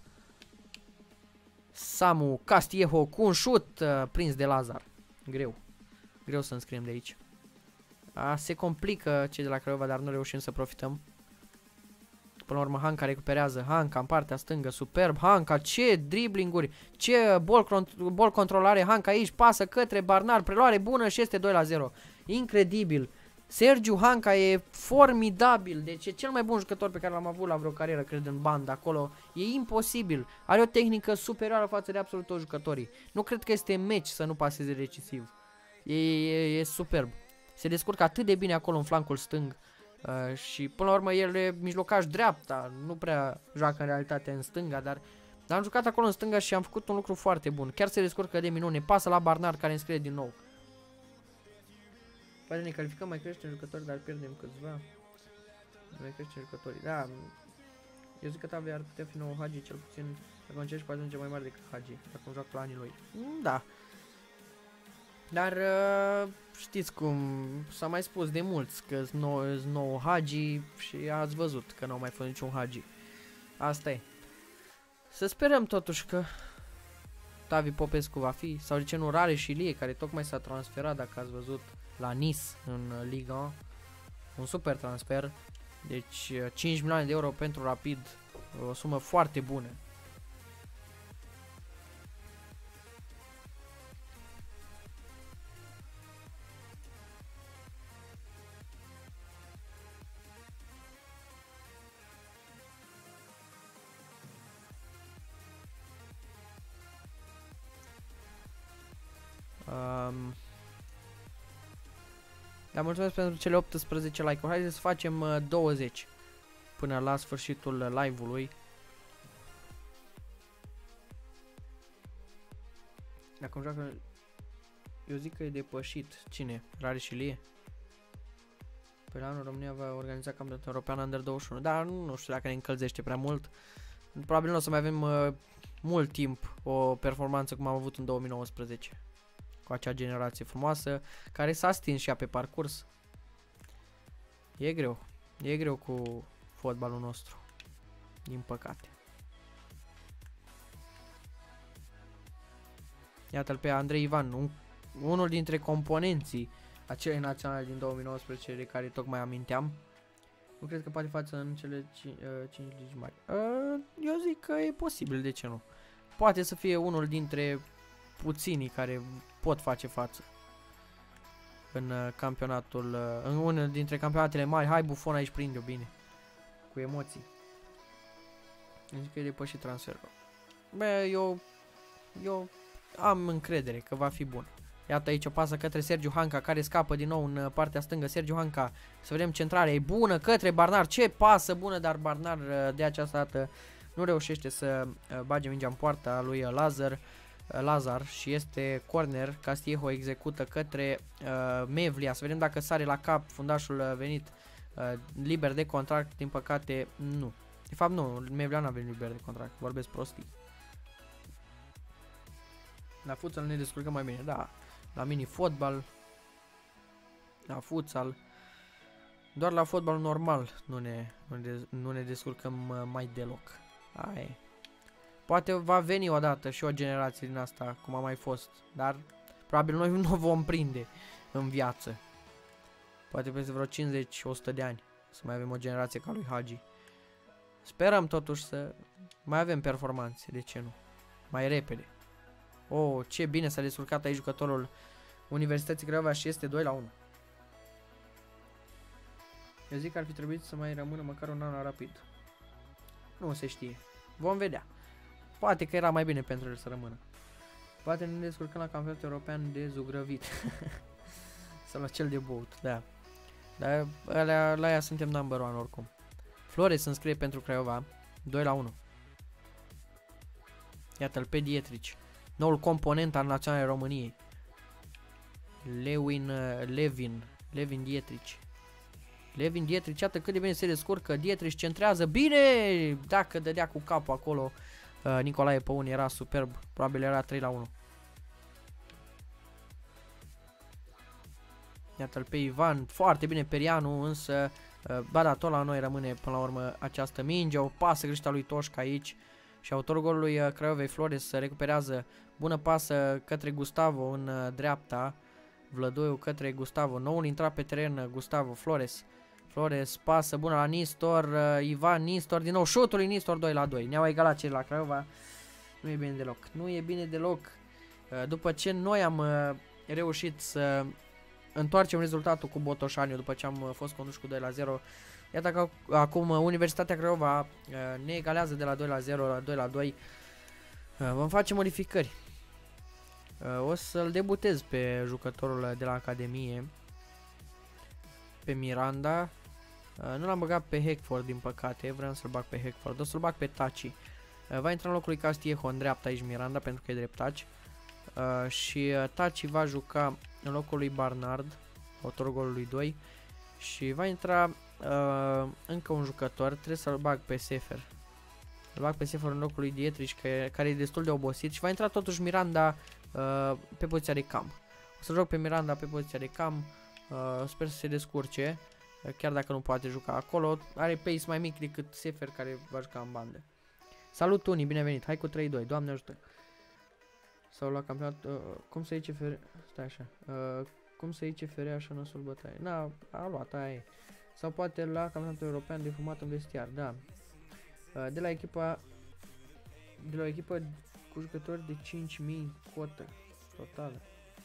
Samu Castillejo cu un șut prins de Lazar. Greu. Greu să înscriem de aici. Se complică cei de la Craiova, dar nu reușim să profităm. Până la urmă Hanca recuperează. Hanca în partea stângă, superb. Hanca, ce driblinguri, ce bol controlare Hanca aici. Pasă către Barnard, preluare bună și este 2-0. Incredibil. Sergiu Hanca e formidabil. Deci e cel mai bun jucător pe care l-am avut la vreo carieră, cred, în bandă acolo. E imposibil. Are o tehnică superioară față de absolut toți jucătorii. Nu cred că este meci să nu paseze decisiv. E superb. Se descurcă atât de bine acolo în flancul stâng. Și până la urmă el e mijlocaș dreapta. Nu prea joacă în realitate în stânga, dar am jucat acolo în stânga și am făcut un lucru foarte bun. Chiar se descurcă de minune. Pasă la Barnard care înscrie din nou. Poate ne calificăm, mai creștem jucători, dar pierdem câțiva. Noi crește jucătorii. Da, eu zic că Tavi ar putea fi nou Hagi, cel puțin dacă încerci poate ajunge mai mare decât Hagi, dacă nu joacă la anii lui. Da. Dar știți cum s-a mai spus de mulți că sunt nou Hagi și ați văzut că n-au mai fost niciun Hagi. Asta e. Să sperăm totuși că Tavi Popescu va fi, sau de ce nu Rareș Ilie, care tocmai s-a transferat, dacă ați văzut, la Nice în Liga 1. Un super transfer. Deci 5 milioane de euro pentru Rapid, o sumă foarte bună. Dar mulțumesc pentru cele 18 like-uri. Haideți să facem 20 până la sfârșitul live-ului. Dacă joacă, eu zic că e depășit. Cine? Rareș Ilie? Pe la anul România va organiza campionatul european Under 21. Dar nu știu dacă ne încălzește prea mult. Probabil nu o să mai avem mult timp o performanță cum am avut în 2019. Cu acea generație frumoasă, care s-a stins și ea pe parcurs. E greu. E greu cu fotbalul nostru. Din păcate. Iată-l pe Andrei Ivan, unul dintre componenții acelei naționale din 2019 de care tocmai aminteam. Nu cred că poate face în cele 5 ligi mari. Eu zic că e posibil, de ce nu? Poate să fie unul dintre puținii care pot face față în campionatul, în unul dintre campionatele mari. Hai, Buffon, aici prinde-o bine, cu emoții. Zic că e depășit transferul. Bă, eu am încredere că va fi bun. Iată aici o pasă către Sergiu Hanca, care scapă din nou în partea stângă. Sergiu Hanca, să vedem, centrarea e bună către Barnar. Ce pasă bună, dar Barnar de această dată nu reușește să bage mingea în poarta lui Lazar și este corner. Castillejo execută către Mevlia. Să vedem dacă sare la cap fundașul venit liber de contract. Din păcate nu. De fapt nu, Mevlia n-a venit liber de contract. Vorbesc prostii. La futsal ne descurcăm mai bine, da. La mini-fotbal, la futsal, doar la fotbal normal nu ne descurcăm mai deloc. Aia. Poate va veni odată și o generație din asta, cum a mai fost, dar probabil noi nu vom prinde în viață. Poate peste vreo 50-100 de ani să mai avem o generație ca lui Hagi. Sperăm totuși să mai avem performanțe, de ce nu? Mai repede. Oh, ce bine s-a descurcat aici jucătorul Universității Craiova și este 2-1. Eu zic că ar fi trebuit să mai rămână măcar un an la Rapid. Nu se știe. Vom vedea. Poate că era mai bine pentru el să rămână. Poate ne descurcăm la campionatul european de zugrăvit. Sau la cel de băut, da. Dar la ea suntem number one oricum. Flores se înscrie pentru Craiova. 2-1. Iată-l pe Dietrici. Noul component al Naționalei României. Levin Dietrici. Levin Dietrici, iată cât de bine se descurcă. Dietrici centrează bine. Dacă dădea cu capul acolo Nicolae Păun, era superb. Probabil era 3-1. Iată-l pe Ivan. Foarte bine Perianu, însă ba da, tot la noi rămâne până la urmă această minge. O pasă greșită lui Toșca aici. Și autorul golului Craiovei, Flores, recuperează. Bună pasă către Gustavo în dreapta. Vlădoiu către Gustavo. Noul intrat pe teren, Gustavo. Flores pasă bună la Nistor. Ivan Nistor din nou. Șutul lui Nistor 2-2. Ne-au egalat cei la Craiova. Nu e bine deloc. Nu e bine deloc. După ce noi am reușit să întoarcem rezultatul cu Botoșaniu, după ce am fost conduși cu 2-0. Iată că acum Universitatea Craiova ne egalează de la 2-0 la 2-2. Vom face modificări. O să-l debutez pe jucătorul de la Academie, pe Miranda. Nu l-am băgat pe Hackford, din păcate. Vreau să-l bag pe Hackford. O să-l bag pe Taci. Va intra în locul lui Castillejo în dreapta aici Miranda, pentru că e dreptaci. Și Taci va juca în locul lui Barnard, autorul golului 2. Și va intra încă un jucător, trebuie să-l bag pe Sefer. Îl bag pe Sefer în locul lui Dietrich, care e destul de obosit și va intra totuși Miranda pe poziția de cam. O să joc pe Miranda pe poziția de cam, sper să se descurce, chiar dacă nu poate juca acolo. Are pace mai mic decât Sefer, care va juca în bandă. Salut Tuni, binevenit, hai cu 3-2, Doamne ajută. Sau la campionat, cum se zice FR, stai așa, cum se zice FR așa năsul bătaie, na, a luat, aia e. Sau poate la campionatul european de fumat în vestiar, da. De la o echipă cu jucători de 5.000 cotă totală.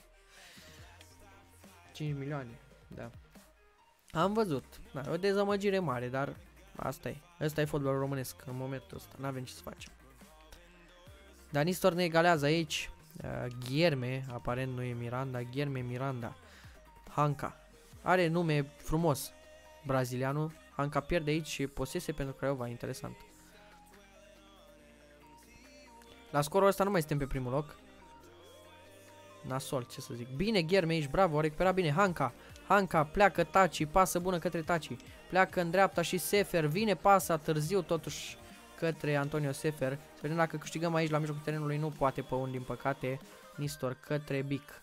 5 milioane, da. Am văzut, da, o dezamăgire mare, dar asta e. Ăsta e fotbalul românesc în momentul ăsta, n-avem ce să facem. Dar Nistor ne egalează aici. Guilherme, aparent nu e Miranda, Guilherme Miranda. Hanca. Are nume frumos, brazilianul. Hanca pierde aici și posese pentru Craiova, interesant. La scorul ăsta nu mai suntem pe primul loc. Nasol, ce să zic. Bine, Guilherme aici, bravo, a recuperat bine Hanca. Hanca, pleacă Taci, pasă bună către Taci. Pleacă în dreapta și Sefer, vine pasa târziu totuși către Antonio Sefer. Să vedem dacă câștigăm aici la mijlocul terenului, nu poate Păun din păcate. Nistor către Bic.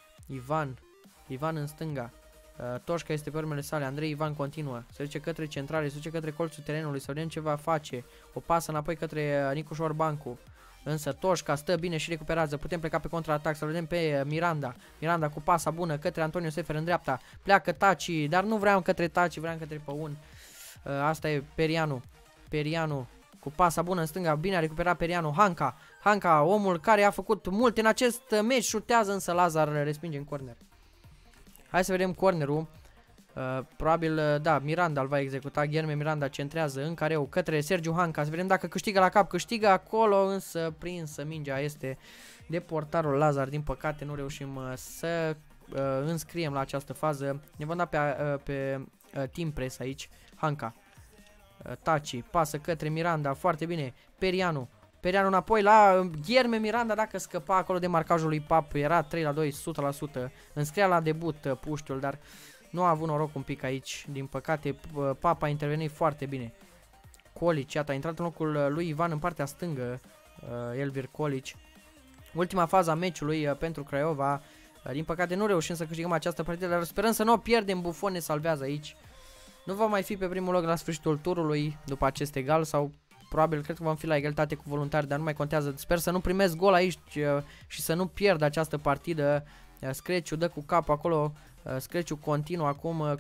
Ivan în stânga. Toșca este pe urmele sale, Andrei Ivan continuă. Se duce către centrale, se duce către colțul terenului, să vedem ce va face. O pasă înapoi către Nicu Șorbancu. Însă Toșca stă bine și recuperează. Putem pleca pe contraatac, să vedem pe Miranda. Miranda cu pasa bună către Antonio Sefer în dreapta. Pleacă Taci, dar nu vreau către Taci, vreau către Păun. Asta e Perianu cu pasa bună în stânga. Bine a recuperat Perianu. Hanca, omul care a făcut mult în acest meci, șutează, însă Lazar respinge în corner. Hai să vedem cornerul. Probabil, da, Miranda îl va executa. Guilherme Miranda centrează în careu către Sergiu Hanca. Să vedem dacă câștigă la cap. Câștigă acolo, însă prinsă mingea este de portarul Lazar. Din păcate nu reușim să înscriem la această fază. Ne vom da pe team press aici. Hanca. Taci, pasă către Miranda, foarte bine. Perianu înapoi la Guilherme Miranda, dacă scăpa acolo de marcajul lui Pap. Era 3-2, 100%. Înscria la debut Puștiul, dar nu a avut noroc un pic aici. Din păcate, Pap a intervenit foarte bine. Colici, iată, a intrat în locul lui Ivan în partea stângă, Elvir Colici. Ultima fază a meciului pentru Craiova. Din păcate nu reușim să câștigăm această partidă, dar sperăm să nu o pierdem. Buffon ne salvează aici. Nu va mai fi pe primul loc la sfârșitul turului după acest egal, sau probabil cred că vom fi la egalitate cu Voluntari, dar nu mai contează. Sper să nu primesc gol aici și să nu pierd această partidă. Screciu dă cu cap acolo, Screciu continuă acum,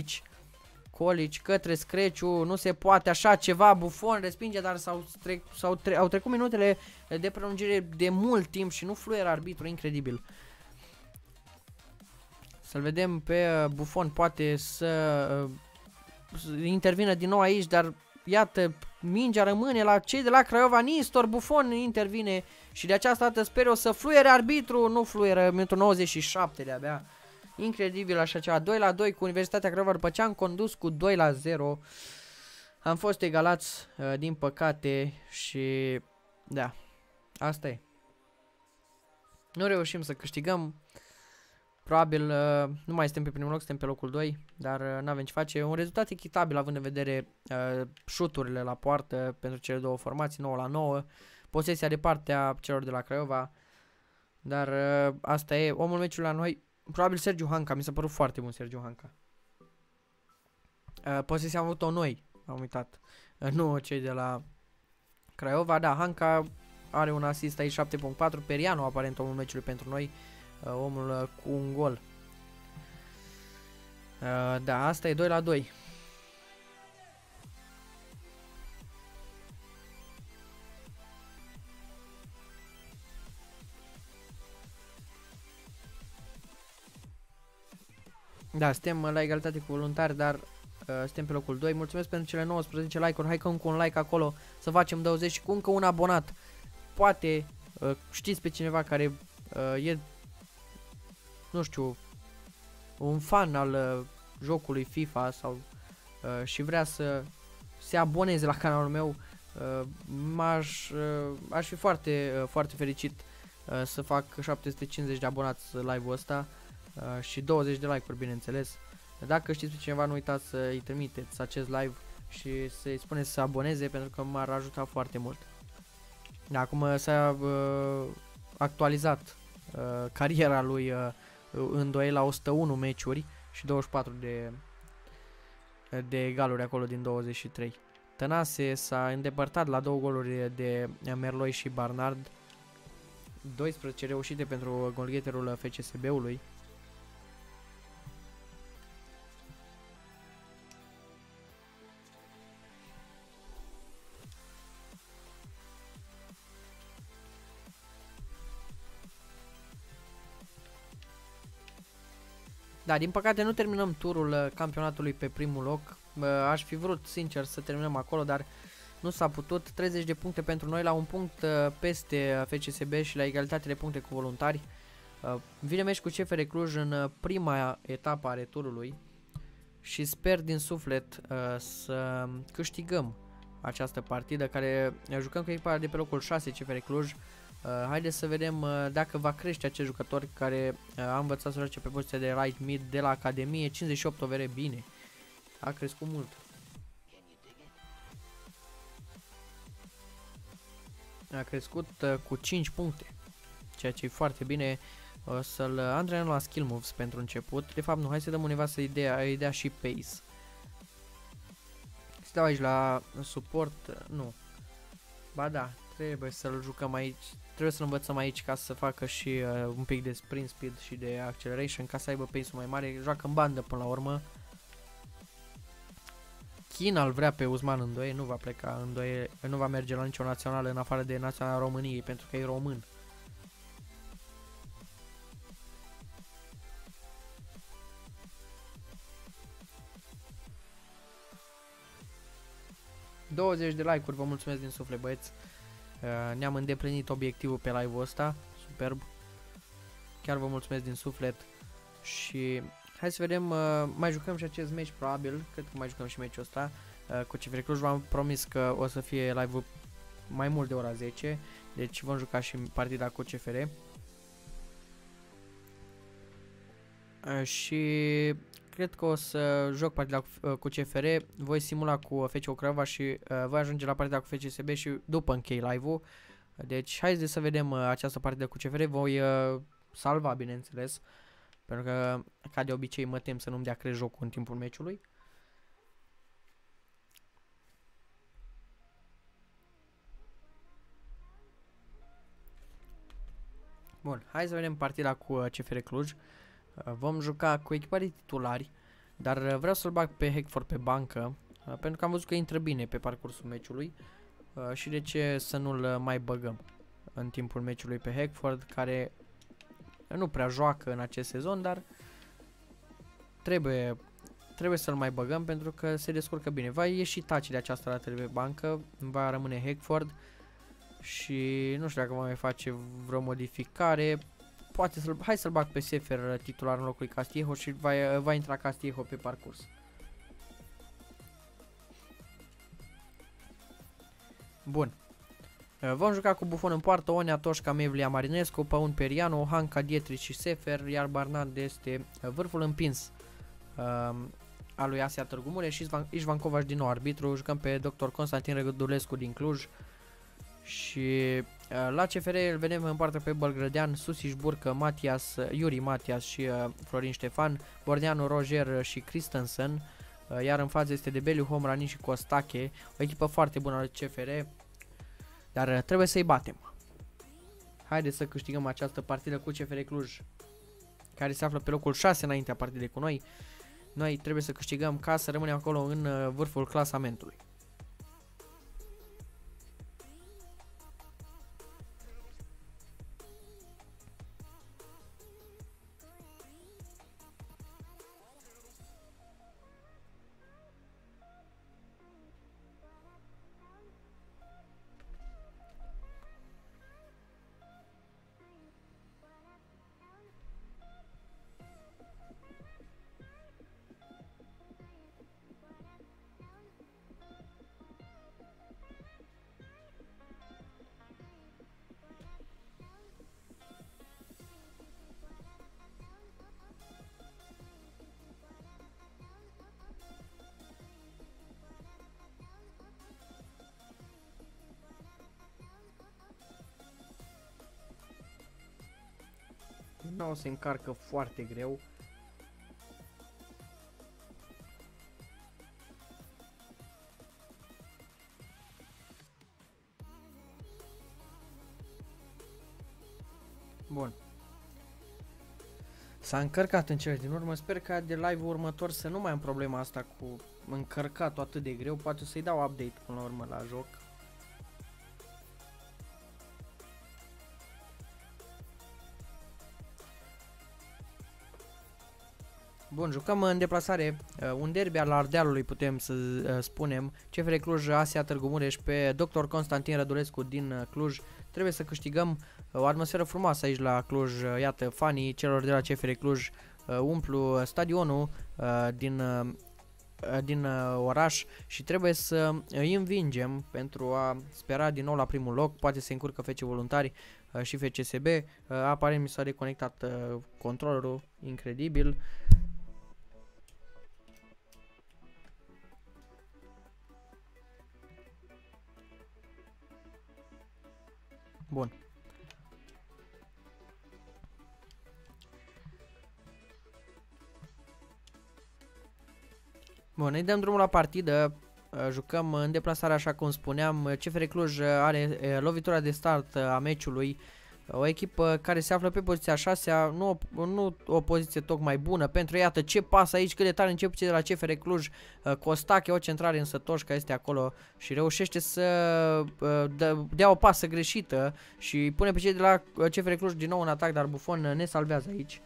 Colici către Screciu, nu se poate așa ceva, Buffon respinge, dar au trecut minutele de prelungire de mult timp și nu fluier arbitru, incredibil. Să-l vedem pe Buffon, poate să intervină din nou aici, dar iată, mingea rămâne la cei de la Craiova. Nistor, Buffon intervine și de această dată sper eu să fluiere arbitru, nu fluieră, minutul 97 de-abia. Incredibil așa ceva, 2-2 cu Universitatea Craiova după ce am condus cu 2-0. Am fost egalați, din păcate, și da, asta e. Nu reușim să câștigăm. Probabil nu mai suntem pe primul loc, suntem pe locul 2, dar nu avem ce face. Un rezultat echitabil având în vedere șuturile la poartă pentru cele două formații, 9-9. Posesia de partea celor de la Craiova. Dar asta e, omul meciului la noi, probabil Sergiu Hanca, mi s-a părut foarte bun Sergiu Hanca. Posesia am avut-o noi, am uitat, nu cei de la Craiova. Da, Hanca are un asist aici, 7.4, Perianu aparent omul meciului pentru noi. Omul cu un gol. Da, asta e 2-2. Da, suntem la egalitate cu Voluntari, dar suntem pe locul 2. Mulțumesc pentru cele 19 like-uri. Hai că încă un like acolo să facem 20 și cu încă un abonat. Poate știți pe cineva care e, nu știu, un fan al jocului FIFA sau și vrea să se aboneze la canalul meu, aș fi foarte, foarte fericit să fac 750 de abonați live-ul ăsta și 20 de like-uri, bineînțeles. Dacă știți pe cineva, nu uitați să îi trimiteți acest live și să-i spuneți să se aboneze, pentru că m-ar ajuta foarte mult. Acum s-a actualizat cariera lui în duel la 101 meciuri și 24 de egaluri acolo din 23. Tănase s-a îndepărtat la 2 goluri de Merloi și Barnard, 12 reușite pentru golgheterul FCSB-ului. Da, din păcate nu terminăm turul campionatului pe primul loc. Aș fi vrut, sincer, să terminăm acolo, dar nu s-a putut. 30 de puncte pentru noi, la un punct peste FCSB și la egalitate de puncte cu Voluntari. Vine meci cu CFR Cluj în prima etapă a returului și sper din suflet să câștigăm această partidă, care jucăm cu echipa de pe locul 6, CFR Cluj. Haideți să vedem dacă va crește acest jucător care a învățat să joace pe poziția de right mid de la Academie. 58 overe, bine, a crescut mult. A crescut cu 5 puncte, ceea ce e foarte bine. O să-l antrenăm la skill moves pentru început. De fapt nu, hai să dăm undeva să îi dea și pace. Stau aici la suport, nu. Ba da, trebuie să-l jucăm aici. Trebuie să-l învățăm aici ca să facă și un pic de sprint speed și de acceleration, ca să aibă pace-ul mai mare. Joacă în bandă până la urmă. China îl vrea pe Uzman în 2, nu va pleca în 2, nu va merge la nicio națională în afară de naționala României, pentru că e român. ...20 de like-uri, vă mulțumesc din suflet, băieți. Ne-am îndeplinit obiectivul pe live-ul ăsta, superb. Chiar vă mulțumesc din suflet. Și hai să vedem, mai jucăm și acest meci probabil, cred că mai jucăm și meciul ăsta cu CFR Cluj. V-am promis că o să fie live-ul mai mult de ora 10, deci vom juca și partida cu CFR. Și cred că o să joc partida cu CFR, voi simula cu FCO Craiova și voi ajunge la partida cu FCSB și după închei live-ul. Deci haideți să vedem această partidă cu CFR, voi salva, bineînțeles, pentru că ca de obicei mă tem să nu-mi dea cred jocul în timpul meciului. Bun, hai să vedem partida cu CFR Cluj. Vom juca cu echipa de titulari, dar vreau să-l bag pe Hackford pe bancă, pentru că am văzut că intră bine pe parcursul meciului și de ce să nu-l mai băgăm în timpul meciului pe Hackford, care nu prea joacă în acest sezon, dar trebuie să-l mai băgăm pentru că se descurcă bine. Va ieși Taci de această dată de pe bancă, va rămâne Hackford și nu știu dacă va mai face vreo modificare. Poate hai să-l bag pe Sefer titular în locul lui Castillejo și va intra Castillejo pe parcurs. Bun. Vom juca cu Buffon în poartă, Onea, Toșca, Mevlia, Marinescu, Păun, Periano, Hanca, Dietrich și Sefer, iar Barnard este vârful împins al lui Asia Târgu Mureș și Ișvan Covaș din nou arbitru. Jucăm pe Dr. Constantin Rădulescu din Cluj. Și la CFR îl vedem în partea pe Bălgrădean, Susiș Burcă, Matias, Yuri Matias și Florin Ștefan, Bordeanu, Roger și Christensen. Iar în față este Debeliu, Homrani și Costache, o echipă foarte bună la CFR, dar trebuie să-i batem. Haideți să câștigăm această partidă cu CFR Cluj, care se află pe locul 6 înaintea partidei cu noi. Noi trebuie să câștigăm ca să rămânem acolo în vârful clasamentului. nou se încarcă foarte greu. Bun. S-a încărcat în cele din urmă, sper că de live-ul următor să nu mai am problema asta cu încărcatul atât de greu, poate să-i dau update până la urmă la joc. Bun, jucăm în deplasare, un derby al Ardealului putem să spunem, CFR Cluj, Asia Târgu Mureș pe Dr. Constantin Rădulescu din Cluj. Trebuie să câștigăm, o atmosferă frumoasă aici la Cluj, iată, fanii celor de la CFR Cluj umplu stadionul din oraș și trebuie să îi învingem pentru a spera din nou la primul loc. Poate se încurcă FC Voluntari și FCSB, aparent mi s-a reconectat controllerul, incredibil. Bun. Bun, îi dăm drumul la partidă, jucăm în deplasare așa cum spuneam, CFR Cluj are lovitura de start a meciului, o echipă care se află pe poziția 6-a, nu o poziție tocmai bună pentru, iată ce pas aici, cât de tare începe cei de la CFR Cluj, Costache, o centrare însă Toșca este acolo și reușește să dea o pasă greșită și pune pe cei de la CFR Cluj din nou în atac, dar Buffon ne salvează aici.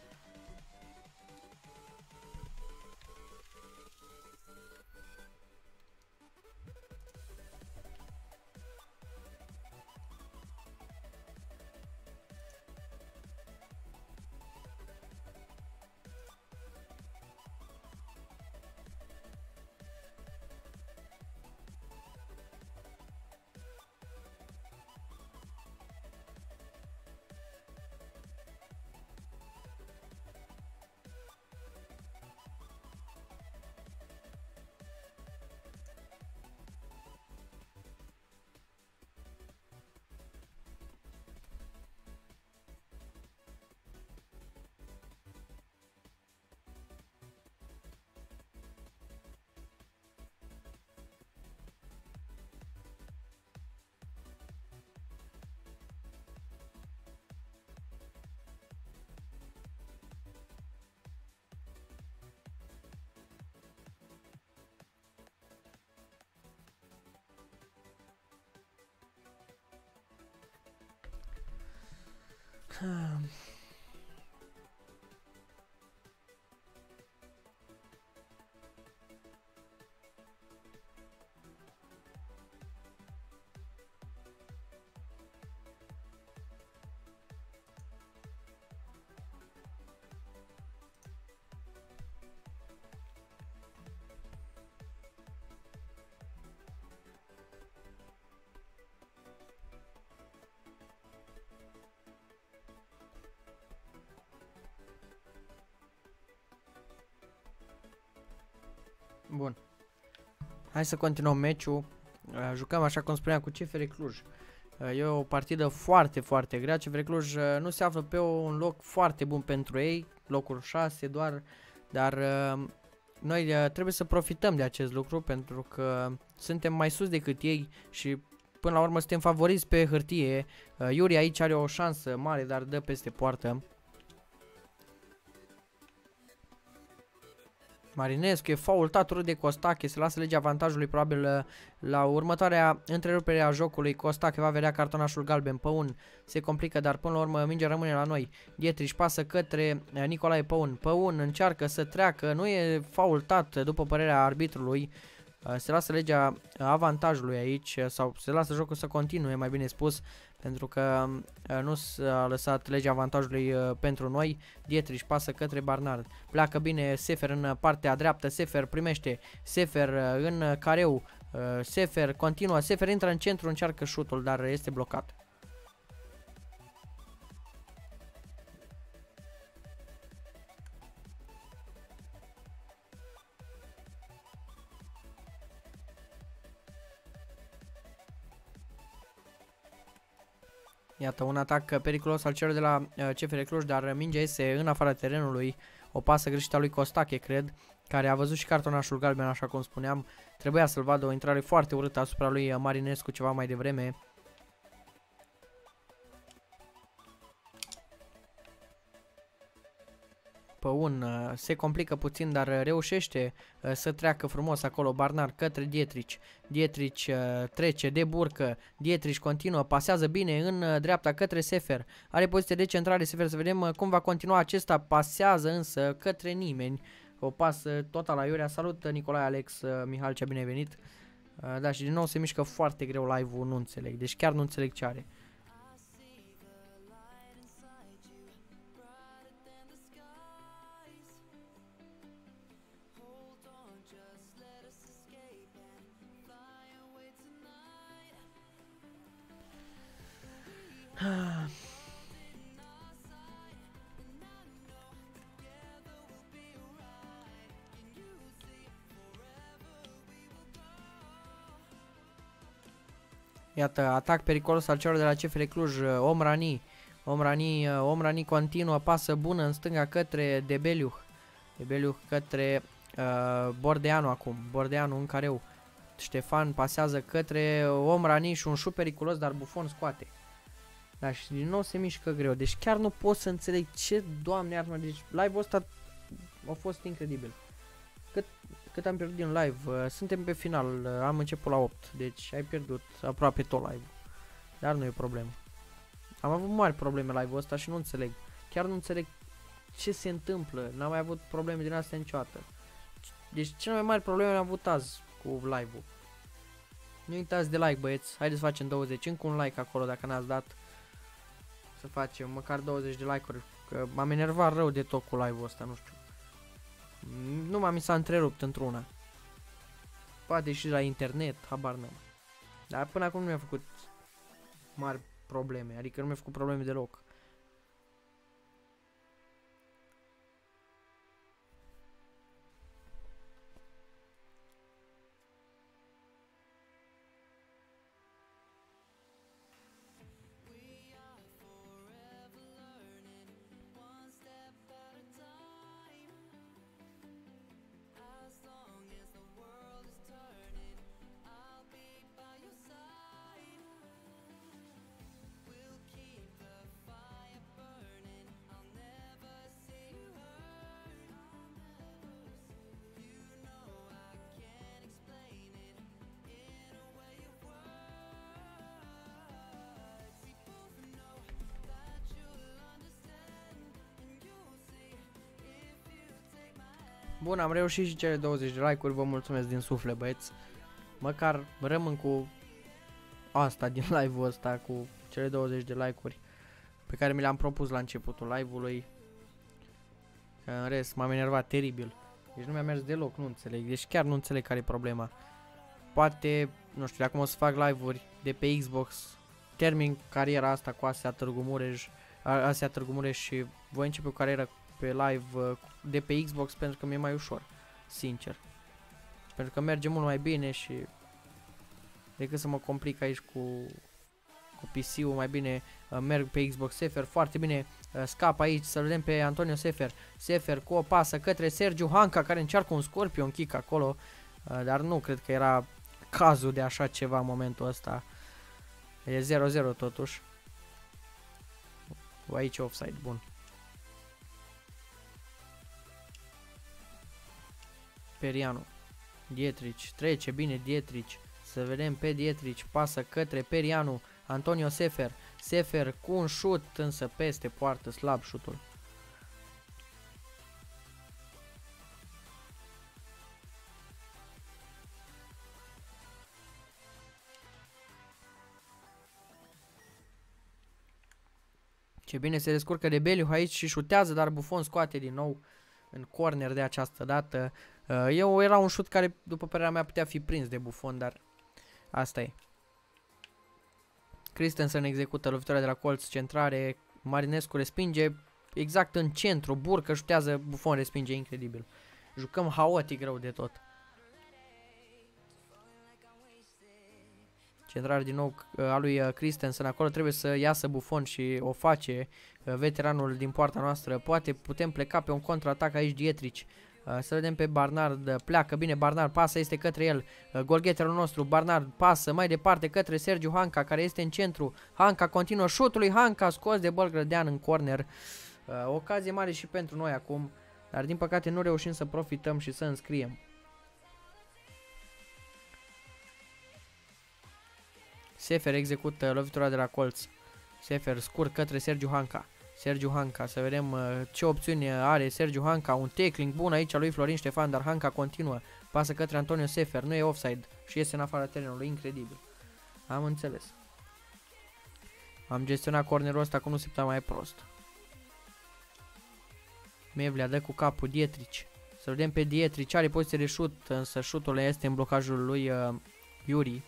Bun. Hai să continuăm meciul. Jucăm așa cum spuneam cu CFR Cluj. E o partidă foarte, foarte grea. CFR Cluj nu se află pe un loc foarte bun pentru ei, locul 6 doar, dar noi trebuie să profităm de acest lucru pentru că suntem mai sus decât ei și până la urmă suntem favoriți pe hârtie. Iuri aici are o șansă mare, dar dă peste poartă. Marinescu e faultat de Costache, se lasă legea avantajului, probabil la următoarea întrerupere a jocului Costache va vedea cartonașul galben. Păun se complică, dar până la urmă mingea rămâne la noi. Dietrich pasă către Nicolae Păun. Păun încearcă să treacă, nu e faultat după părerea arbitrului. Se lasă legea avantajului aici, sau se lasă jocul să continue, mai bine spus, pentru că nu s-a lăsat legea avantajului pentru noi. Dietrich pasă către Barnard. Pleacă bine Sefer în partea dreaptă, Sefer primește, Sefer în careu, Sefer continuă, Sefer intră în centru, încearcă șutul, dar este blocat. Iată, un atac periculos al celor de la CFR Cluj, dar mingea iese în afara terenului. O pasă greșită a lui Costache, cred, care a văzut și cartonașul galben, așa cum spuneam. Trebuia să-l vadă, o intrare foarte urâtă asupra lui Marinescu ceva mai devreme. Păun se complică puțin, dar reușește să treacă frumos acolo Barnar către Dietrich. Dietrich trece de burcă, Dietrich continuă, pasează bine în dreapta către Sefer. Are poziție de centrare Sefer, să vedem cum va continua acesta, pasează însă către nimeni. O pasă total aiurea. Salut Nicolae Alex Mihalcea, bine venit. Da, și din nou se mișcă foarte greu live-ul, nu înțeleg, deci chiar nu înțeleg ce are. Iată, atac periculos al celor de la CFR Cluj, Omrani continuă, pasă bună în stânga către Debeliuh. Debeliuh către Bordeanu acum, Bordeanu în careu. Ștefan pasează către Omrani și un șut periculos, dar Buffon scoate. Da, și din nou se mișcă greu, deci chiar nu pot să înțeleg ce, Doamne iartă-mă, deci live-ul ăsta a fost incredibil. Cât am pierdut din live, suntem pe final, am început la 8, deci ai pierdut aproape tot live-ul. Dar nu e problemă. Am avut mari probleme live-ul ăsta și nu înțeleg. Chiar nu înțeleg ce se întâmplă, n-am mai avut probleme din astea niciodată. Deci cele mai mari probleme le-am avut azi cu live-ul. Nu uitați de like, băieți, haideți să facem 20, încă un like acolo dacă n-ați dat. Să facem măcar 20 de like-uri, că m-am enervat rău de tot cu live-ul ăsta, nu știu. Numai mi s-a întrerupt într-una. Poate și la internet, habar n-am. Dar până acum nu mi-a făcut mari probleme, adică nu mi-a făcut probleme deloc. Bun, am reușit și cele 20 de like-uri, vă mulțumesc din suflet, băieți. Măcar rămân cu asta din live-ul ăsta, cu cele 20 de like-uri pe care mi le-am propus la începutul live-ului. În rest, m-am enervat teribil. Deci nu mi-a mers deloc, nu înțeleg. Deci chiar nu înțeleg care e problema. Poate, nu știu, acum o să fac live-uri de pe Xbox. Termin cariera asta cu Asia Târgu Mureș și voi începe o carieră pe live de pe Xbox pentru că mi-e mai ușor, sincer. Pentru că merge mult mai bine și decât să mă complic aici cu PC-ul, mai bine merg pe Xbox. Sefer foarte bine scapă aici, să vedem pe Antonio Sefer. Sefer cu o pasă către Sergiu Hanca care încearcă un scorpion kick acolo, dar nu cred că era cazul de așa ceva în momentul ăsta. E 0-0 totuși. Aici offside, bun. Perianu. Dietrich, trece bine Dietrich. Să vedem pe Dietrich, pasă către Perianu. Antonio Sefer. Sefer cu un șut, însă peste poartă, slab șutul. Ce bine se descurcă de Beliu aici și șutează, dar Buffon scoate din nou în corner de această dată. Era un șut care, după părerea mea, putea fi prins de Buffon, dar asta e. Christensen execută lovitoarea de la colț, centrare, Marinescu respinge exact în centru, burcă, șutează, Buffon respinge, incredibil. Jucăm haotic rău de tot. Centrarea din nou a lui Christensen, acolo trebuie să iasă Buffon și o face veteranul din poarta noastră. Poate putem pleca pe un contraatac aici Dietrich. Să vedem pe Barnard, pleacă bine Barnard, pasă este către el, golgheterul nostru, Barnard pasă mai departe către Sergiu Hanca care este în centru, Hanca continuă șutul lui Hanca, scos de Bălgrădean în corner. Ocazie mare și pentru noi acum, dar din păcate nu reușim să profităm și să înscriem. Sefer execută lovitura de la colț. Sefer scurt către Sergiu Hanca. Sergiu Hanca, să vedem ce opțiuni are Sergiu Hanca. Un tackling bun aici lui Florin Ștefan, dar Hanca continuă. Pasă către Antonio Sefer, nu e offside și iese în afara terenului, incredibil. Am înțeles. Am gestionat cornerul ăsta cum nu se putea mai prost. Mevlea dă cu capul Dietrich. Să vedem pe Dietrich, are poziție de șut, însă șutul este în blocajul lui Yuri.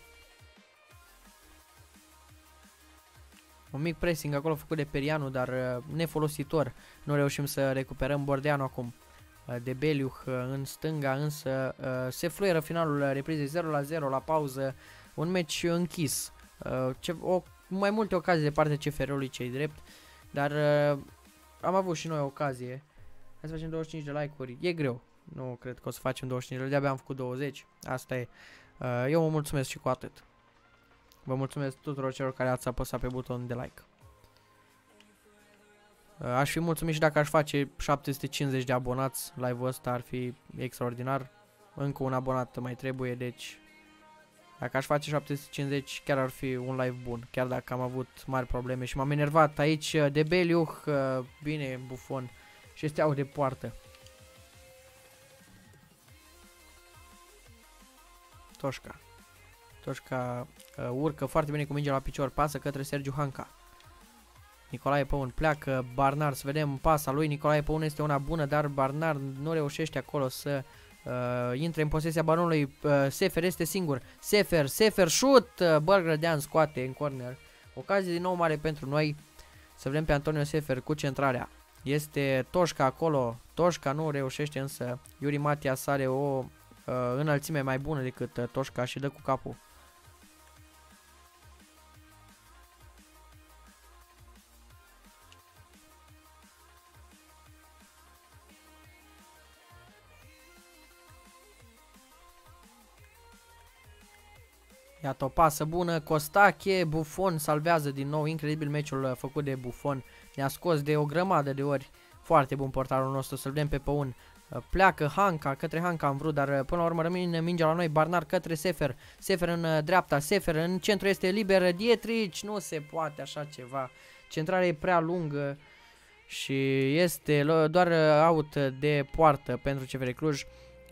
Un mic pressing acolo făcut de Perianu, dar nefolositor. Nu reușim să recuperăm Bordeanu acum. Debeliuh în stânga, însă se fluieră finalul reprizei 0-0 la pauză. Un meci închis. Mai multe ocazii de partea CFR-ului cei drept, dar am avut și noi ocazie. Hai să facem 25 de like-uri. E greu. Nu cred că o să facem 25, de-abia am făcut 20. Asta e. Eu mă mulțumesc și cu atât. Vă mulțumesc tuturor celor care ați apăsat pe butonul de like. Aș fi mulțumit și dacă aș face 750 de abonați. Live-ul ăsta ar fi extraordinar. Încă un abonat mai trebuie, deci dacă aș face 750 chiar ar fi un live bun. Chiar dacă am avut mari probleme și m-am enervat aici de Beliuh. Bine, Buffon și Steaua de poartă. Toșca. Toșca urcă foarte bine cu mingea la picior, pasă către Sergiu Hanca. Nicolae Păun pleacă, Barnard, să vedem pasa lui Nicolae Păun este una bună, dar Barnard nu reușește acolo să intre în posesia balonului. Sefer este singur, Sefer șut, Bălgrădean scoate în corner. Ocazie din nou mare pentru noi. Să vedem pe Antonio Sefer cu centrarea. Este Toșca acolo, Toșca nu reușește, însă Yuri Matias are o înălțime mai bună decât Toșca și dă cu capul. Iată o pasă bună, Costache, Buffon salvează din nou, incredibil meciul făcut de Buffon. Ne-a scos de o grămadă de ori, foarte bun portarul nostru, să-l vedem pe Păun. Pleacă Hanca, către Hanca am vrut, dar până la urmă rămâne mingea la noi, Barnard către Sefer, Sefer în dreapta, Sefer în centru este liber, Dietrich, nu se poate așa ceva, centrarea e prea lungă și este doar out de poartă pentru CFR Cluj.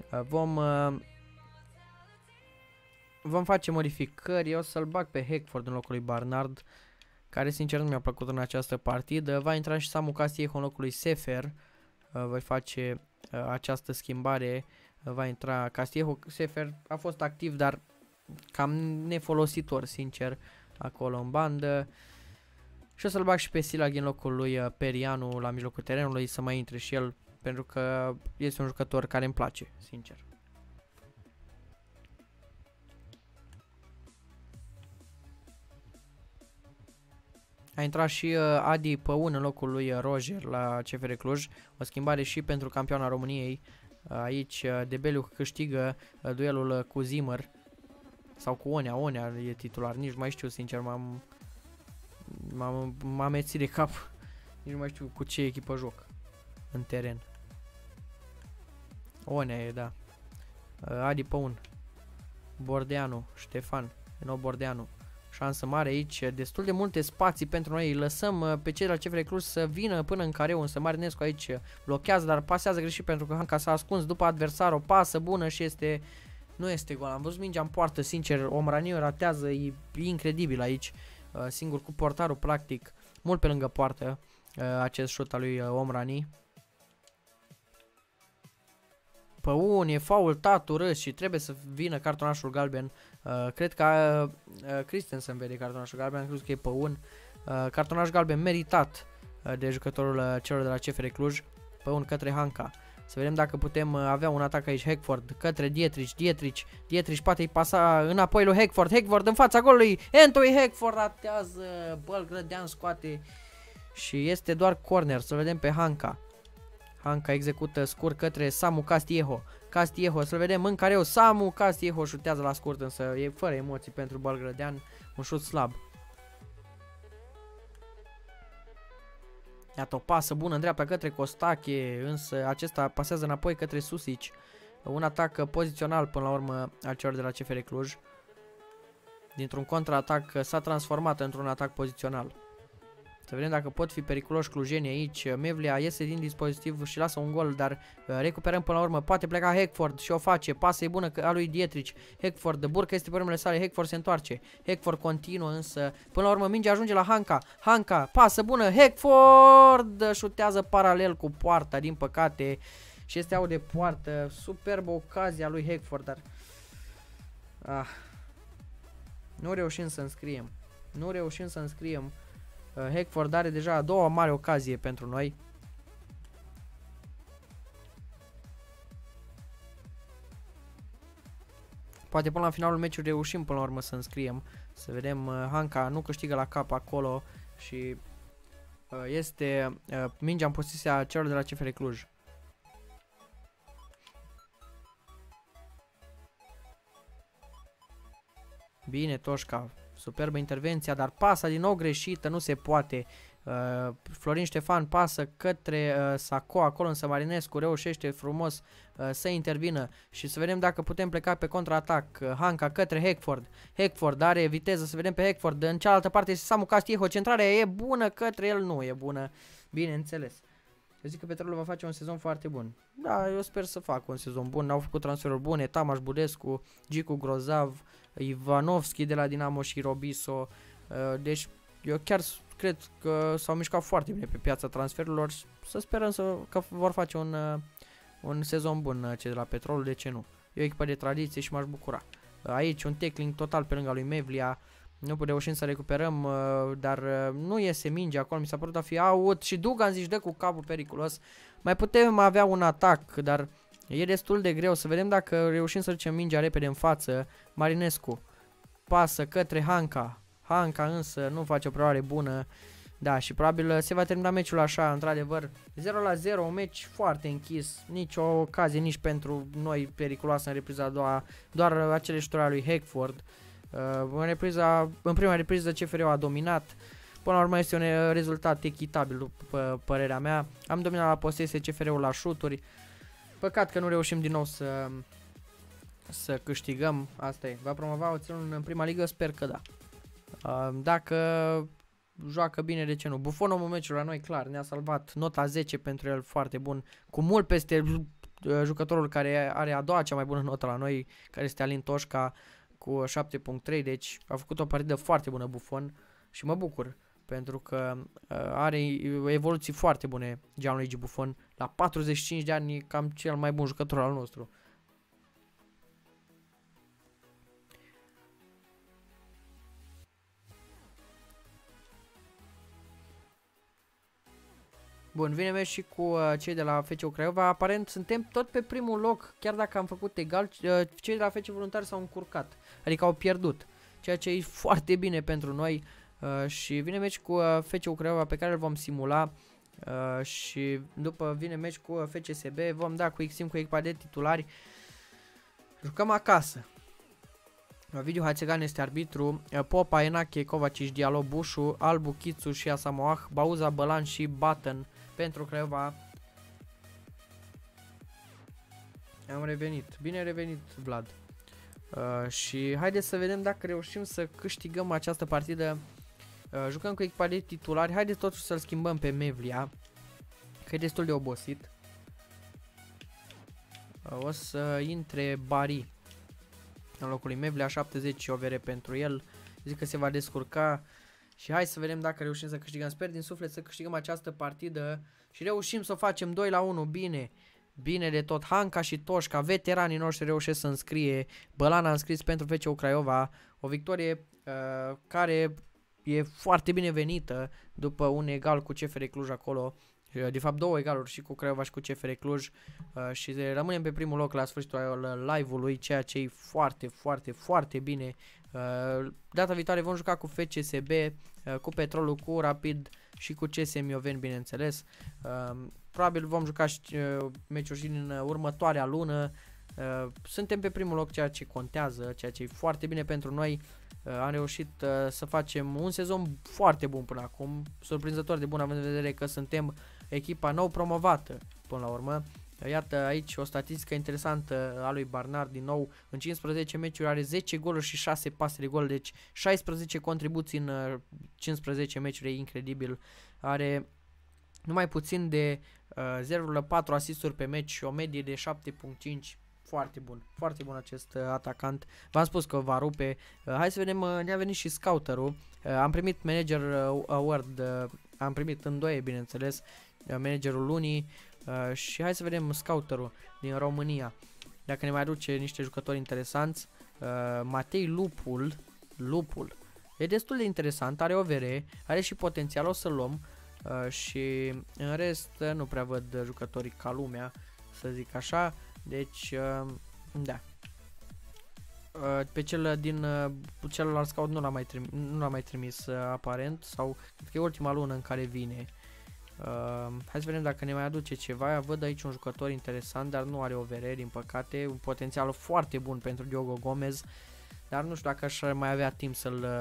Vom face modificări, eu o să-l bag pe Hackford în locul lui Barnard, care sincer nu mi-a plăcut în această partidă. Va intra și Samu Castillejo în locul lui Sefer, voi face această schimbare, va intra Castillejo. Sefer a fost activ, dar cam nefolositor, sincer, acolo în bandă. Și o să-l bag și pe Silag în locul lui Perianu la mijlocul terenului, să mai intre și el, pentru că este un jucător care îmi place, sincer. A intrat și Adi Păun în locul lui Roger la CFR Cluj. O schimbare și pentru campioana României. Aici Debeliuh câștigă duelul cu Zimmer. Sau cu Onea. Onea e titular. Nici nu mai știu, sincer. M-am amețit de cap. Nici nu mai știu cu ce echipă joc în teren. Onea e, da. Adi Păun. Bordeanu. Ștefan. Din nou Bordeanu. Șansă mare aici, destul de multe spații pentru noi, lăsăm pe cei de la CFR Cluj să vină până în careu, însă Marinescu aici blochează, dar pasează greșit pentru că Hanca s-a ascuns după adversar, o pasă bună și nu este gol. Am văzut mingea în poartă, sincer, Omraniu ratează, e incredibil aici, singur cu portarul practic, mult pe lângă poartă, acest șut al lui Omrani. Păun e faultat urât și trebuie să vină cartonașul galben. Cred că Christensen vede cartonașul galben, am crezut că e Păun. Cartonaș galben meritat de jucătorul celor de la CFR Cluj. Păun către Hanca. Să vedem dacă putem avea un atac aici. Hackford către Dietrich poate-i pasa înapoi lui Hackford în fața golului. Anthony Hackford ratează, Bălgrădean scoate și este doar corner. Să vedem pe Hanca. Hanca execută scurt către Samu Castillejo. Să-l vedem în careu. Samu Castillejo șutează la scurt, însă e fără emoții pentru Bălgrădean. Un șut slab. Iată o pasă bună în dreapta către Costache, însă acesta pasează înapoi către Susic. Un atac pozițional până la urmă al celor de la CFR Cluj. Dintr-un contraatac s-a transformat într-un atac pozițional. Să vedem dacă pot fi periculoși clujenii aici. Mevlea iese din dispozitiv și lasă un gol, dar recuperăm până la urmă. Poate pleca Hackford și o face. Pasă e bună a lui Dietrich. Hackford, Burcă este pe urmele sale. Hackford se întoarce. Hackford continuă, însă până la urmă mingea ajunge la Hanca. Hanca, pasă bună. Hackford șutează paralel cu poarta, din păcate. Și este out de poartă. Superbă ocazia lui Hackford, dar nu reușim să înscriem. Hackford are deja a doua mare ocazie pentru noi. Poate până la finalul meciului reușim până la urmă să înscriem. Să vedem, Hanca nu câștigă la cap acolo și este mingea în posesia celor de la CFR Cluj. Bine, Toșca. Superbă intervenția, dar pasa din nou greșită, nu se poate. Florin Ștefan pasă către Saco, acolo însă Marinescu reușește frumos să intervină și să vedem dacă putem pleca pe contraatac. Hanca către Hackford. Hackford are viteză, să vedem pe Hackford. În cealaltă parte este Samu Castillejo, centrarea e bună către el, nu e bună. Bineînțeles. Eu zic că Petrolul va face un sezon foarte bun. Da, eu sper să facă un sezon bun. Au făcut transferuri bune, Tamaș Budescu, Gicu Grozav, Ivanovski de la Dinamo și Robiso. Deci eu chiar cred că s-au mișcat foarte bine pe piața transferurilor. Să sperăm că vor face un sezon bun cei de la Petrolul, de ce nu? E o echipă de tradiție și m-aș bucura. Aici un tackling total pe lângă lui Mevlia. Nu reușim să recuperăm, dar nu iese mingea acolo, mi s-a părut a fi out și Dugan zici dă cu capul periculos. Mai putem avea un atac, dar e destul de greu. Să vedem dacă reușim să ducem mingea repede în față. Marinescu pasă către Hanca. Hanca însă nu face o preluare bună. Da, și probabil se va termina meciul așa, într-adevăr. 0-0, un meci foarte închis. Nici o ocazie, nici pentru noi periculoasă în repriza a doua. Doar acele șuturi ale lui Hackford. În prima repriză CFR-ul a dominat. Până la urmă este un rezultat echitabil, după părerea mea. Am dominat la posesie, CFR-ul la șuturi. Păcat că nu reușim din nou să câștigăm. Asta e. Va promova Oțelul în prima ligă? Sper că da. Dacă joacă bine, de ce nu? Buffon, omul meciului la noi, clar, ne-a salvat. Nota 10 pentru el, foarte bun. Cu mult peste jucătorul care are a doua cea mai bună notă la noi, care este Alin Toșca, cu 7.3, deci a făcut o partidă foarte bună Buffon și mă bucur pentru că are evoluții foarte bune Gianluigi Buffon. La 45 de ani e cam cel mai bun jucător al nostru. Bun, vine meci și cu cei de la FC Craiova. Aparent suntem tot pe primul loc, chiar dacă am făcut egal. Cei de la FC Voluntari s-au încurcat, adică au pierdut, ceea ce e foarte bine pentru noi. Și vine meci cu FC Craiova pe care îl vom simula. Și după vine meci cu FCSB, vom da cu Xim cu echipa de titulari. Jucăm acasă. Ovidiu Hațegan este arbitru, Popa, Enache, Kovacic, Dialo, Bușu, Albu, Chițu și Asamoah, Bauza, Bălan și Button pentru Craiova. Am revenit. Bine revenit, Vlad. Și haideți să vedem dacă reușim să câștigăm această partidă. Jucăm cu echipa de titulari. Haideți totuși să-l schimbăm pe Mevlia, că e destul de obosit. O să intre Bari în locul lui Mevlea, 70 OVR pentru el. Zic că se va descurca și hai să vedem dacă reușim să câștigăm. Sper din suflet să câștigăm această partidă și reușim să o facem 2-1. Bine, bine de tot. Hanca și Toșca, veteranii noștri, reușesc să înscrie. Bălan a înscris pentru FC Craiova. O victorie care e foarte binevenită după un egal cu CFR Cluj acolo. De fapt 2 egaluri și cu Craiova și cu CFR Cluj și rămânem pe primul loc la sfârșitul live-ului, ceea ce e foarte, foarte, foarte bine. Data viitoare vom juca cu FCSB, cu Petrolul, cu Rapid și cu CS Mioveni, bineînțeles. Probabil vom juca și meciuri și în următoarea lună. Suntem pe primul loc, ceea ce contează, ceea ce e foarte bine pentru noi. Am reușit să facem un sezon foarte bun până acum, surprinzător de bun, având în vedere că suntem echipa nou promovată până la urmă. Iată aici o statistică interesantă a lui Barnard, din nou în 15 meciuri are 10 goluri și 6 pase de gol, deci 16 contribuții în 15 meciuri, e incredibil. Are numai puțin de 0,4 asisturi pe meci și o medie de 7,5. Foarte bun acest atacant. V-am spus că va rupe. Hai să vedem, ne-a venit și scouterul. Am primit manager award, am primit îndoie, bineînțeles, managerul lunii și hai să vedem scouterul din România. Dacă ne mai aduce niște jucători interesanți. Matei Lupul. E destul de interesant, are OVR, are și potențial, o să-l luăm. Și în rest nu prea văd jucătorii ca lumea, să zic așa. Deci, da. Pe cel din celălalt scout nu l-am mai trimis aparent, sau cred că e ultima lună în care vine. Hai să vedem dacă ne mai aduce ceva. Văd aici un jucător interesant, dar nu are OVR, din păcate. Un potențial foarte bun pentru Diogo Gomez, dar nu știu dacă aș mai avea timp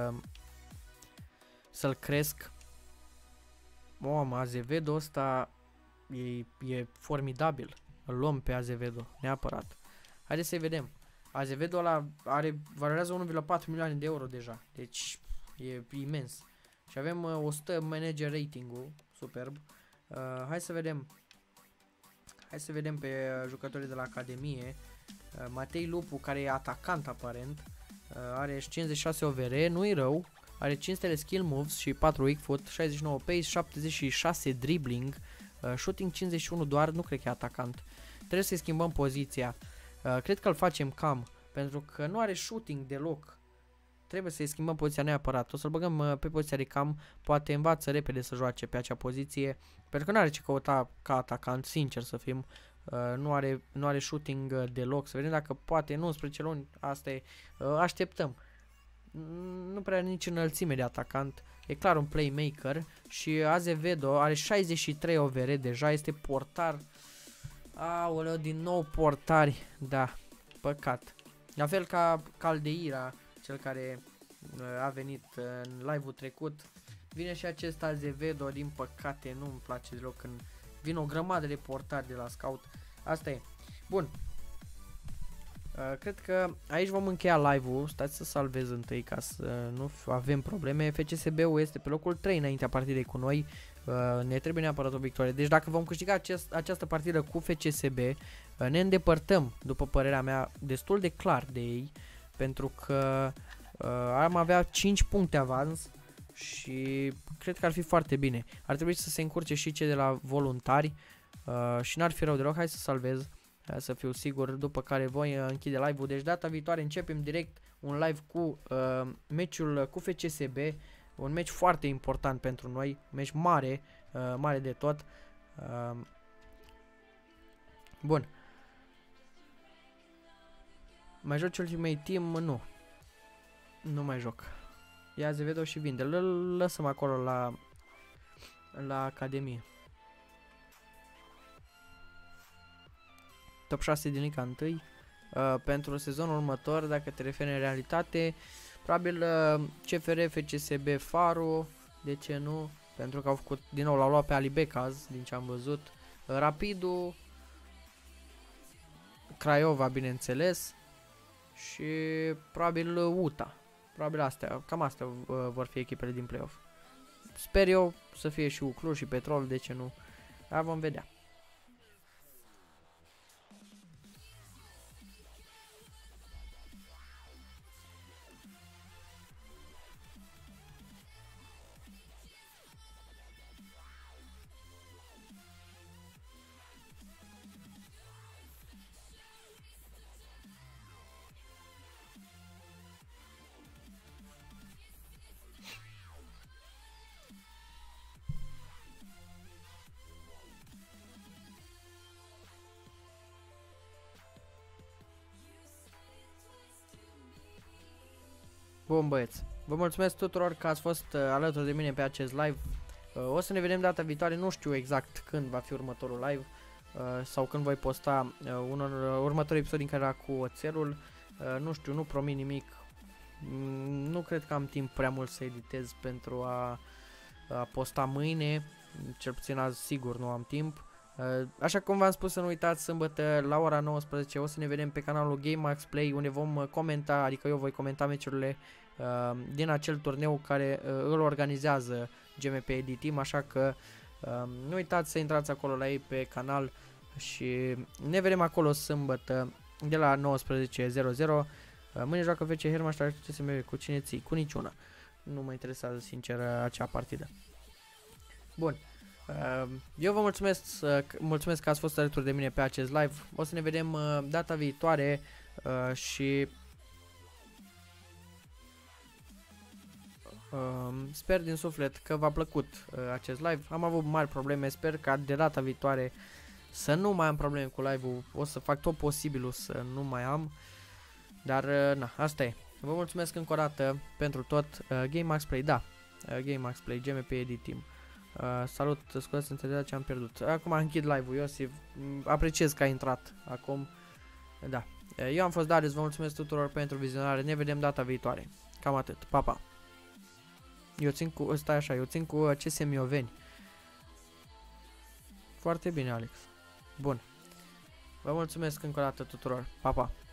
să-l cresc. Mamă, Azevedo ăsta e formidabil. Îl luăm pe Azevedo, neapărat. Haideți să-i vedem. Azevedo ăla valorează 1,4 milioane de euro deja. Deci e imens. Și avem 100 manager rating-ul. Superb. Hai să vedem. Hai să vedem pe jucătorii de la Academie. Matei Lupu, care e atacant aparent. Are 56 OVR, nu-i rău. Are 500 skill moves și 4 weak foot, 69 pace, 76 dribbling, shooting 51 doar, nu cred că e atacant. Trebuie să-i schimbăm poziția. Cred că îl facem cam, pentru că nu are shooting deloc. Trebuie să-i schimbăm poziția neapărat. O să-l băgăm pe poziția de cam, poate învață repede să joace pe acea poziție, pentru că nu are ce căuta ca atacant, sincer să fim. Nu are shooting deloc. Să vedem dacă poate în 11 luni, asta e, așteptăm. Nu prea nici înălțime de atacant. E clar un playmaker. Și Azevedo are 63 OVR deja, este portar. Aoleu, din nou portari. Da, păcat. La fel ca Caldeira, cel care a venit în live-ul trecut. Vine și acest Azevedo, din păcate nu-mi place deloc când vin o grămadă de portari de la scout. Asta e. Bun. Cred că aici vom încheia live-ul. Stați să salvez întâi ca să nu avem probleme. FCSB-ul este pe locul 3 înaintea partidei cu noi. Ne trebuie neapărat o victorie. Deci dacă vom câștiga această partidă cu FCSB, ne îndepărtăm, după părerea mea, destul de clar de ei. Pentru că am avea 5 puncte avans și cred că ar fi foarte bine. Ar trebui să se încurce și cei de la voluntari și n-ar fi rău deloc. Hai să salvez, să fiu sigur, după care voi închide live-ul. Deci data viitoare începem direct un live cu meciul cu FCSB, un meci foarte important pentru noi, un meci mare, mare de tot. Bun. Mai joci Ultimate Team? Nu. Nu mai joc. Ia Azevedo și vinde. Îl lăsăm acolo la Academie. Top 6 din Liga 1. Pentru sezonul următor, dacă te referi în realitate, probabil CFR, FCSB, Faro, de ce nu? Pentru că au făcut, din nou l-au luat pe Ali Becaz, din ce am văzut. Rapidul, Craiova, bineînțeles, și probabil UTA. Probabil astea, cam astea vor fi echipele din play-off. Sper eu să fie și Cluj și Petrol, de ce nu? Dar vom vedea. Bun băieți, vă mulțumesc tuturor că ați fost alături de mine pe acest live. O să ne vedem data viitoare, nu știu exact când va fi următorul live sau când voi posta următorul episod din care cu oțelul. Nu știu, nu promit nimic. Nu cred că am timp prea mult să editez pentru a posta mâine, cel puțin azi sigur nu am timp. Așa cum v-am spus, să nu uitați, sâmbătă la ora 19 o să ne vedem pe canalul GameMax Play, unde vom comenta, adică eu voi comenta meciurile din acel turneu care îl organizează GMP Edit Team, așa că nu uitați să intrați acolo la ei pe canal și ne vedem acolo sâmbătă de la 19:00. Mâine joacă FC Hermaș la CSM. Cu cine ții? Cu niciuna. Nu mă interesează sincer acea partidă. Bun. Eu vă mulțumesc că ați fost alături de mine pe acest live. O să ne vedem data viitoare și sper din suflet că v-a plăcut acest live. Am avut mari probleme, sper că de data viitoare să nu mai am probleme cu live-ul. O să fac tot posibilul să nu mai am. Dar na, asta e. Vă mulțumesc încă o dată pentru tot. GameMax Play, da. GameMax Play, GMP Edit Team. Salut, scuzați înțelegerea ce am pierdut. Acum închid live-ul, Iosif. Apreciez că a intrat acum. Da. Eu am fost Darius, vă mulțumesc tuturor pentru vizionare. Ne vedem data viitoare. Cam atât. Pa, pa. Eu țin cu, stai așa, eu țin cu CSM Ioveni. Foarte bine, Alex. Bun. Vă mulțumesc încă o dată tuturor. Pa, pa.